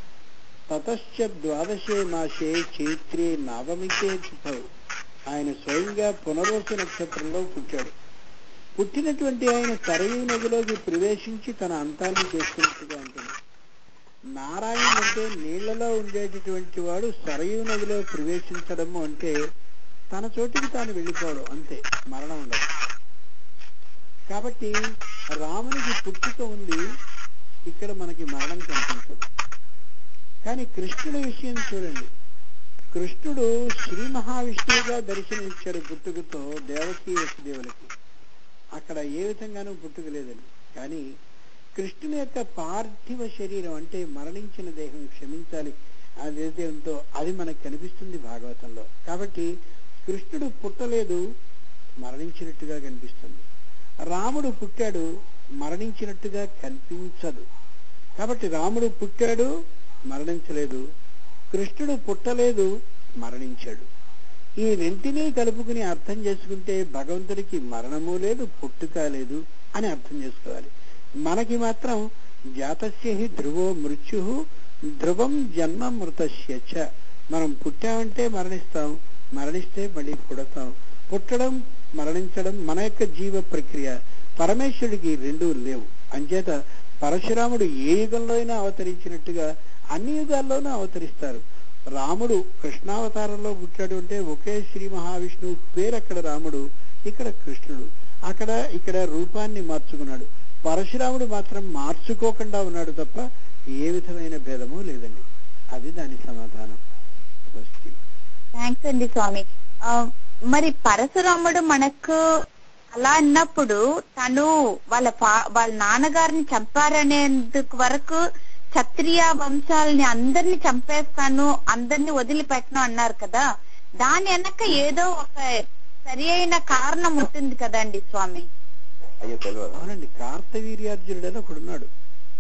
తతశ్చ ద్వాదశే మాసే చైత్రే నవమికే తిథౌ, ఆయన స్వయంగా పునరోసు నక్షత్రంలో పుట్టాడు. పుట్టినటువంటి ఆయన సరయూ నదిలోకి ప్రవేశించి తన అంతాన్ని చేసుకున్నట్టుగా ఉంటుంది. నారాయణ అంటే నీళ్లలో ఉండేటటువంటి వాడు సరయూ నదిలో ప్రవేశించడము అంటే తన చోటికి తాను వెళ్ళిపోవడం, అంతే, మరణం ఉండదు. కాబట్టి రామునికి పుట్టుక ఉంది, ఇక్కడ మనకి మరణం కనిపించదు. కానీ కృష్ణుడి విషయం చూడండి, కృష్ణుడు శ్రీ మహావిష్ణువుగా దర్శనమిచ్చాడు పుట్టుకతో దేవకీ వసుదేవులకి. అక్కడ ఏ విధంగానూ పుట్టుక లేదండి. కానీ కృష్ణుని యొక్క పార్థివ శరీరం అంటే మరణించిన దేహం, క్షమించాలి, అదేదే ఉందో అది మనకు కనిపిస్తుంది భాగవతంలో. కాబట్టి కృష్ణుడు పుట్టలేదు, మరణించినట్టుగా కనిపిస్తుంది. రాముడు పుట్టాడు, మరణించినట్టుగా కనిపించదు. కాబట్టి రాముడు పుట్టాడు, మరణించలేదు, కృష్ణుడు పుట్టలేదు, మరణించాడు. ఈ రెంటినీ కలుపుకుని అర్థం చేసుకుంటే భగవంతుడికి మరణము లేదు, పుట్టుక లేదు అని అర్థం చేసుకోవాలి. మనకి మాత్రం జాతస్య హి ధ్రువో మృత్యు ధ్రువం జన్మ మృతస్య చ, మనం పుట్టామంటే మరణిస్తాం, మరణిస్తే మళ్ళీ పుడతాం. పుట్టడం మరణించడం మన యొక్క జీవ ప్రక్రియ. పరమేశ్వరుడికి రెండూ లేవు. అంచేత పరశురాముడు ఏ యుగంలో అయినా అవతరించినట్టుగా అన్ని యుగాల్లోనూ అవతరిస్తారు. రాముడు కృష్ణావతారంలో పుట్టాడు అంటే ఒకే శ్రీ మహావిష్ణువు పేరు, అక్కడ రాముడు, ఇక్కడ కృష్ణుడు. అక్కడ ఇక్కడ రూపాన్ని మార్చుకున్నాడు. పరశురాముడు మాత్రం మార్చుకోకుండా ఉన్నాడు తప్ప ఏ విధమైన భేదము లేదండి. అది దాని సమాధానం. థ్యాంక్స్ అండి స్వామి. మరి పరశురాముడు మనకు అలా అన్నప్పుడు తను వాళ్ళ వాళ్ళ నాన్నగారిని చంపారనేందుకు వరకు క్షత్రియ వంశాలని అందరిని చంపేస్తాను, అందరిని వదిలిపెట్టను అన్నారు కదా, దాని వెనక ఏదో ఒక సరి అయిన కారణం ఉంటుంది కదండి స్వామి? అవునండి, కార్తవీర్యార్జునుడు అని ఒకడున్నాడు.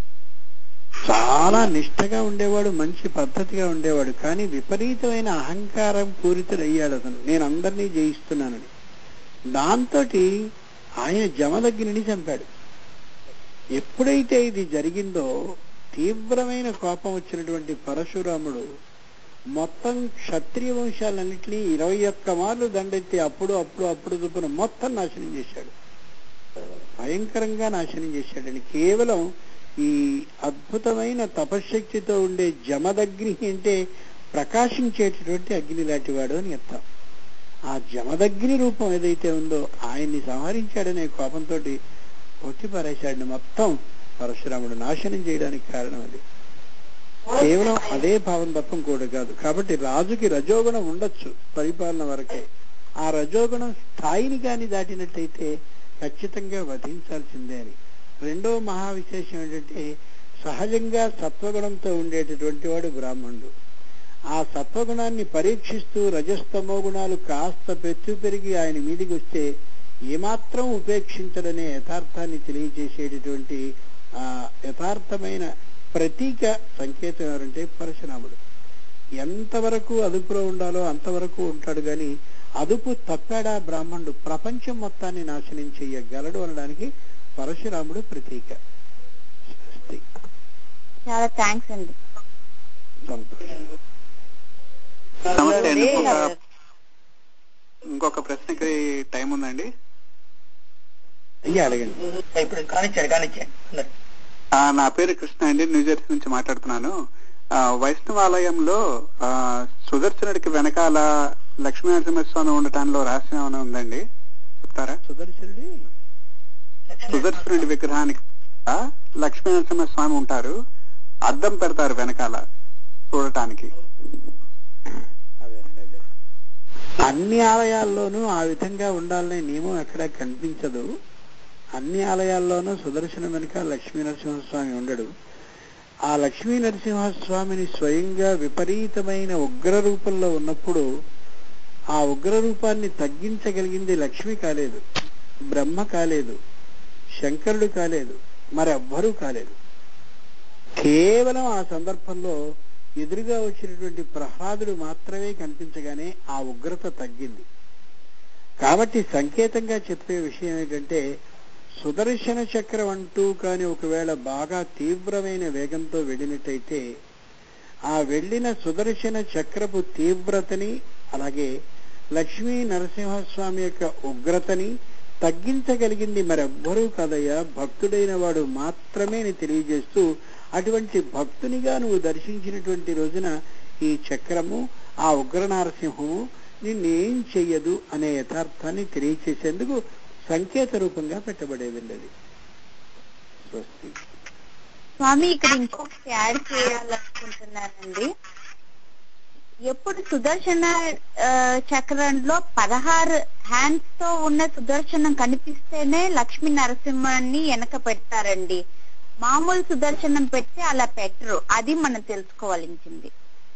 చాలా నిష్ఠగా ఉండేవాడు, మంచి పద్ధతిగా ఉండేవాడు. కానీ విపరీతమైన అహంకారం పూరితుడయ్యాడు అతను, నేను అందరినీ జయిస్తున్నానని. దాంతో ఆయన జమదగ్నిని చంపాడు. ఎప్పుడైతే ఇది జరిగిందో తీవ్రమైన కోపం వచ్చినటువంటి పరశురాముడు మొత్తం క్షత్రియ వంశాలన్నింటినీ ఇరవై ఒక్క మార్లు దండెత్తి అప్పుడు అప్పుడు అప్పుడు చొప్పున మొత్తం నాశనం చేశాడు. భయంకరంగా నాశనం చేశాడని. కేవలం ఈ అద్భుతమైన తపశ్శక్తితో ఉండే జమదగ్ని అంటే ప్రకాశించేటటువంటి అగ్ని లాంటి వాడు అని అర్థం. ఆ జమదగ్ని రూపం ఏదైతే ఉందో ఆయన్ని సంహరించాడనే కోపంతో కొట్టి పారేశాడిని మొత్తం పరశురాముడు నాశనం చేయడానికి కారణం అది. కేవలం అదే భావం తప్ప ఇంకోటి కాదు. కాబట్టి రాజుకి రజోగుణం ఉండొచ్చు పరిపాలన వరకే. ఆ రజోగుణం స్థాయిని కాని దాటినట్టయితే ఖచ్చితంగా వధించాల్సిందే అని. రెండో మహావిశేషం ఏంటంటే సహజంగా సత్వగుణంతో ఉండేటటువంటి వాడు బ్రాహ్మణుడు. ఆ సత్వగుణాన్ని పరీక్షిస్తూ రజస్తమో గుణాలు కాస్త పెచ్చు పెరిగి ఆయన మీదికి వస్తే ఏమాత్రం ఉపేక్షించడనే యథార్థాన్ని తెలియజేసేటటువంటి ఆ యథార్థమైన ప్రతీక సంకేతం ఎవరంటే పరశురాముడు. ఎంతవరకు అదుపులో ఉండాలో అంతవరకు ఉంటాడు గాని అదుపు తప్పాడా బ్రాహ్మణుడు ప్రపంచం మొత్తాన్ని నాశనం చెయ్యగలడు అనడానికి పరశురాముడు ప్రతీక. చాలా థ్యాంక్స్ అండి. నమస్తే అండి. ఇంకొక ప్రశ్నకి టైం ఉందండి? అయ్యా అడగండి. ఇప్పుడు కానిచ్చాడు కానిచ్చాడు. నా పేరు కృష్ణ అండి, న్యూజెర్సీ నుంచి మాట్లాడుతున్నాను. వైష్ణవాలయంలో ఆ సుదర్శనుడికి వెనకాల లక్ష్మీ నరసింహస్వామి ఉండటానికి రహస్యం ఏమైనా ఉందండి, చెప్తారా? సుదర్శనుడి సుదర్శనుడి విగ్రహానికి లక్ష్మీ నరసింహస్వామి ఉంటారు, అద్దం పెడతారు వెనకాల చూడటానికి. అదేనండి అదే. అన్ని ఆలయాల్లోనూ ఆ విధంగా ఉండాలనే నియమం ఎక్కడా కనిపించదు. అన్ని ఆలయాల్లోనూ సుదర్శన వెనుక లక్ష్మీ నరసింహస్వామి ఉండడు. ఆ లక్ష్మీ నరసింహస్వామిని స్వయంగా విపరీతమైన ఉగ్ర రూపంలో ఉన్నప్పుడు ఆ ఉగ్ర రూపాన్ని తగ్గించగలిగింది లక్ష్మి కాలేదు, బ్రహ్మ కాలేదు, శంకరుడు కాలేదు, మరెవ్వరూ కాలేదు. కేవలం ఆ సందర్భంలో ఎదురుగా వచ్చినటువంటి ప్రహ్లాదుడు మాత్రమే కనిపించగానే ఆ ఉగ్రత తగ్గింది. కాబట్టి సంకేతంగా చెప్పే విషయం ఏంటంటే సుదర్శన చక్రం అంటూ కాని ఒకవేళ బాగా తీవ్రమైన వేగంతో వెళ్ళినట్టయితే ఆ వెళ్ళిన సుదర్శన చక్రపు తీవ్రతని అలాగే లక్ష్మీ నరసింహస్వామి యొక్క ఉగ్రతని తగ్గించగలిగింది మరెవ్వరూ కాదయ్యా, భక్తుడైన వాడు మాత్రమే అని తెలియజేస్తూ అటువంటి భక్తునిగా నువ్వు దర్శించినటువంటి రోజున ఈ చక్రము ఆ ఉగ్ర నరసింహము నిన్నేం చెయ్యదు అనే యథార్థాన్ని తెలియచేసేందుకు సంకేత రూపంగా పెట్టబడేదండి అది. స్వస్తి. స్వామి ఇక్కడ ఇంకొకటి యాడ్ చేయాలనుకుంటున్నానండి. ఎప్పుడు సుదర్శన చక్రంలో పదహారు హ్యాండ్స్ తో ఉన్న సుదర్శనం కనిపిస్తేనే లక్ష్మీ నరసింహాన్ని వెనక పెడతారండి. మామూలు సుదర్శనం పెడితే అలా పెట్టరు. అది మనం తెలుసుకోవాల్సింది.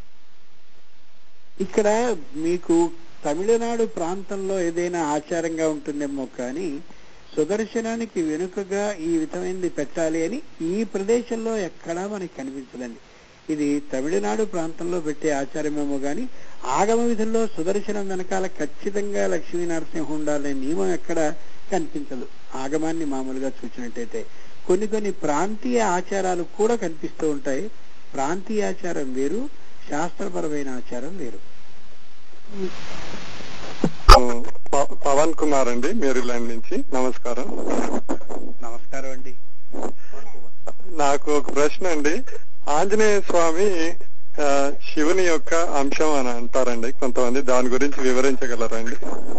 ఇక్కడ మీకు తమిళనాడు ప్రాంతంలో ఏదైనా ఆచారంగా ఉంటుందేమో కానీ సుదర్శనానికి వెనుకగా ఈ విధమైనది పెట్టాలి అని ఈ ప్రదేశంలో ఎక్కడా మనకి కనిపించదండి. ఇది తమిళనాడు ప్రాంతంలో పెట్టే ఆచారమేమో కానీ ఆగమ విధుల్లో సుదర్శనం వెనకాల ఖచ్చితంగా లక్ష్మీ నరసింహం ఉండాలనే నియమం ఎక్కడ కనిపించదు ఆగమాన్ని మామూలుగా చూసినట్టయితే. కొన్ని కొన్ని ప్రాంతీయ ఆచారాలు కూడా కనిపిస్తూ ఉంటాయి. ప్రాంతీయ ఆచారం వేరు, శాస్త్రపరమైన ఆచారం వేరు. పవన్ కుమార్ అండి, మేరీల్యాండ్ నుంచి. నమస్కారం. నమస్కారం అండి. నాకు ఒక ప్రశ్న అండి. ఆంజనేయ స్వామి శివుని యొక్క అంశం అని అంటారండి కొంతమంది, దాని గురించి వివరించగలరండి?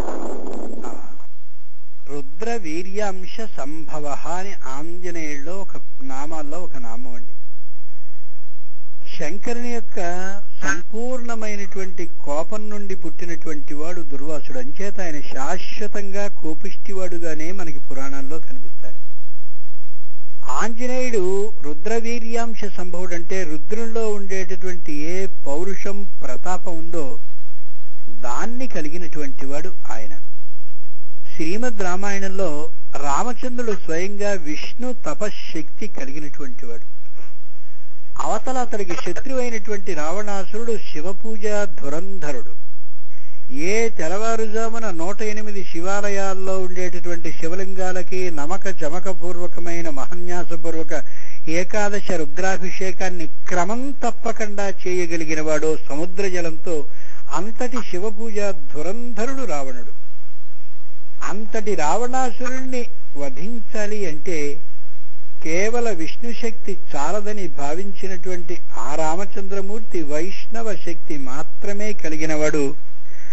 రుద్ర వీర్యాంశ సంభవ అని ఆంజనేయుల్లో ఒక నామాల్లో ఒక నామం అండి. శంకరుని యొక్క సంపూర్ణమైనటువంటి కోపం నుండి పుట్టినటువంటి వాడు దుర్వాసుడు. అంచేత ఆయన శాశ్వతంగా కోపిష్టివాడుగానే మనకి పురాణాల్లో కనిపిస్తాడు. ఆంజనేయుడు రుద్రవీర్యాంశ సంభవుడు అంటే రుద్రుల్లో ఉండేటటువంటి ఏ పౌరుషం ప్రతాపం ఉందో దాన్ని కలిగినటువంటి వాడు ఆయన. శ్రీమద్ రామాయణంలో రామచంద్రుడు స్వయంగా విష్ణు తపశక్తి కలిగినటువంటి వాడు. అవతల అతడికి శత్రువైనటువంటి రావణాసురుడు శివపూజ ధురంధరుడు. ఏ తెల్లవారుజామున నూట ఎనిమిది శివాలయాల్లో ఉండేటటువంటి శివలింగాలకి నమక చమకపూర్వకమైన మహన్యాసపూర్వక ఏకాదశ రుద్రాభిషేకాన్ని క్రమం తప్పకుండా చేయగలిగిన వాడు సముద్ర జలంతో అంతటి శివపూజ ధురంధరుడు రావణుడు. అంతటి రావణాసురుణ్ణి వధించాలి అంటే కేవల విష్ణుశక్తి చాలదని భావించినటువంటి ఆ రామచంద్రమూర్తి వైష్ణవ శక్తి మాత్రమే కలిగినవాడు.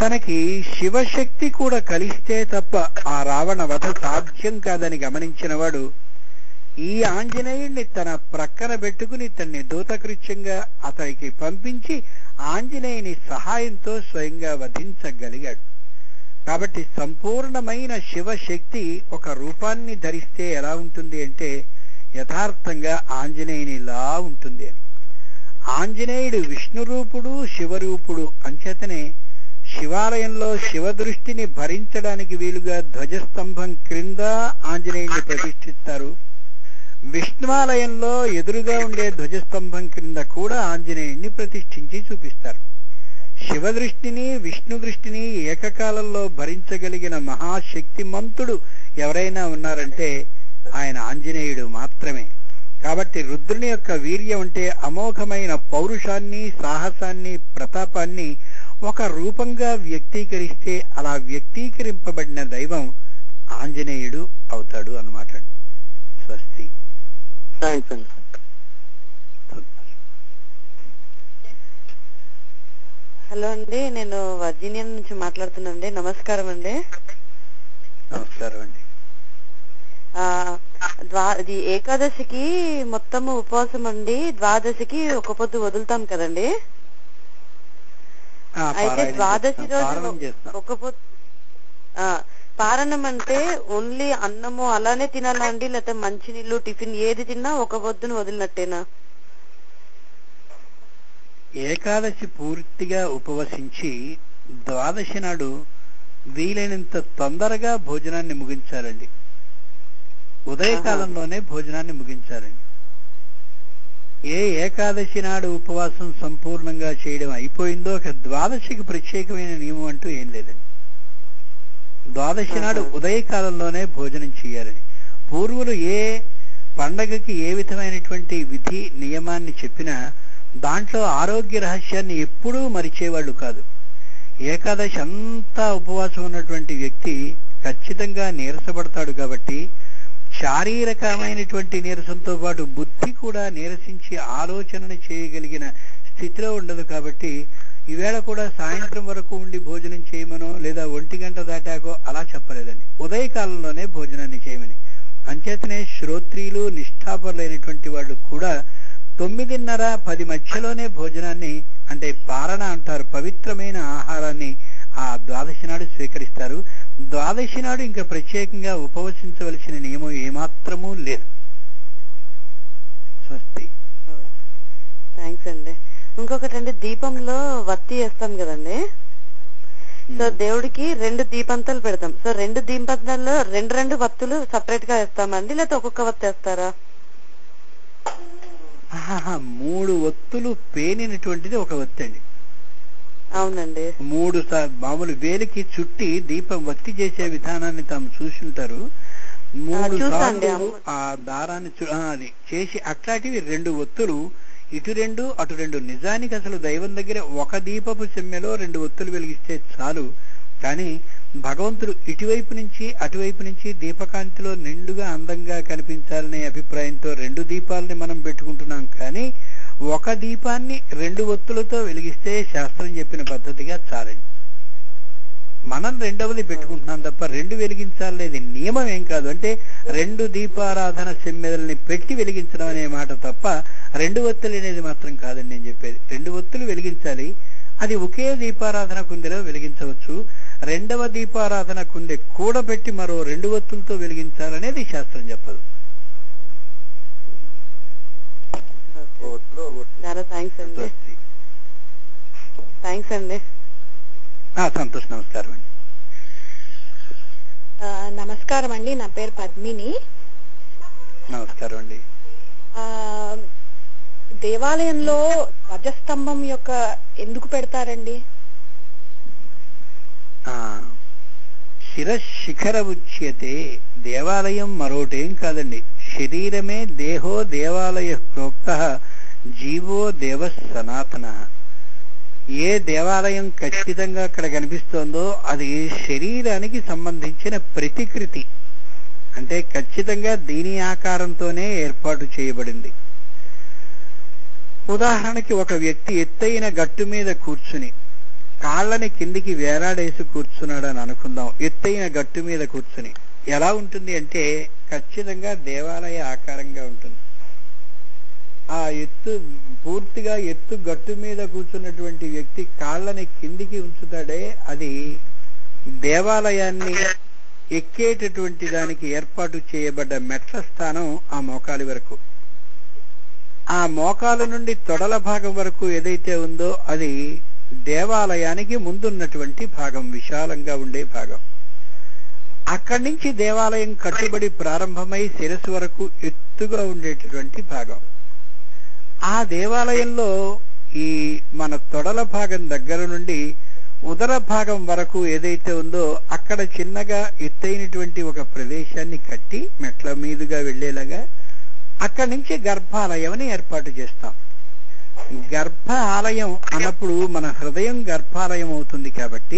తనకి శివశక్తి కూడా కలిస్తే తప్ప ఆ రావణ వధ సాధ్యం కాదని గమనించిన వాడు ఈ ఆంజనేయుణ్ణి తన ప్రక్కన పెట్టుకుని తన్ని దూతకృత్యంగా అతనికి పంపించి ఆంజనేయుని సహాయంతో స్వయంగా వధించగలిగాడు. కాబట్టి సంపూర్ణమైన శివశక్తి ఒక రూపాన్ని ధరిస్తే ఎలా ఉంటుంది అంటే యథార్థంగా ఆంజనేయునిలా ఉంటుంది అని. ఆంజనేయుడు విష్ణురూపుడు శివరూపుడు అంచేతనే శివాలయంలో శివ దృష్టిని భరించడానికి వీలుగా ధ్వజస్తంభం క్రింద ఆంజనేయుడిని ప్రతిష్ఠిస్తారు. విష్ణువాలయంలో ఎదురుగా ఉండే ధ్వజస్తంభం క్రింద కూడా ఆంజనేయుడిని ప్రతిష్ఠించి చూపిస్తారు. శివ దృష్టిని విష్ణు దృష్టిని ఏకకాలంలో భరించగలిగిన మహాశక్తిమంతుడు ఎవరైనా ఉన్నారంటే ఆయన ఆంజనేయుడు మాత్రమే. కాబట్టి రుద్రుని యొక్క వీర్యం అంటే అమోఘమైన పౌరుషాన్ని సాహసాన్ని ప్రతాపాన్ని ఒక రూపంగా వ్యక్తీకరిస్తే అలా వ్యక్తీకరింపబడిన దైవం ఆంజనేయుడు అవుతాడు అన్నమాట. స్వస్తి. థ్యాంక్స్ అండి. హలో అండి, నేను వర్జీనియా నుంచి మాట్లాడుతున్నానండి. నమస్కారం అండి. నమస్కారం అండి. ఆ ద్వా ఇది ఏకాదశికి మొత్తము ఉపవాసం అండి, ద్వాదశికి ఒక పొద్దు వదులుతాం కదండి. అయితే ద్వాదశి రోజు ఒక పొద్దు పారణం అంటే ఓన్లీ అన్నము అలానే తినాలా అండి, లేకపోతే మంచినీళ్ళు టిఫిన్ ఏది తిన్నా ఒక పొద్దును వదిలినట్టేనా? ఏకాదశి పూర్తిగా ఉపవసించి ద్వాదశి నాడు వీలైనంత తొందరగా భోజనాన్ని ముగించాలండి. ఉదయకాలంలోనే భోజనాన్ని ముగించాలండి. ఏ ఏకాదశి నాడు ఉపవాసం సంపూర్ణంగా చేయడం అయిపోయిందో ఒక ద్వాదశికి ప్రత్యేకమైన నియమం అంటూ ఏం లేదండి. ద్వాదశి నాడు ఉదయకాలంలోనే భోజనం చేయాలని పూర్వులు ఏ పండగకి ఏ విధమైనటువంటి విధి నియమాన్ని చెప్పినా దాంట్లో ఆరోగ్య రహస్యాన్ని ఎప్పుడూ మరిచేవాళ్ళు కాదు. ఏకాదశి అంతా ఉపవాసం ఉన్నటువంటి వ్యక్తి ఖచ్చితంగా నీరసపడతాడు. కాబట్టి శారీరకమైనటువంటి నీరసంతో పాటు బుద్ధి కూడా నీరసించి ఆలోచనను చేయగలిగిన స్థితిలో ఉండదు. కాబట్టి ఈవేళ కూడా సాయంత్రం వరకు ఉండి భోజనం చేయమనో లేదా ఒంటి గంట దాటాకో అలా చెప్పలేదండి. ఉదయకాలంలోనే భోజనాన్ని చేయమని. అంచేతనే శ్రోత్రియులు నిష్ఠాపరులైనటువంటి వాళ్ళు కూడా తొమ్మిదిన్నర పది మధ్యలోనే భోజనాన్ని అంటే పారణ అంటారు, పవిత్రమైన ఆహారాన్ని ఆ ద్వాదశి నాడు స్వీకరిస్తారు. ద్వాదశి నాడు ఇంకా ప్రత్యేకంగా ఉపవసించవలసిన నియమం ఏమాత్రమూ లేదు. స్వస్తి. థ్యాంక్స్ అండి. ఇంకొకటి అండి, దీపంలో వత్తి వేస్తాం కదండి. సో దేవుడికి రెండు దీపంతాలు పెడతాం. సో రెండు దీపంతాల్లో రెండు రెండు వత్తులు సపరేట్ గా వేస్తామండి, లేకపోతే ఒక్కొక్క వత్తి వేస్తారా? మూడు ఒత్తులు పేనినటువంటిది ఒక ఒత్తి అండి. అవునండి. మూడు మామూలు వేలికి చుట్టి దీపం వత్తి చేసే విధానాన్ని తాము చూసుంటారు. మూడు సార్లు ఆ దారాన్ని అది చేసి అట్లాంటివి రెండు ఒత్తులు ఇటు రెండు అటు రెండు. నిజానికి అసలు దైవం దగ్గర ఒక దీపపు చెమ్మెలో రెండు ఒత్తులు వెలిగిస్తే చాలు. కానీ భగవంతుడు ఇటువైపు నుంచి అటువైపు నుంచి దీపకాంతిలో నిండుగా అందంగా కనిపించాలనే అభిప్రాయంతో రెండు దీపాలని మనం పెట్టుకుంటున్నాం. కానీ ఒక దీపాన్ని రెండు ఒత్తులతో వెలిగిస్తే శాస్త్రం చెప్పిన పద్ధతిగా చాలండి. మనం రెండవది పెట్టుకుంటున్నాం తప్ప రెండు వెలిగించాలనేది నియమం ఏం కాదు. అంటే రెండు దీపారాధన సెమ్మెదల్ని పెట్టి వెలిగించడం అనే మాట తప్ప రెండు ఒత్తులు అనేది మాత్రం కాదండి నేను చెప్పేది. రెండు ఒత్తులు వెలిగించాలి. అది ఒకే దీపారాధన కుందెలో వెలిగించవచ్చు. రెండవ దీపారాధన కుందె కూడబెట్టి మరో రెండు ఒత్తులతో వెలిగించాలనేది శాస్త్రం చెప్పదు. చాలా థ్యాంక్స్ అండి. థ్యాంక్స్ అండి. సంతోష్. నమస్కారం అండి. నమస్కారం అండి, నా పేరు పద్మిని. నమస్కారం అండి. దేవాలయంలో ధ్వజస్తంభం యొక్క ఎందుకు పెడతారండి? శిరశిఖర ఉచ్యతే. దేవాలయం మరోటేం కాదండి. శరీరమే దేహో దేవాలయ ప్రోక్త జీవో దేవ సనాతన. ఏ దేవాలయం ఖచ్చితంగా అక్కడ కనిపిస్తోందో అది శరీరానికి సంబంధించిన ప్రతికృతి. అంటే ఖచ్చితంగా దీని ఆకారంతోనే ఏర్పాటు చేయబడింది. ఉదాహరణకి ఒక వ్యక్తి ఎత్తైన గట్టు మీద కూర్చుని కాళ్ళని కిందికి వేలాడేసి కూర్చున్నాడు అని అనుకుందాం, ఎత్తైన గట్టు మీద కూర్చుని. ఎలా ఉంటుంది అంటే ఖచ్చితంగా దేవాలయ ఆకారంగా ఉంటుంది. ఆ ఎత్తు పూర్తిగా ఎత్తు గట్టు మీద కూర్చున్నటువంటి వ్యక్తి కాళ్ళని కిందికి ఉంచుతాడే, అది దేవాలయాన్ని ఎక్కేటటువంటి దానికి ఏర్పాటు చేయబడ్డ మెట్ల స్థానం ఆ మోకాలి వరకు. ఆ మోకాలు నుండి తొడల భాగం వరకు ఏదైతే ఉందో అది దేవాలయానికి ముందున్నటువంటి భాగం, విశాలంగా ఉండే భాగం. అక్కడి నుంచి దేవాలయం కట్టుబడి ప్రారంభమై శిరస్సు వరకు ఎత్తుగా ఉండేటటువంటి భాగం. ఆ దేవాలయంలో ఈ మన తొడల భాగం దగ్గర నుండి ఉదర భాగం వరకు ఏదైతే ఉందో అక్కడ చిన్నగా ఎత్తైనటువంటి ఒక ప్రదేశాన్ని కట్టి మెట్ల మీదుగా వెళ్లేలాగా అక్కడి నుంచి గర్భాలయం అని ఏర్పాటు చేస్తాం. గర్భ ఆలయం అన్నప్పుడు మన హృదయం గర్భాలయం అవుతుంది. కాబట్టి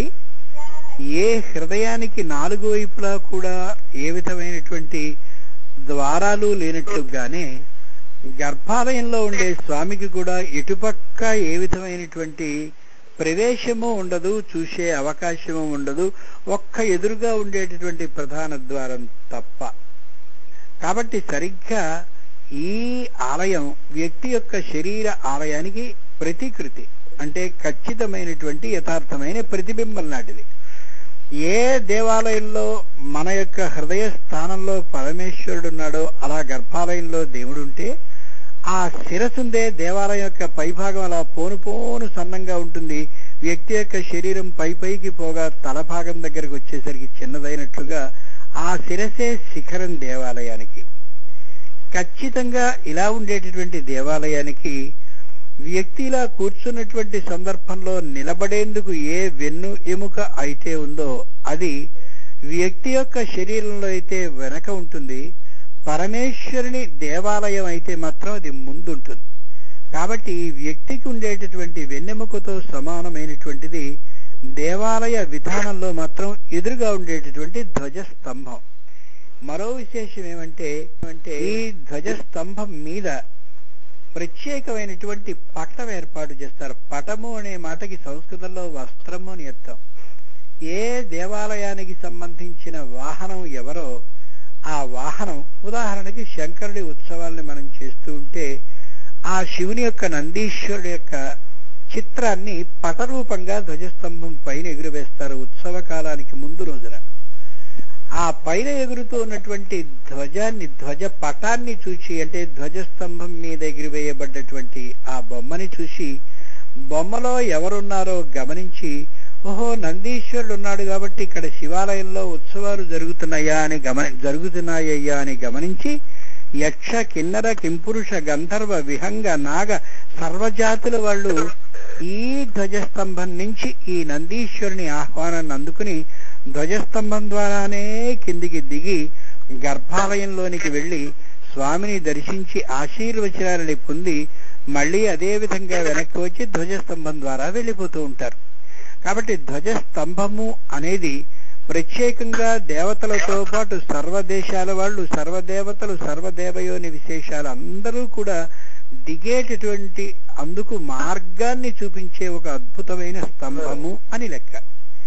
ఏ హృదయానికి నాలుగు వైపులా కూడా ఏ విధమైనటువంటి ద్వారాలు లేనట్లుగానే గర్భాలయంలో ఉండే స్వామికి కూడా ఇటుపక్క ఏ విధమైనటువంటి ప్రవేశము ఉండదు, చూసే అవకాశము ఉండదు, ఒక్క ఎదురుగా ఉండేటటువంటి ప్రధాన ద్వారం తప్ప. కాబట్టి సరిగ్గా ఈ ఆలయం వ్యక్తి యొక్క శరీర ఆలయానికి ప్రతికృతి, అంటే ఖచ్చితమైనటువంటి యథార్థమైన ప్రతిబింబం లాంటిది. ఏ దేవాలయంలో మన యొక్క హృదయ స్థానంలో పరమేశ్వరుడు ఉన్నాడో అలా గర్భాలయంలో దేవుడుంటే ఆ శిరసుందే దేవాలయం యొక్క పైభాగం అలా పోను పోను సన్నంగా ఉంటుంది. వ్యక్తి యొక్క శరీరం పై పైకి పోగా తల భాగం దగ్గరకు వచ్చేసరికి చిన్నదైనట్లుగా ఆ శిరసే శిఖరం దేవాలయానికి. ఖచ్చితంగా ఇలా ఉండేటటువంటి దేవాలయానికి వ్యక్తిలా కూర్చున్నటువంటి సందర్భంలో నిలబడేందుకు ఏ వెన్ను ఎముక అయితే ఉందో అది వ్యక్తి యొక్క శరీరంలో అయితే వెనక ఉంటుంది, పరమేశ్వరుని దేవాలయం అయితే మాత్రం అది ముందుంటుంది. కాబట్టి ఈ వ్యక్తికి ఉండేటటువంటి వెన్నెముకతో సమానమైనటువంటిది దేవాలయ విధానంలో మాత్రం ఎదురుగా ఉండేటటువంటి ధ్వజస్తంభం. మరో విశేషం ఏమంటే ఈ ధ్వజస్తంభం మీద ప్రత్యేకమైనటువంటి పటం ఏర్పాటు చేస్తారు. పటము అనే మాటకి సంస్కృతంలో వస్త్రము అని అర్థం. ఏ దేవాలయానికి సంబంధించిన వాహనం ఎవరో ఆ వాహనం, ఉదాహరణకి శంకరుడి ఉత్సవాల్ని మనం చేస్తూ ఉంటే ఆ శివుని యొక్క నందీశ్వరుడు యొక్క చిత్రాన్ని పటరూపంగా ధ్వజస్తంభం పైన ఎగురవేస్తారు ఉత్సవ కాలానికి ముందు రోజున. ఆ పైన ఎగురుతూ ఉన్నటువంటి ధ్వజాన్ని, ధ్వజ పటాన్ని చూసి, అంటే ధ్వజస్తంభం మీద ఎగిరివేయబడ్డటువంటి ఆ బొమ్మని చూసి బొమ్మలో ఎవరున్నారో గమనించి, ఓహో నందీశ్వరుడు ఉన్నాడు కాబట్టి ఇక్కడ శివాలయంలో ఉత్సవాలు జరుగుతున్నాయా అని గమని జరుగుతున్నాయ్యా అని గమనించి యక్ష కిన్నర కింపురుష గంధర్వ విహంగ నాగ సర్వజాతుల వాళ్ళు ఈ ధ్వజస్తంభం నుంచి ఈ నందీశ్వరుని ఆహ్వానాన్ని అందుకుని ధ్వజస్తంభం ద్వారానే కిందికి దిగి గర్భాలయంలోనికి వెళ్లి స్వామిని దర్శించి ఆశీర్వచనాలని పొంది మళ్ళీ అదే విధంగా వెనక్కి వచ్చి ధ్వజస్తంభం ద్వారా వెళ్ళిపోతూ ఉంటారు. కాబట్టి ధ్వజస్తంభము అనేది ప్రత్యేకంగా దేవతలతో పాటు సర్వదేశాల వాళ్ళు, సర్వదేవతలు, సర్వదేవయోని విశేషాలు అందరూ కూడా దిగేటటువంటి అందుకు మార్గాన్ని చూపించే ఒక అద్భుతమైన స్తంభము అని లెక్క.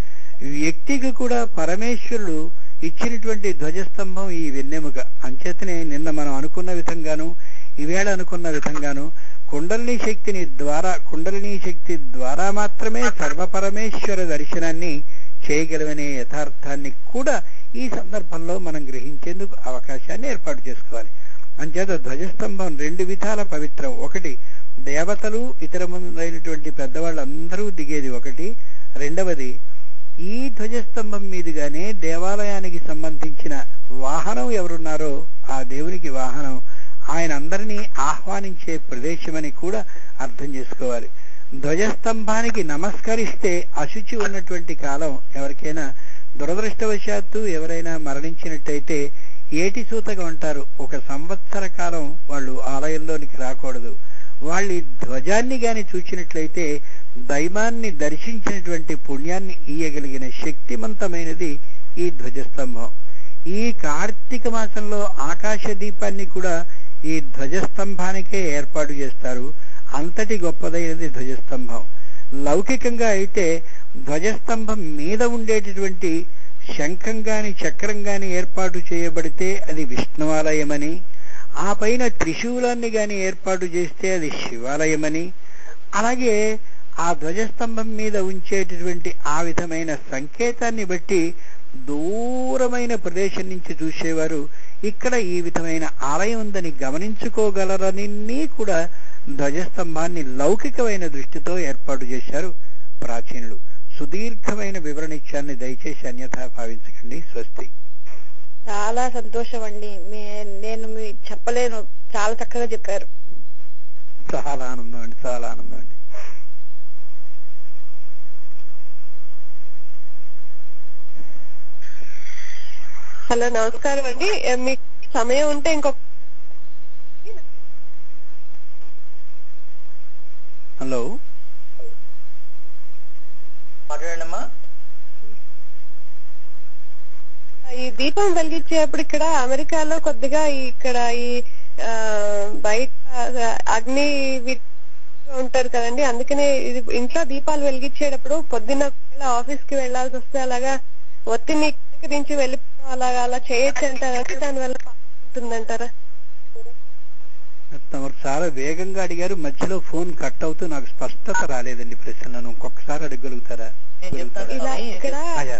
వ్యక్తికి కూడా పరమేశ్వరుడు ఇచ్చినటువంటి ధ్వజస్తంభం ఈ వెన్నెముక. అంచేతనే నిన్న మనం అనుకున్న విధంగాను ఈవేళ అనుకున్న విధంగాను కుండలిని శక్తిని ద్వారా కుండలిని శక్తి ద్వారా మాత్రమే సర్వపరమేశ్వర దర్శనాన్ని చేయగలవనే యథార్థాన్ని కూడా ఈ సందర్భంలో మనం గ్రహించేందుకు అవకాశాన్ని ఏర్పాటు చేసుకోవాలి. అంచేత ధ్వజస్తంభం రెండు విధాల పవిత్రం. ఒకటి దేవతలు ఇతరమైనటువంటి పెద్దవాళ్ళందరూ దిగేది ఒకటి. రెండవది ఈ ధ్వజస్తంభం మీదుగానే దేవాలయానికి సంబంధించిన వాహనం ఎవరున్నారో ఆ దేవునికి వాహనం ఆయన అందరినీ ఆహ్వానించే ప్రదేశమని కూడా అర్థం చేసుకోవాలి. ధ్వజస్తంభానికి నమస్కరిస్తే అశుచి ఉన్నటువంటి కాలం ఎవరికైనా దురదృష్టవశాత్తు ఎవరైనా మరణించినట్టయితే ఏటి సూతగా ఉంటారు. ఒక సంవత్సర కాలం వాళ్ళు ఆలయంలోనికి రాకూడదు. వాళ్ళు ఈ ధ్వజాన్ని గాని చూచినట్లయితే దైవాన్ని దర్శించినటువంటి పుణ్యాన్ని ఇయ్యగలిగిన శక్తిమంతమైనది ఈ ధ్వజస్తంభం. ఈ కార్తీక మాసంలో ఆకాశ దీపాన్ని కూడా ఈ ధ్వజస్తంభానికే ఏర్పాటు చేస్తారు. అంతటి గొప్పదైనది ధ్వజస్తంభం. లౌకికంగా అయితే ధ్వజస్తంభం మీద ఉండేటటువంటి శంఖం గాని చక్రం గాని ఏర్పాటు చేయబడితే అది విష్ణువాలయమని, ఆ పైన త్రిశూలాన్ని గాని ఏర్పాటు చేస్తే అది శివాలయమని, అలాగే ఆ ధ్వజస్తంభం మీద ఉంచేటటువంటి ఆ విధమైన సంకేతాన్ని బట్టి దూరమైన ప్రదేశం నుంచి చూసేవారు ఇక్కడ ఈ విధమైన ఆలయం ఉందని గమనించుకోగలరని కూడా ధ్వజస్తంభాన్ని లౌకికమైన దృష్టితో ఏర్పాటు చేశారు ప్రాచీనులు. సుదీర్ఘమైన వివరణ ఇచ్చాన్ని దయచేసి అన్యథా భావించకండి. స్వస్తి. చాలా సంతోషం అండి. నేను మీ చెప్పలేను, చాలా చక్కగా చెప్పారు. చాలా ఆనందం అండి, చాలా ఆనందం అండి. హలో, నమస్కారం అండి. మీకు సమయం ఉంటే ఇంకొక హలో మాట్లాడండమ్మా. ఈ దీపం వెలిగించేప్పుడు ఇక్కడ అమెరికాలో కొద్దిగా ఇక్కడ ఈ బయట అగ్ని ఉంటారు కదండి, అందుకనే ఇది ఇంట్లో దీపాలు వెలిగించేటప్పుడు పొద్దున్న ఆఫీస్ కి వెళ్లాల్సి వస్తే అలాగా ఒత్తిడిని నుంచి వెళ్ళిపోవడం అలాగా అలా చేయొచ్చు అంటారా? దానివల్ల ఉంటుందంటారా? తమరు చాలా వేగంగా అడిగారు, మధ్యలో ఫోన్ కట్ అవుతూ నాకు స్పష్టత రాలేదండి ప్రశ్నలను. ఒక్కొక్కసారి అడగలుగుతారా? ఇలా ఇక్కడ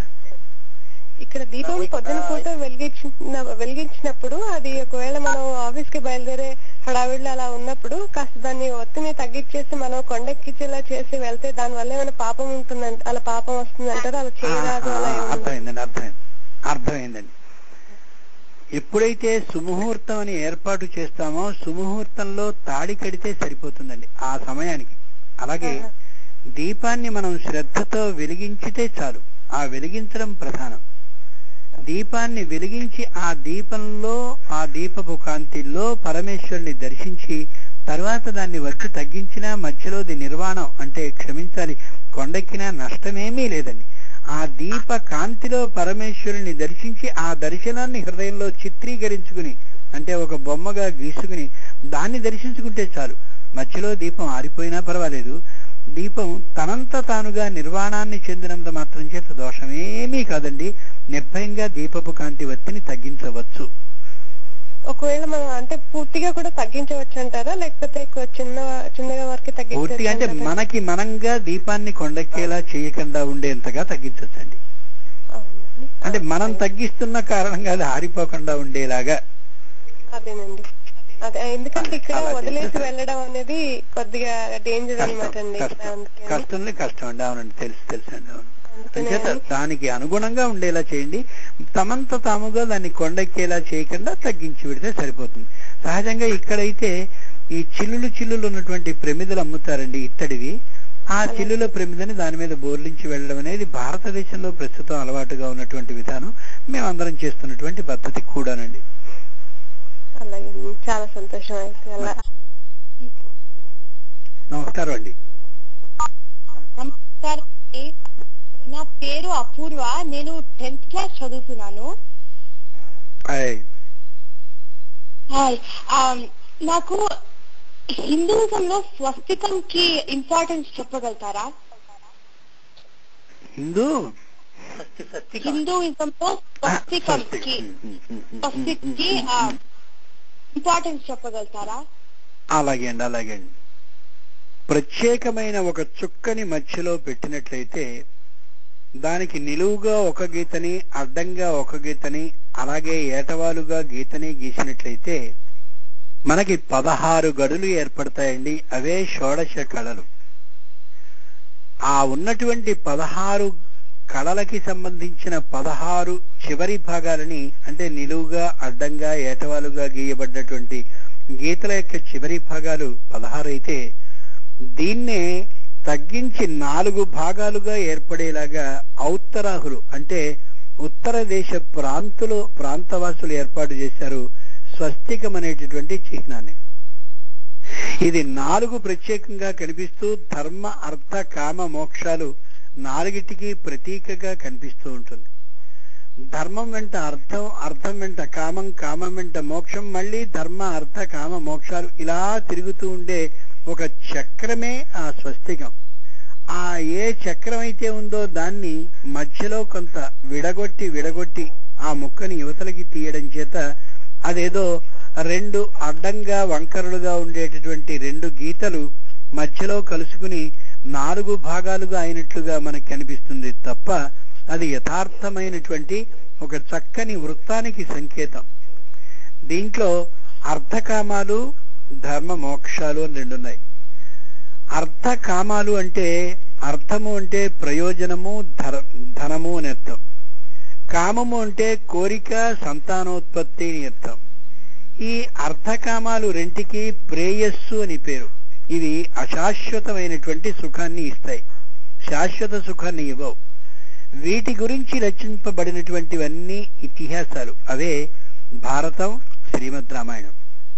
ఇక్కడ దీపం పొద్దున పూట వెలిగించిన వెలిగించినప్పుడు అది ఒకవేళ మనం ఆఫీస్ కి బయలుదేరే హడావిడిలో అలా ఉన్నప్పుడు కాస్త దాన్ని ఒత్తిని తగ్గించేసి మనం కొండెక్కించేలా చేసి వెళ్తే దాని వల్ల ఏమైనా పాపం ఉంటుందంట, అలా పాపం వస్తుంది అంటారు? అలా చేయరాదు? అలా అర్థమైందండి, అర్థమైంది అర్థమైందండి. ఎప్పుడైతే సుముహూర్తం అని ఏర్పాటు చేస్తామో సుముహూర్తంలో తాళి కడితే సరిపోతుందండి ఆ సమయానికి. అలాగే దీపాన్ని మనం శ్రద్ధతో వెలిగించితే చాలు, ఆ వెలిగించడం ప్రధానం. దీపాన్ని వెలిగించి ఆ దీపంలో ఆ దీపపు కాంతిలో పరమేశ్వరుని దర్శించి తర్వాత దాన్ని వచ్చి తగ్గించినా మధ్యలోది నిర్వాణం అంటే క్షమించాలి కొండెక్కినా నష్టమేమీ లేదండి. ఆ దీప కాంతిలో పరమేశ్వరుని దర్శించి ఆ దర్శనాన్ని హృదయంలో చిత్రీకరించుకుని అంటే ఒక బొమ్మగా గీసుకుని దాన్ని దర్శించుకుంటే చాలు. మధ్యలో దీపం ఆరిపోయినా పర్వాలేదు, దీపం తనంత తానుగా నిర్వాణాన్ని చెందినంత మాత్రం చేత దోషమేమీ కాదండి. నిర్భయంగా దీపపు కాంతి వత్తిని తగ్గించవచ్చు. ఒకవేళ మనం అంటే పూర్తిగా కూడా తగ్గించవచ్చు అంటారా, లేకపోతే చిన్న చిన్నగా వరకు తగ్గించవచ్చు? పూర్తిగా అంటే మనకి మనంగా దీపాన్ని కొండెక్కేలా చేయకుండా ఉండేంతగా తగ్గించచ్చండి. అంటే మనం తగ్గిస్తున్న కారణంగా అది ఆరిపోకుండా ఉండేలాగా. అదేనండి, అదే ఎందుకంటే ఇక్కడ వదిలేసి వెళ్ళడం అనేది కొద్దిగా డేంజర్ అనమాట అండి. కష్టంలో కష్టం అండి. అవునండి, తెలుసు తెలుసు అండి. అవును, అంచేత దానికి అనుగుణంగా ఉండేలా చేయండి. తమంత తాముగా దాన్ని కొండెక్కేలా చేయకుండా తగ్గించి పెడితే సరిపోతుంది. సహజంగా ఇక్కడైతే ఈ చిల్లులు చిల్లులు ఉన్నటువంటి ప్రమిదలు అమ్ముతారండి ఇత్తడివి. ఆ చిల్లుల ప్రమిదని దాని మీద బోర్లించి వెళ్ళడం అనేది భారతదేశంలో ప్రస్తుతం అలవాటుగా ఉన్నటువంటి విధానం, మేమందరం చేస్తున్నటువంటి పద్ధతి కూడానండి. అలాగే, చాలా సంతోషం. అయితే అలా నమస్కారం అండి. నమస్కారం. నా పేరు అపూర్వ, నేను టెన్త్ క్లాస్ చదువుతున్నాను. నాకు హిందూయిజంలో స్వస్తికంకి ఇంపార్టెన్స్ చెప్పగలుగుతారా? హిందూ హిందూయిజంలో స్వస్తికంకి స్వస్తికి ఇంపార్టెన్స్ చెప్పగలుగుతారా? అలాగే అండి, అలాగే అండి. ప్రత్యేకమైన ఒక చుక్కని మధ్యలో పెట్టినట్లయితే దానికి నిలువుగా ఒక గీతని అడ్డంగా ఒక గీతని అలాగే ఏటవాలుగా గీతని గీసినట్లయితే మనకి పదహారు గడులు ఏర్పడతాయండి. అవే షోడశ కళలు. ఆ ఉన్నటువంటి పదహారు కళలకి సంబంధించిన పదహారు చివరి భాగాలని అంటే నిలువుగా అడ్డంగా ఏటవాలుగా గీయబడ్డటువంటి గీతల యొక్క చివరి భాగాలు పదహారు అయితే దీన్నే తగ్గించి నాలుగు భాగాలుగా ఏర్పడేలాగా ఔత్తరాహులు అంటే ఉత్తర దేశ ప్రాంతులు ప్రాంతవాసులు ఏర్పాటు చేశారు స్వస్తికం అనేటటువంటి చిహ్నాన్ని. ఇది నాలుగు ప్రత్యేకంగా కనిపిస్తూ ధర్మ అర్థ కామ మోక్షాలు నాలుగిటికి ప్రతీకగా కనిపిస్తూ ఉంటుంది. ధర్మం వెంట అర్థం, అర్థం వెంట కామం, కామం వెంట మోక్షం, మళ్ళీ ధర్మ అర్థ కామ మోక్షాలు ఇలా తిరుగుతూ ఉండే ఒక చక్రమే ఆ స్వస్తికం. ఆ ఏ చక్రం అయితే ఉందో దాన్ని మధ్యలో కొంత విడగొట్టి విడగొట్టి ఆ ముక్కని యువతలకి తీయడం చేత అదేదో రెండు అడ్డంగా వంకరలుగా ఉండేటటువంటి రెండు గీతలు మధ్యలో కలుసుకుని నాలుగు భాగాలుగా అయినట్లుగా మనకు కనిపిస్తుంది తప్ప అది యథార్థమైనటువంటి ఒక చక్కని వృత్తానికి సంకేతం. దీంట్లో అర్థకామాలు ధర్మ మోక్షాలు అని రెండున్నాయి. అర్థకామాలు అంటే అర్థము అంటే ప్రయోజనము ధనము అని అర్థం. కామము అంటే కోరిక సంతానోత్పత్తి అని అర్థం. ఈ అర్థకామాలు రెంటికి ప్రేయస్సు అని పేరు. ఇవి అశాశ్వతమైనటువంటి సుఖాన్ని ఇస్తాయి, శాశ్వత సుఖాన్ని ఇవ్వవు. వీటి గురించి రచింపబడినటువంటివన్నీ ఇతిహాసాలు. అవే భారతం, శ్రీమద్ రామాయణం.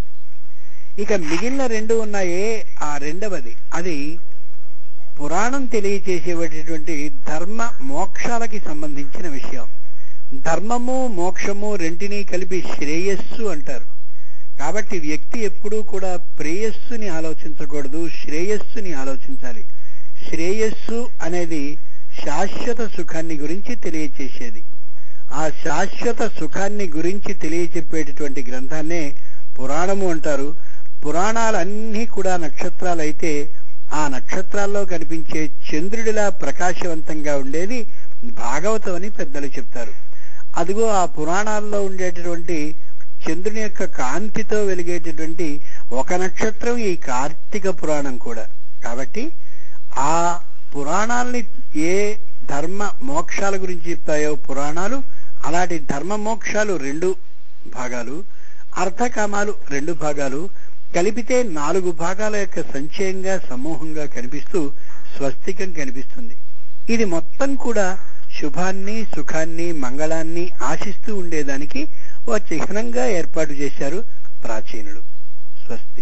ఇక మిగిలిన రెండు ఉన్నాయే, ఆ రెండవది అది పురాణం తెలియచేసేటటువంటి ధర్మ మోక్షాలకి సంబంధించిన విషయం. ధర్మము మోక్షము రెంటినీ కలిపి శ్రేయస్సు అంటారు. కాబట్టి వ్యక్తి ఎప్పుడూ కూడా ప్రేయస్సుని ఆలోచించకూడదు, శ్రేయస్సుని ఆలోచించాలి. శ్రేయస్సు అనేది శాశ్వత సుఖాన్ని గురించి తెలియచేసేది. ఆ శాశ్వత సుఖాన్ని గురించి తెలియచెప్పేటటువంటి గ్రంథాన్నే పురాణము అంటారు. పురాణాలన్నీ కూడా నక్షత్రాలైతే ఆ నక్షత్రాల్లో కనిపించే చంద్రుడిలా ప్రకాశవంతంగా ఉండేది భాగవతం అని పెద్దలు చెప్తారు. అదిగో ఆ పురాణాల్లో ఉండేటటువంటి చంద్రుని యొక్క కాంతితో వెలిగేటటువంటి ఒక నక్షత్రం ఈ కార్తీక పురాణం కూడా. కాబట్టి ఆ పురాణాలని ఏ ధర్మ మోక్షాల గురించి చెప్తాయో పురాణాలు, అలాంటి ధర్మ మోక్షాలు రెండు భాగాలు, అర్థకామాలు రెండు భాగాలు కలిపితే నాలుగు భాగాల యొక్క సంచయంగా సమూహంగా కనిపిస్తూ స్వస్తికం కనిపిస్తుంది. ఇది మొత్తం కూడా శుభాన్ని, సుఖాన్ని, మంగళాన్ని ఆశిస్తూ ఉండేదానికి ఓ చిహ్నంగా ఏర్పాటు చేశారు ప్రాచీనులు. స్వస్తి.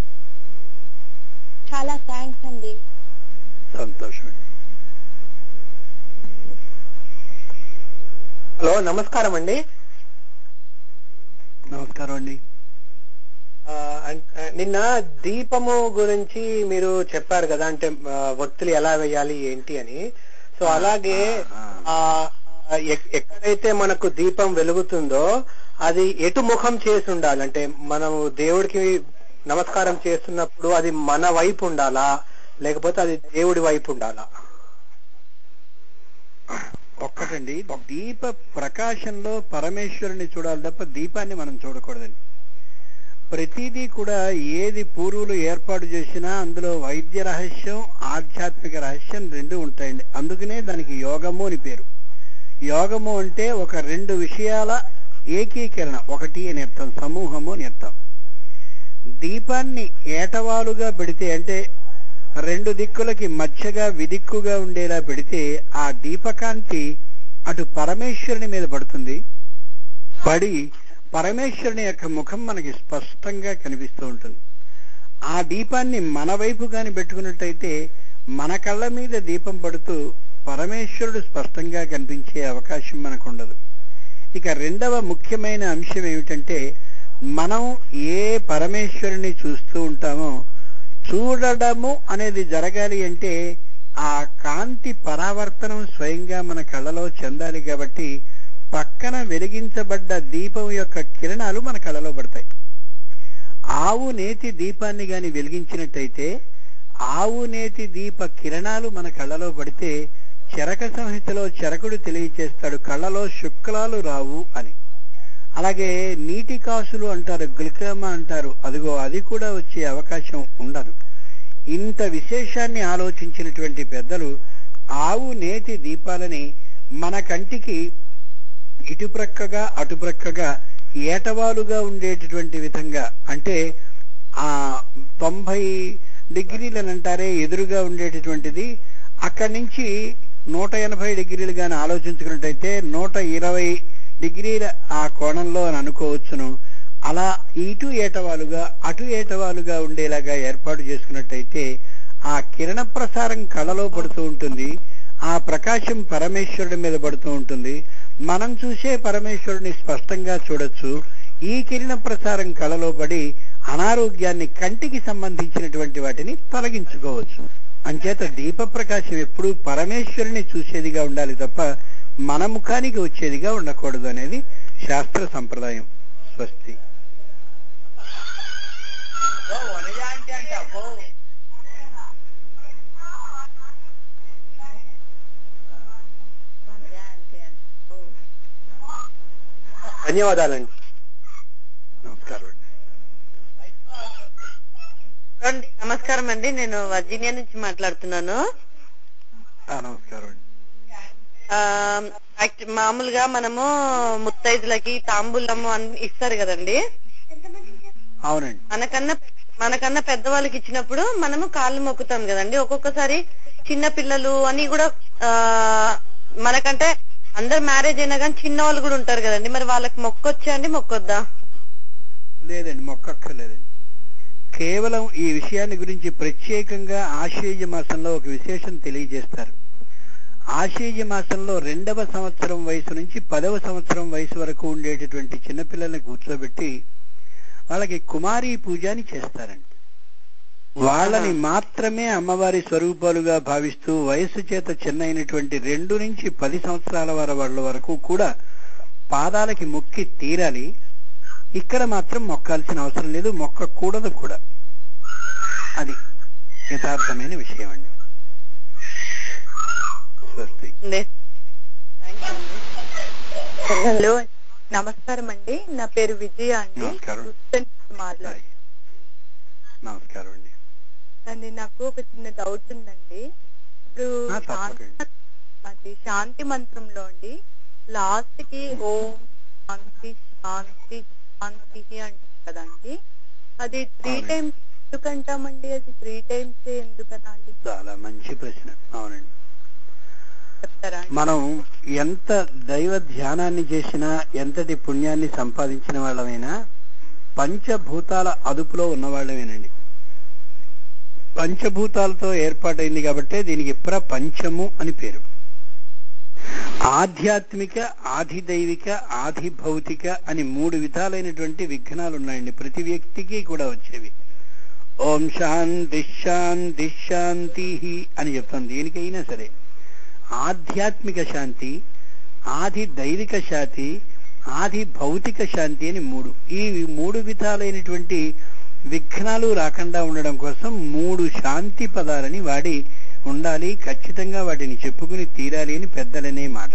చాలా థ్యాంక్స్ అండి. సంతోషం. హలో, నమస్కారం అండి. నమస్కారం అండి. నిన్న దీపము గురించి మీరు చెప్పారు కదా, అంటే ఒత్తులు ఎలా వేయాలి ఏంటి అని. సో అలాగే ఆ ఎక్కడైతే మనకు దీపం వెలుగుతుందో అది ఎటు ముఖం చేసి ఉండాలి? అంటే మనం దేవుడికి నమస్కారం చేస్తున్నప్పుడు అది మన వైపు ఉండాలా, లేకపోతే అది దేవుడి వైపు ఉండాలా? ఒక్కటండి, దీప ప్రకాశంలో పరమేశ్వరుని చూడాలి తప్ప దీపాన్ని మనం చూడకూడదండి. ప్రతిదీ కూడా ఏది పూర్వులు ఏర్పాటు చేసినా అందులో వైద్య రహస్యం, ఆధ్యాత్మిక రహస్యం రెండు ఉంటాయండి. అందుకనే దానికి యోగము అని పేరు. యోగము అంటే ఒక రెండు విషయాల ఏకీకరణ, ఒకటి అని అర్థం, సమూహము అని అర్థం. దీపాన్ని ఏటవాలుగా పెడితే అంటే రెండు దిక్కులకి మధ్యగా విదిక్కుగా ఉండేలా పెడితే ఆ దీపకాంతి అటు పరమేశ్వరుని మీద పడుతుంది. పడి పరమేశ్వరుని యొక్క ముఖం మనకి స్పష్టంగా కనిపిస్తూ ఉంటుంది. ఆ దీపాన్ని మన వైపు కాని పెట్టుకున్నట్టయితే మన కళ్ళ మీద దీపం పడుతూ పరమేశ్వరుడు స్పష్టంగా కనిపించే అవకాశం మనకు ఉండదు. ఇక రెండవ ముఖ్యమైన అంశం ఏమిటంటే, మనం ఏ పరమేశ్వరుని చూస్తూ ఉంటామో చూడడము అనేది జరగాలి అంటే ఆ కాంతి పరావర్తనం స్వయంగా మన కళ్ళలో చెందాలి. కాబట్టి పక్కన వెలిగించబడ్డ దీపం యొక్క కిరణాలు మన కళ్ళలో పడతాయి. ఆవు నేతి దీపాన్ని గాని వెలిగించినట్టయితే ఆవు నేతి దీప కిరణాలు మన కళ్ళలో పడితే చరక సంహితలో చరకుడు తెలియచేస్తాడు, కళ్ళలో శుక్లాలు రావు అని. అలాగే నీటి కాసులు అంటారు, గ్లికమా అంటారు, అదిగో అది కూడా వచ్చే అవకాశం ఉండదు. ఇంత విశేషాన్ని ఆలోచించినటువంటి పెద్దలు ఆవు నేతి దీపాలని మన కంటికి ఇటుప్రక్కగా అటుప్రక్కగా ఏటవాలుగా ఉండేటటువంటి విధంగా, అంటే ఆ తొంభై డిగ్రీలనంటారే ఎదురుగా ఉండేటటువంటిది, అక్కడి నుంచి నూట ఎనభై డిగ్రీలు గాని ఆలోచించుకున్నట్టయితే నూట ఇరవై డిగ్రీల ఆ కోణంలో అని అనుకోవచ్చును. అలా ఇటు ఏటవాలుగా అటు ఏటవాలుగా ఉండేలాగా ఏర్పాటు చేసుకున్నట్టయితే ఆ కిరణ ప్రసారం కళలో పడుతూ ఉంటుంది. ఆ ప్రకాశం పరమేశ్వరుడి మీద పడుతూ ఉంటుంది. మనం చూసే పరమేశ్వరుని స్పష్టంగా చూడొచ్చు. ఈ కిరణ ప్రసారం కళలో పడి అనారోగ్యాన్ని, కంటికి సంబంధించినటువంటి వాటిని తొలగించుకోవచ్చు. అంచేత దీప ప్రకాశం ఎప్పుడు పరమేశ్వరుని చూసేదిగా ఉండాలి తప్ప మన ముఖానికి వచ్చేదిగా ఉండకూడదు అనేది శాస్త్ర సంప్రదాయం. స్వస్తి. ధన్యవాదాలండి. నమస్కారం అండి. నమస్కారం అండి, నేను వర్జీనియా నుంచి మాట్లాడుతున్నాను. నమస్కారం అండి. మామూలుగా మనము ముత్తైదులకి తాంబూలము అని ఇస్తారు కదండి. అవునండి. మనకన్నా మనకన్నా పెద్దవాళ్ళకి ఇచ్చినప్పుడు మనము కాళ్ళు మొక్కుతాం కదండి. ఒక్కొక్కసారి చిన్న పిల్లలు అని కూడా ఆ మనకంటే అందరు మ్యారేజ్ అయినా కానీ చిన్న వాళ్ళు కూడా ఉంటారు కదండి, మరి వాళ్ళకి మొక్కొచ్చా అండి మొక్కొద్దా? లేదండి, మొక్కక్కర్లేదండి. కేవలం ఈ విషయాన్ని గురించి ప్రత్యేకంగా ఆశ్వయుజ మాసంలో ఒక విశేషం తెలియజేస్తారు. ఆశ్వయుజ మాసంలో రెండవ సంవత్సరం వయసు నుంచి పదవ సంవత్సరం వయసు వరకు ఉండేటటువంటి చిన్నపిల్లల్ని కూర్చోబెట్టి వాళ్ళకి కుమారీ పూజ అని చేస్తారండి. వాళ్ళని మాత్రమే అమ్మవారి స్వరూపాలుగా భావిస్తూ వయస్సు చేత చిన్నైనటువంటి రెండు నుంచి పది సంవత్సరాల వారి వాళ్ళ వరకు కూడా పాదాలకి మొక్కి తీరాలి. ఇక్కడ మాత్రం మొక్కాల్సిన అవసరం లేదు, మొక్కకూడదు కూడా. అది యథార్థమైన విషయం అండి. స్వస్తి. హలో, నమస్కారం అండి. నా పేరు విజయ అండి. నమస్కారం. మాట్లాడు నమస్కారం అండి. అండి నాకు ఒక చిన్న డౌట్ ఉందండి. ఇప్పుడు అది శాంతి మంత్రంలో అండి లాస్ట్ కి ఓం శాంతి శాంతి శాంతి అంటారు కదండి, అది త్రీ టైమ్స్ ఎందుకంటామండి? అది త్రీ టైమ్స్ ఎందుకనా అండి? చాలా మంచి ప్రశ్న. అవునండి. మనం ఎంత దైవ ధ్యానాన్ని చేసినా, ఎంతటి పుణ్యాన్ని సంపాదించిన వాళ్ళమైనా పంచభూతాల అదుపులో ఉన్నవాళ్ళమేనండి. పంచభూతాలతో ఏర్పాటైంది కాబట్టి దీనికి ప్రపంచము అని పేరు. ఆధ్యాత్మిక, ఆధిదైవిక, ఆధిభౌతిక అని మూడు విధాలైనటువంటి విఘ్నాలు ఉన్నాయండి ప్రతి వ్యక్తికి కూడా వచ్చేవి. ఓం శాంతి శాంతి శాంతి అని చెప్తాం దేనికైనా సరే. ఆధ్యాత్మిక శాంతి, ఆది దైవిక శాంతి, ఆది భౌతిక శాంతి అని మూడు. ఈ మూడు విధాలైనటువంటి విఘ్నాలు రాకుండా ఉండడం కోసం మూడు శాంతి పదాలని వాడి ఉండాలి. ఖచ్చితంగా వాటిని చెప్పుకుని తీరాలి అని పెద్దలనే మాట.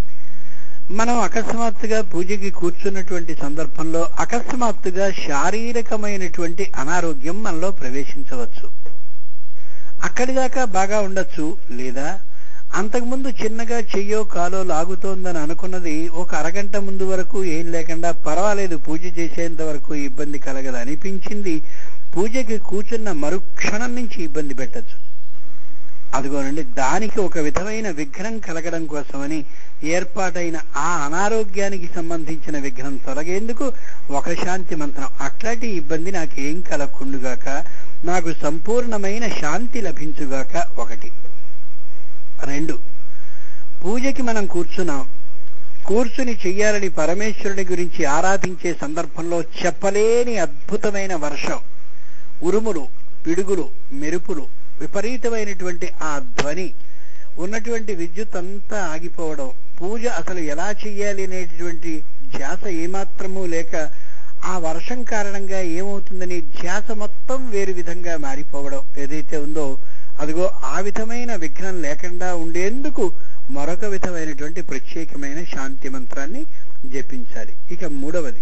మనం అకస్మాత్తుగా పూజకి కూర్చున్నటువంటి సందర్భంలో అకస్మాత్తుగా శారీరకమైనటువంటి అనారోగ్యం మనలో ప్రవేశించవచ్చు. అక్కడిదాకా బాగా ఉండొచ్చు, లేదా అంతకుముందు చిన్నగా చెయ్యో కాలో లాగుతోందని అనుకున్నది ఒక అరగంట ముందు వరకు ఏం లేకుండా పర్వాలేదు పూజ చేసేంత వరకు ఇబ్బంది కలగదు అనిపించింది, పూజకి కూర్చున్న మరుక్షణం నుంచి ఇబ్బంది పెట్టచ్చు. అదిగోనండి, దానికి ఒక విధమైన విఘ్నం కలగడం కోసమని ఏర్పాటైన ఆ అనారోగ్యానికి సంబంధించిన విఘ్నం తొలగేందుకు ఒక శాంతి మంత్రం. అట్లాంటి ఇబ్బంది నాకేం కలగకుండుగాక, నాకు సంపూర్ణమైన శాంతి లభించుగాక ఒకటి. రెండు, పూజకి మనం కూర్చున్నాం, కూర్చుని చెయ్యాలని పరమేశ్వరుడి గురించి ఆరాధించే సందర్భంలో చెప్పలేని అద్భుతమైన వర్షం, ఉరుములు, పిడుగులు, మెరుపులు, విపరీతమైనటువంటి ఆ ధ్వని, ఉన్నటువంటి విద్యుత్ అంతా ఆగిపోవడం, పూజ అసలు ఎలా చెయ్యాలి అనేటటువంటి ధ్యాస ఏమాత్రమూ లేక ఆ వర్షం కారణంగా ఏమవుతుందని ధ్యాస మొత్తం వేరు విధంగా మారిపోవడం ఏదైతే ఉందో, అదిగో ఆ విధమైన విఘ్నం లేకుండా ఉండేందుకు మరొక విధమైనటువంటి ప్రత్యేకమైన శాంతి మంత్రాన్ని జపించాలి. ఇక మూడవది,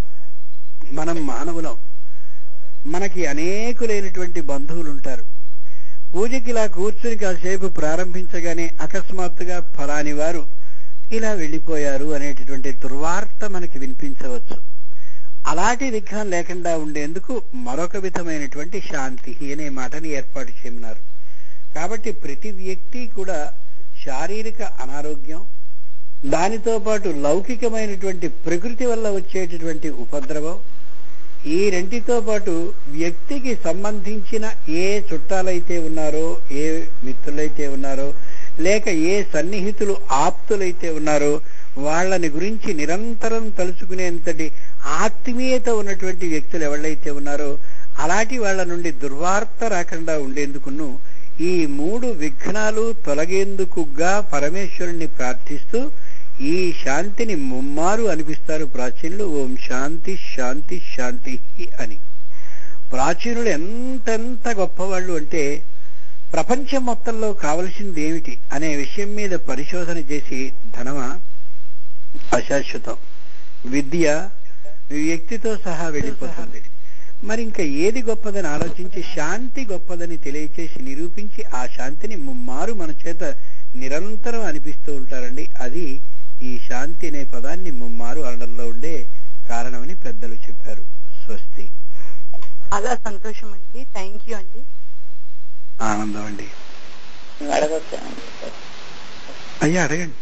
మనం మానవులం, మనకి అనేకులైనటువంటి బంధువులు ఉంటారు. పూజకి ఇలా కూర్చుని కాసేపు ప్రారంభించగానే అకస్మాత్తుగా ఫలాని వారు ఇలా వెళ్ళిపోయారు అనేటటువంటి దుర్వార్త మనకి వినిపించవచ్చు. అలాంటి విఘ్నం లేకుండా ఉండేందుకు మరొక విధమైనటువంటి శాంతి అనే మాటని ఏర్పాటు చేయమన్నారు. కాబట్టి ప్రతి వ్యక్తి కూడా శారీరక అనారోగ్యం, దానితో పాటు లౌకికమైనటువంటి ప్రకృతి వల్ల వచ్చేటటువంటి ఉపద్రవం, ఈ రెంటితో పాటు వ్యక్తికి సంబంధించిన ఏ చుట్టాలైతే ఉన్నారో, ఏ మిత్రులైతే ఉన్నారో, లేక ఏ సన్నిహితులు ఆప్తులైతే ఉన్నారో వాళ్ళని గురించి నిరంతరం తలుచుకునేంతటి ఆత్మీయత ఉన్నటువంటి వ్యక్తులు ఎవళ్ళైతే ఉన్నారో అలాంటి వాళ్ళ నుండి దుర్వార్త రాకుండా ఉండేందుకును ఈ మూడు విఘ్నాలు తొలగేందుకుగా పరమేశ్వరుణ్ణి ప్రార్థిస్తూ ఈ శాంతిని ముమ్మారు అనిపిస్తారు ప్రాచీనులు. ఓం శాంతి శాంతి శాంతి అని. ప్రాచీనులు ఎంతెంత గొప్పవాళ్ళు అంటే ప్రపంచం మొత్తంలో కావలసింది ఏమిటి అనే విషయం మీద పరిశోధన చేసి ధనమా అశాశ్వతం, విద్య వ్యక్తితో సహా వెళ్ళిపోతుంది, మరి ఇంకా ఏది గొప్పదని ఆలోచించి శాంతి గొప్పదని తెలియచేసి నిరూపించి ఆ శాంతిని ముమ్మారు మన చేత నిరంతరం అనిపిస్తూ ఉంటారండి. అది ఈ శాంతి అనే పదాన్ని ముమ్మారు అనడంలో ఉండే కారణమని పెద్దలు చెప్పారు. స్వస్తి. చాలా సంతోషం అండి. థ్యాంక్ యూ అండి. ఆనందం అండి. అడగొచ్చానండి. అయ్యా అడగండి.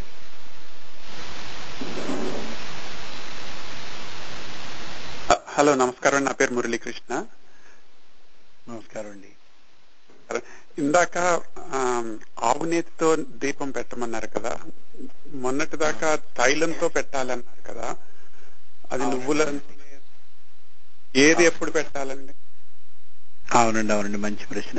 హలో, నమస్కారం అండి. నా పేరు మురళీకృష్ణ. నమస్కారం అండి. ఇందాక ఆవు నేతితో దీపం పెట్టమన్నారు కదా, మొన్నటి దాకా తైలంతో పెట్టాలన్నారు కదా, అది నువ్వుల ఏది ఎప్పుడు పెట్టాలండి? అవునండి అవునండి మంచి ప్రశ్న.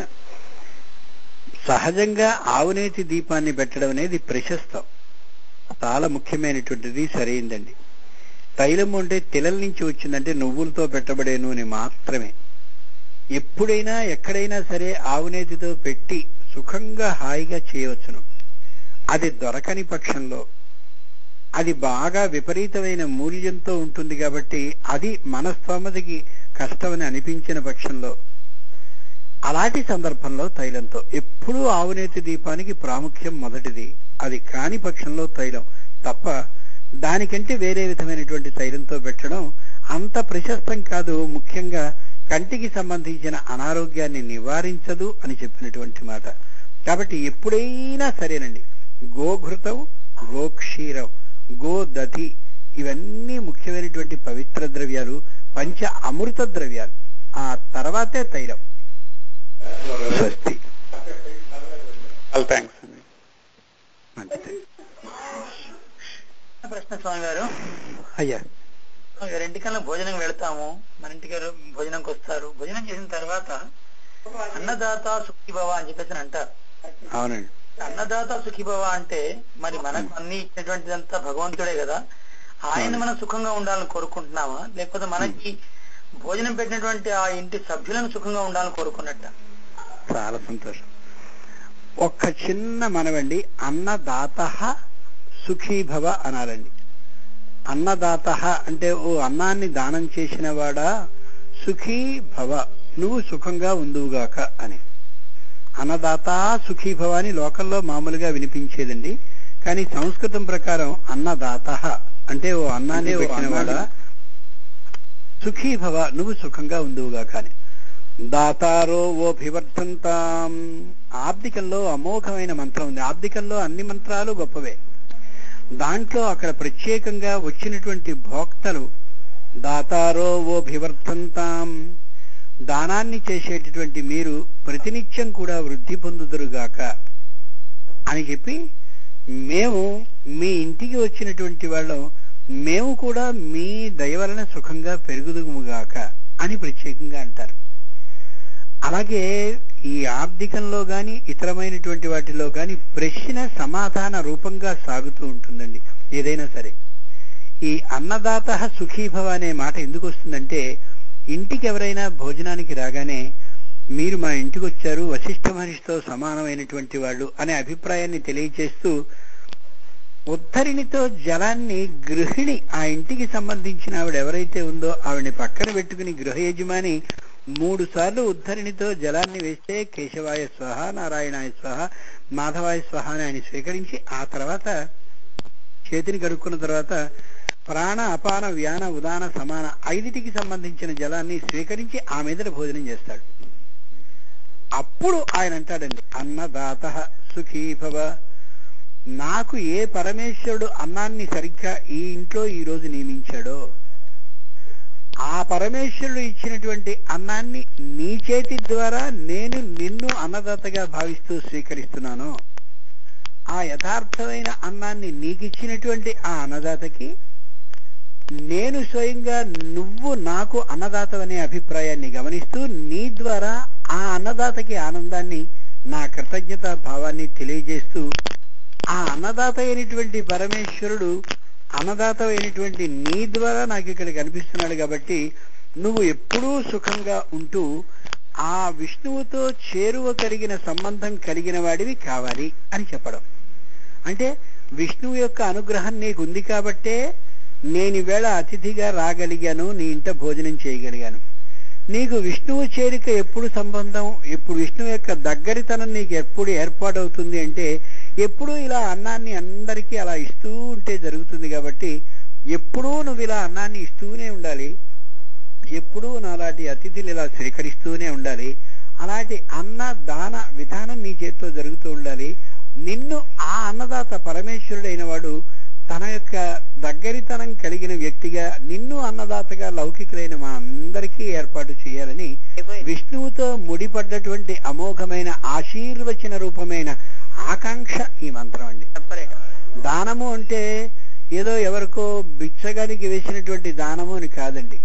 సహజంగా ఆవునేతి దీపాన్ని పెట్టడం అనేది ప్రశస్తం, చాలా ముఖ్యమైనటువంటిది, సరైందండి. తైలం అంటే తిలల నుంచి వచ్చిందంటే నువ్వులతో పెట్టబడే నూనె మాత్రమే. ఎప్పుడైనా ఎక్కడైనా సరే ఆవునేతితో పెట్టి సుఖంగా హాయిగా చేయవచ్చును. అది దొరకని పక్షంలో, అది బాగా విపరీతమైన మూల్యంతో ఉంటుంది కాబట్టి అది మన స్తోమతకి కష్టమని అనిపించిన పక్షంలో, అలాంటి సందర్భంలో తైలంతో. ఎప్పుడూ ఆవునేతి దీపానికి ప్రాముఖ్యం మొదటిది. అది కాని పక్షంలో తైలం తప్ప దానికంటే వేరే విధమైనటువంటి తైలంతో పెట్టడం అంత ప్రశస్తం కాదు. ముఖ్యంగా కంటికి సంబంధించిన అనారోగ్యాన్ని నివారించదు అని చెప్పినటువంటి మాట. కాబట్టి ఎప్పుడైనా సరేనండి, గోఘృతం, గోక్షీరం, గోదధి ఇవన్నీ ముఖ్యమైనటువంటి పవిత్ర ద్రవ్యాలు, పంచ అమృత ద్రవ్యాలు. ఆ తర్వాతే తైలం. స్వస్తి. థ్యాంక్స్ అండి. మంచిది. ప్రశ్న స్వామి గారు. అయ్యా, ఎవరింటికల్లా భోజనం వెళతాము, మన ఇంటికి భోజనంకి వస్తారు. భోజనం చేసిన తర్వాత అన్నదాత సుఖీభవ అని చెప్పేసి అంటారు. అవునండి. అన్నదాత సుఖీభవ అంటే మరి మనకు అన్ని ఇచ్చినటువంటిదంతా భగవంతుడే కదా, ఆయన మనం సుఖంగా ఉండాలని కోరుకుంటున్నామా, లేకపోతే మనకి భోజనం పెట్టినటువంటి ఆ ఇంటి సభ్యులను సుఖంగా ఉండాలని కోరుకున్నట్ట? చాలా సంతోషం. ఒక్క చిన్న మనవండి, అన్నదాత సుఖీభవ అనాలండి. అన్నదాత అంటే ఓ అన్నాన్ని దానం చేసిన వాడా, సుఖీభవ నువ్వు సుఖంగా ఉందువుగాక అని. అన్నదాత సుఖీభవ అని లోకల్లో మామూలుగా వినిపించేదండి. కానీ సంస్కృతం ప్రకారం అన్నదాత అంటే ఓ అన్నాన్ని పెట్టిన వాడా, సుఖీభవ నువ్వు సుఖంగా ఉందువుగాక అని. దాతారో ఓ భివర్ధంతాం. ఆబ్దికంలో అమోఘమైన మంత్రం ఉంది. ఆబ్దికంలో అన్ని మంత్రాలు గొప్పవే. దాంట్లో అక్కడ ప్రత్యేకంగా వచ్చినటువంటి భోక్తలు దాతారో ఓ భివర్ధంతాం, దానాన్ని చేసేటటువంటి మీరు ప్రతినిత్యం కూడా వృద్ధి పొందుదురుగాక అని చెప్పి, మేము మీ ఇంటికి వచ్చినటువంటి వాళ్ళం, మేము కూడా మీ దయ వలన సుఖంగా పెరుగుదుముగాక అని ప్రత్యేకంగా అంటారు. అలాగే ఈ ఆర్థికంలో గాని ఇతరమైనటువంటి వాటిలో గాని ప్రశ్న సమాధాన రూపంగా సాగుతూ ఉంటుందండి ఏదైనా సరే. ఈ అన్నదాత సుఖీభవ అనే మాట ఎందుకు వస్తుందంటే, ఇంటికి ఎవరైనా భోజనానికి రాగానే మీరు మా ఇంటికి వచ్చారు, వశిష్ఠ మహర్షితో సమానమైనటువంటి వాళ్ళు అనే అభిప్రాయాన్ని తెలియచేస్తూ, ఉద్ధరిణితో జలాన్ని గృహిణి, ఆ ఇంటికి సంబంధించిన ఆవిడ ఎవరైతే ఉందో ఆవిడని పక్కన పెట్టుకుని గృహ యజమాని మూడు సార్లు ఉద్ధరిణితో జలాన్ని వేస్తే కేశవాయ స్వహ, నారాయణాయ స్వహ, మాధవాయ స్వహ అని ఆయన స్వీకరించి ఆ తర్వాత చేతిని కడుక్కున్న తర్వాత ప్రాణ అపాన వ్యాన ఉదాన సమాన ఐదిటికి సంబంధించిన జలాన్ని స్వీకరించి ఆ మీదట భోజనం చేస్తాడు. అప్పుడు ఆయన అంటాడండి, అన్నదాత సుఖీభవ. నాకు ఏ పరమేశ్వరుడు అన్నాన్ని సరిగ్గా ఈ ఇంట్లో ఈ రోజు నియమించాడో, ఆ పరమేశ్వరుడు ఇచ్చినటువంటి అన్నాన్ని నీ చేతి ద్వారా నేను నిన్ను అన్నదాతగా భావిస్తూ స్వీకరిస్తున్నాను. ఆ యథార్థమైన అన్నాన్ని నీకిచ్చినటువంటి ఆ అన్నదాతకి నేను స్వయంగా నువ్వు నాకు అన్నదాతవనే అభిప్రాయాన్ని గమనిస్తూ నీ ద్వారా ఆ అన్నదాతకి ఆనందాన్ని నా కృతజ్ఞతా భావాన్ని తెలియజేస్తూ ఆ అన్నదాత అయినటువంటి పరమేశ్వరుడు అన్నదాత అయినటువంటి నీ ద్వారా నాకు ఇక్కడ కనిపిస్తున్నాడు కాబట్టి నువ్వు ఎప్పుడూ సుఖంగా ఉంటూ ఆ విష్ణువుతో చేరువ కలిగిన సంబంధం కలిగిన వాడివి కావాలి అని చెప్పడం. అంటే విష్ణువు యొక్క అనుగ్రహం నీకు ఉంది కాబట్టే నేను ఈవేళ అతిథిగా రాగలిగాను, నీ ఇంట భోజనం చేయగలిగాను. నీకు విష్ణువు చేరిక ఎప్పుడు సంబంధం, ఇప్పుడు విష్ణువు యొక్క దగ్గరితనం నీకు ఎప్పుడు ఏర్పాటవుతుంది అంటే ఎప్పుడూ ఇలా అన్నాన్ని అందరికీ అలా ఇస్తూ ఉంటే జరుగుతుంది. కాబట్టి ఎప్పుడూ నువ్వు ఇలా అన్నాన్ని ఇస్తూనే ఉండాలి, ఎప్పుడూ నాలాంటి అతిథులు ఇలా స్వీకరిస్తూనే ఉండాలి. అలాంటి అన్న దాన విధానం నీ చేతితో జరుగుతూ ఉండాలి. నిన్ను ఆ అన్నదాత పరమేశ్వరుడైన వాడు తన యొక్క దగ్గరితనం కలిగిన వ్యక్తిగా నిన్ను అన్నదాతగా లౌకికులైన మా అందరికీ ఏర్పాటు చేయాలని విష్ణువుతో ముడిపడ్డటువంటి అమోఘమైన ఆశీర్వచన రూపమైన ఆకాంక్ష ఈ మంత్రం అండి. దానము అంటే ఏదో ఎవరికో బిచ్చగానికి వేసినటువంటి దానము అని కాదండి.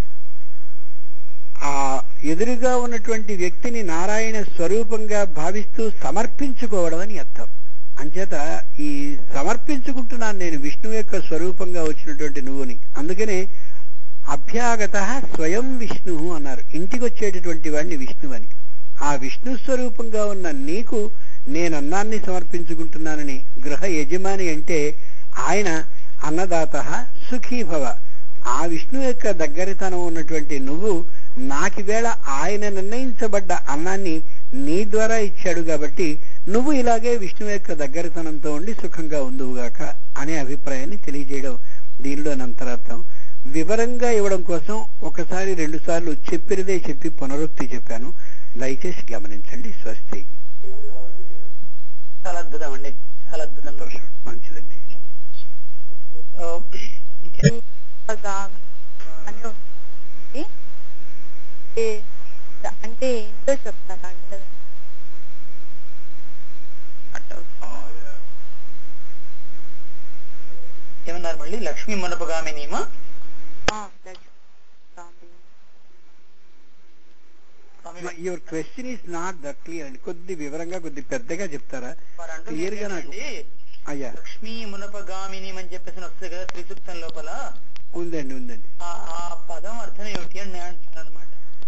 ఆ ఎదురుగా ఉన్నటువంటి వ్యక్తిని నారాయణ స్వరూపంగా భావిస్తూ సమర్పించుకోవడం అని అర్థం. అంచేత ఈ సమర్పించుకుంటున్నాను నేను విష్ణువు యొక్క స్వరూపంగా వచ్చినటువంటి నువ్వుని. అందుకనే అభ్యాగత స్వయం విష్ణు అన్నారు. ఇంటికి వచ్చేటటువంటి వాడిని విష్ణువు అని. ఆ విష్ణు స్వరూపంగా ఉన్న నీకు నేను అన్నాన్ని సమర్పించుకుంటున్నానని గృహ యజమాని అంటే ఆయన అన్నదాత సుఖీభవ. ఆ విష్ణు యొక్క దగ్గరితనం ఉన్నటువంటి నువ్వు నాకివేళ ఆయన నిర్ణయించబడ్డ అన్నాన్ని నీ ద్వారా ఇచ్చాడు కాబట్టి నువ్వు ఇలాగే విష్ణు యొక్క దగ్గరితనంతో ఉండి సుఖంగా ఉందువుగాక అనే అభిప్రాయాన్ని తెలియజేయడం దీనిలో అంతరార్థం. వివరంగా ఇవ్వడం కోసం ఒకసారి రెండు సార్లు చెప్పినదే చెప్పి పునరుక్తి చెప్పాను, దయచేసి గమనించండి. స్వస్తి. చాలా అద్భుతం అండి, చాలా అద్భుతం. మంచిదండి. అంటే ఏంటో చెప్తాను అంటే ఏమన్నారు మళ్ళీ? లక్ష్మీ మునపగామినీమా? Your question is not that clear అండి. కొద్ది వివరంగా కొద్ది పెద్దగా చెప్తారా క్లియర్ గా? నాకు అయ్యా లక్ష్మీ మునపగామిని అని చెప్పేసి వస్తుంది కదా త్రిసూక్తం లోపల. ఉందండి ఉందండి. ఆ పదం అర్థం ఏమిటి అని నేను అంటున్నాను అనమాట.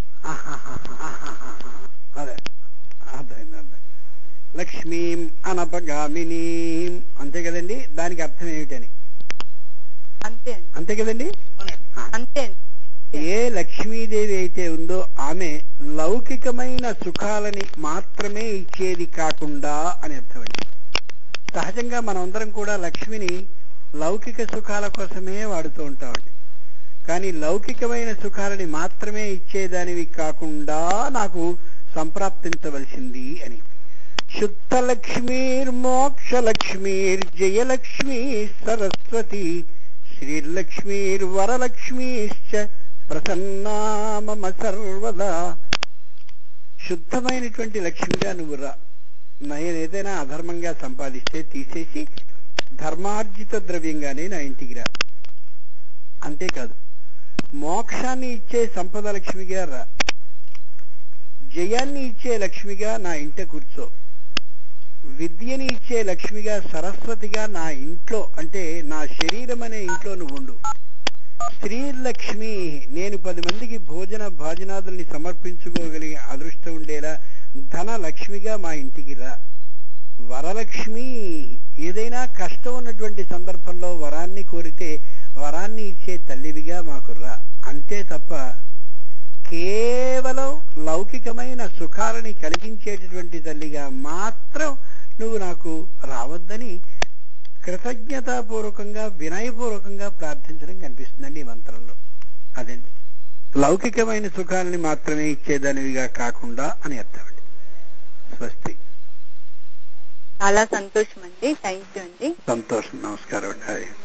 అదే అర్థమైంది అర్థం. లక్ష్మీం అనపగామినీం అంతే కదండి. దానికి అర్థం ఏమిటని అంతే అంతే కదండి. అంతే. ఏ లక్ష్మీదేవి అయితే ఉందో ఆమె లౌకికమైన సుఖాలని మాత్రమే ఇచ్చేది కాకుండా అని అర్థం అండి. సహజంగా మనమందరం కూడా లక్ష్మిని లౌకిక సుఖాల కోసమే వాడుతూ ఉంటామండి. కానీ లౌకికమైన సుఖాలని మాత్రమే ఇచ్చేదానివి కాకుండా నాకు సంప్రాప్తించవలసింది అని. శుద్ధ లక్ష్మీర్ మోక్ష లక్ష్మీర్ జయలక్ష్మీ సరస్వతి శ్రీలక్ష్మీర్ వరలక్ష్మీశ్చ ప్రసన్నా మమ సర్వదా. శుద్ధమైనటువంటి లక్ష్మిగా నువ్వు రా. నేను ఏదైనా అధర్మంగా సంపాదిస్తే తీసేసి ధర్మార్జిత ద్రవ్యంగానే నా ఇంటికి రా. అంతేకాదు మోక్షాన్ని ఇచ్చే సంపద లక్ష్మిగా రా. జయాన్ని ఇచ్చే లక్ష్మిగా నా ఇంట కూర్చో. విద్యని ఇచ్చే లక్ష్మిగా సరస్వతిగా నా ఇంట్లో అంటే నా శరీరం అనే ఇంట్లో నువ్వు ఉండు. స్త్రీ లక్ష్మి నేను పది మందికి భోజన భాజనాదుల్ని సమర్పించుకోగలిగే అదృష్టం ఉండేలా ధన లక్ష్మిగా మా ఇంటికి రా. వరలక్ష్మి ఏదైనా కష్టం ఉన్నటువంటి సందర్భంలో వరాన్ని కోరితే వరాన్ని ఇచ్చే తల్లివిగా మాకు రా. అంతే తప్ప కేవలం లౌకికమైన సుఖాలని కలిగించేటటువంటి తల్లిగా మాత్రం నువ్వు నాకు రావద్దని కృతజ్ఞతాపూర్వకంగా వినయపూర్వకంగా ప్రార్థించడం కనిపిస్తుందండి ఈ మంత్రంలో. అదండి లౌకికమైన సుఖాలని మాత్రమే ఇచ్చేదానివిగా కాకుండా అని అర్థం అండి. స్వస్తి. చాలా సంతోషం అండి. థ్యాంక్ యూ అండి. సంతోషం. నమస్కారం అండి.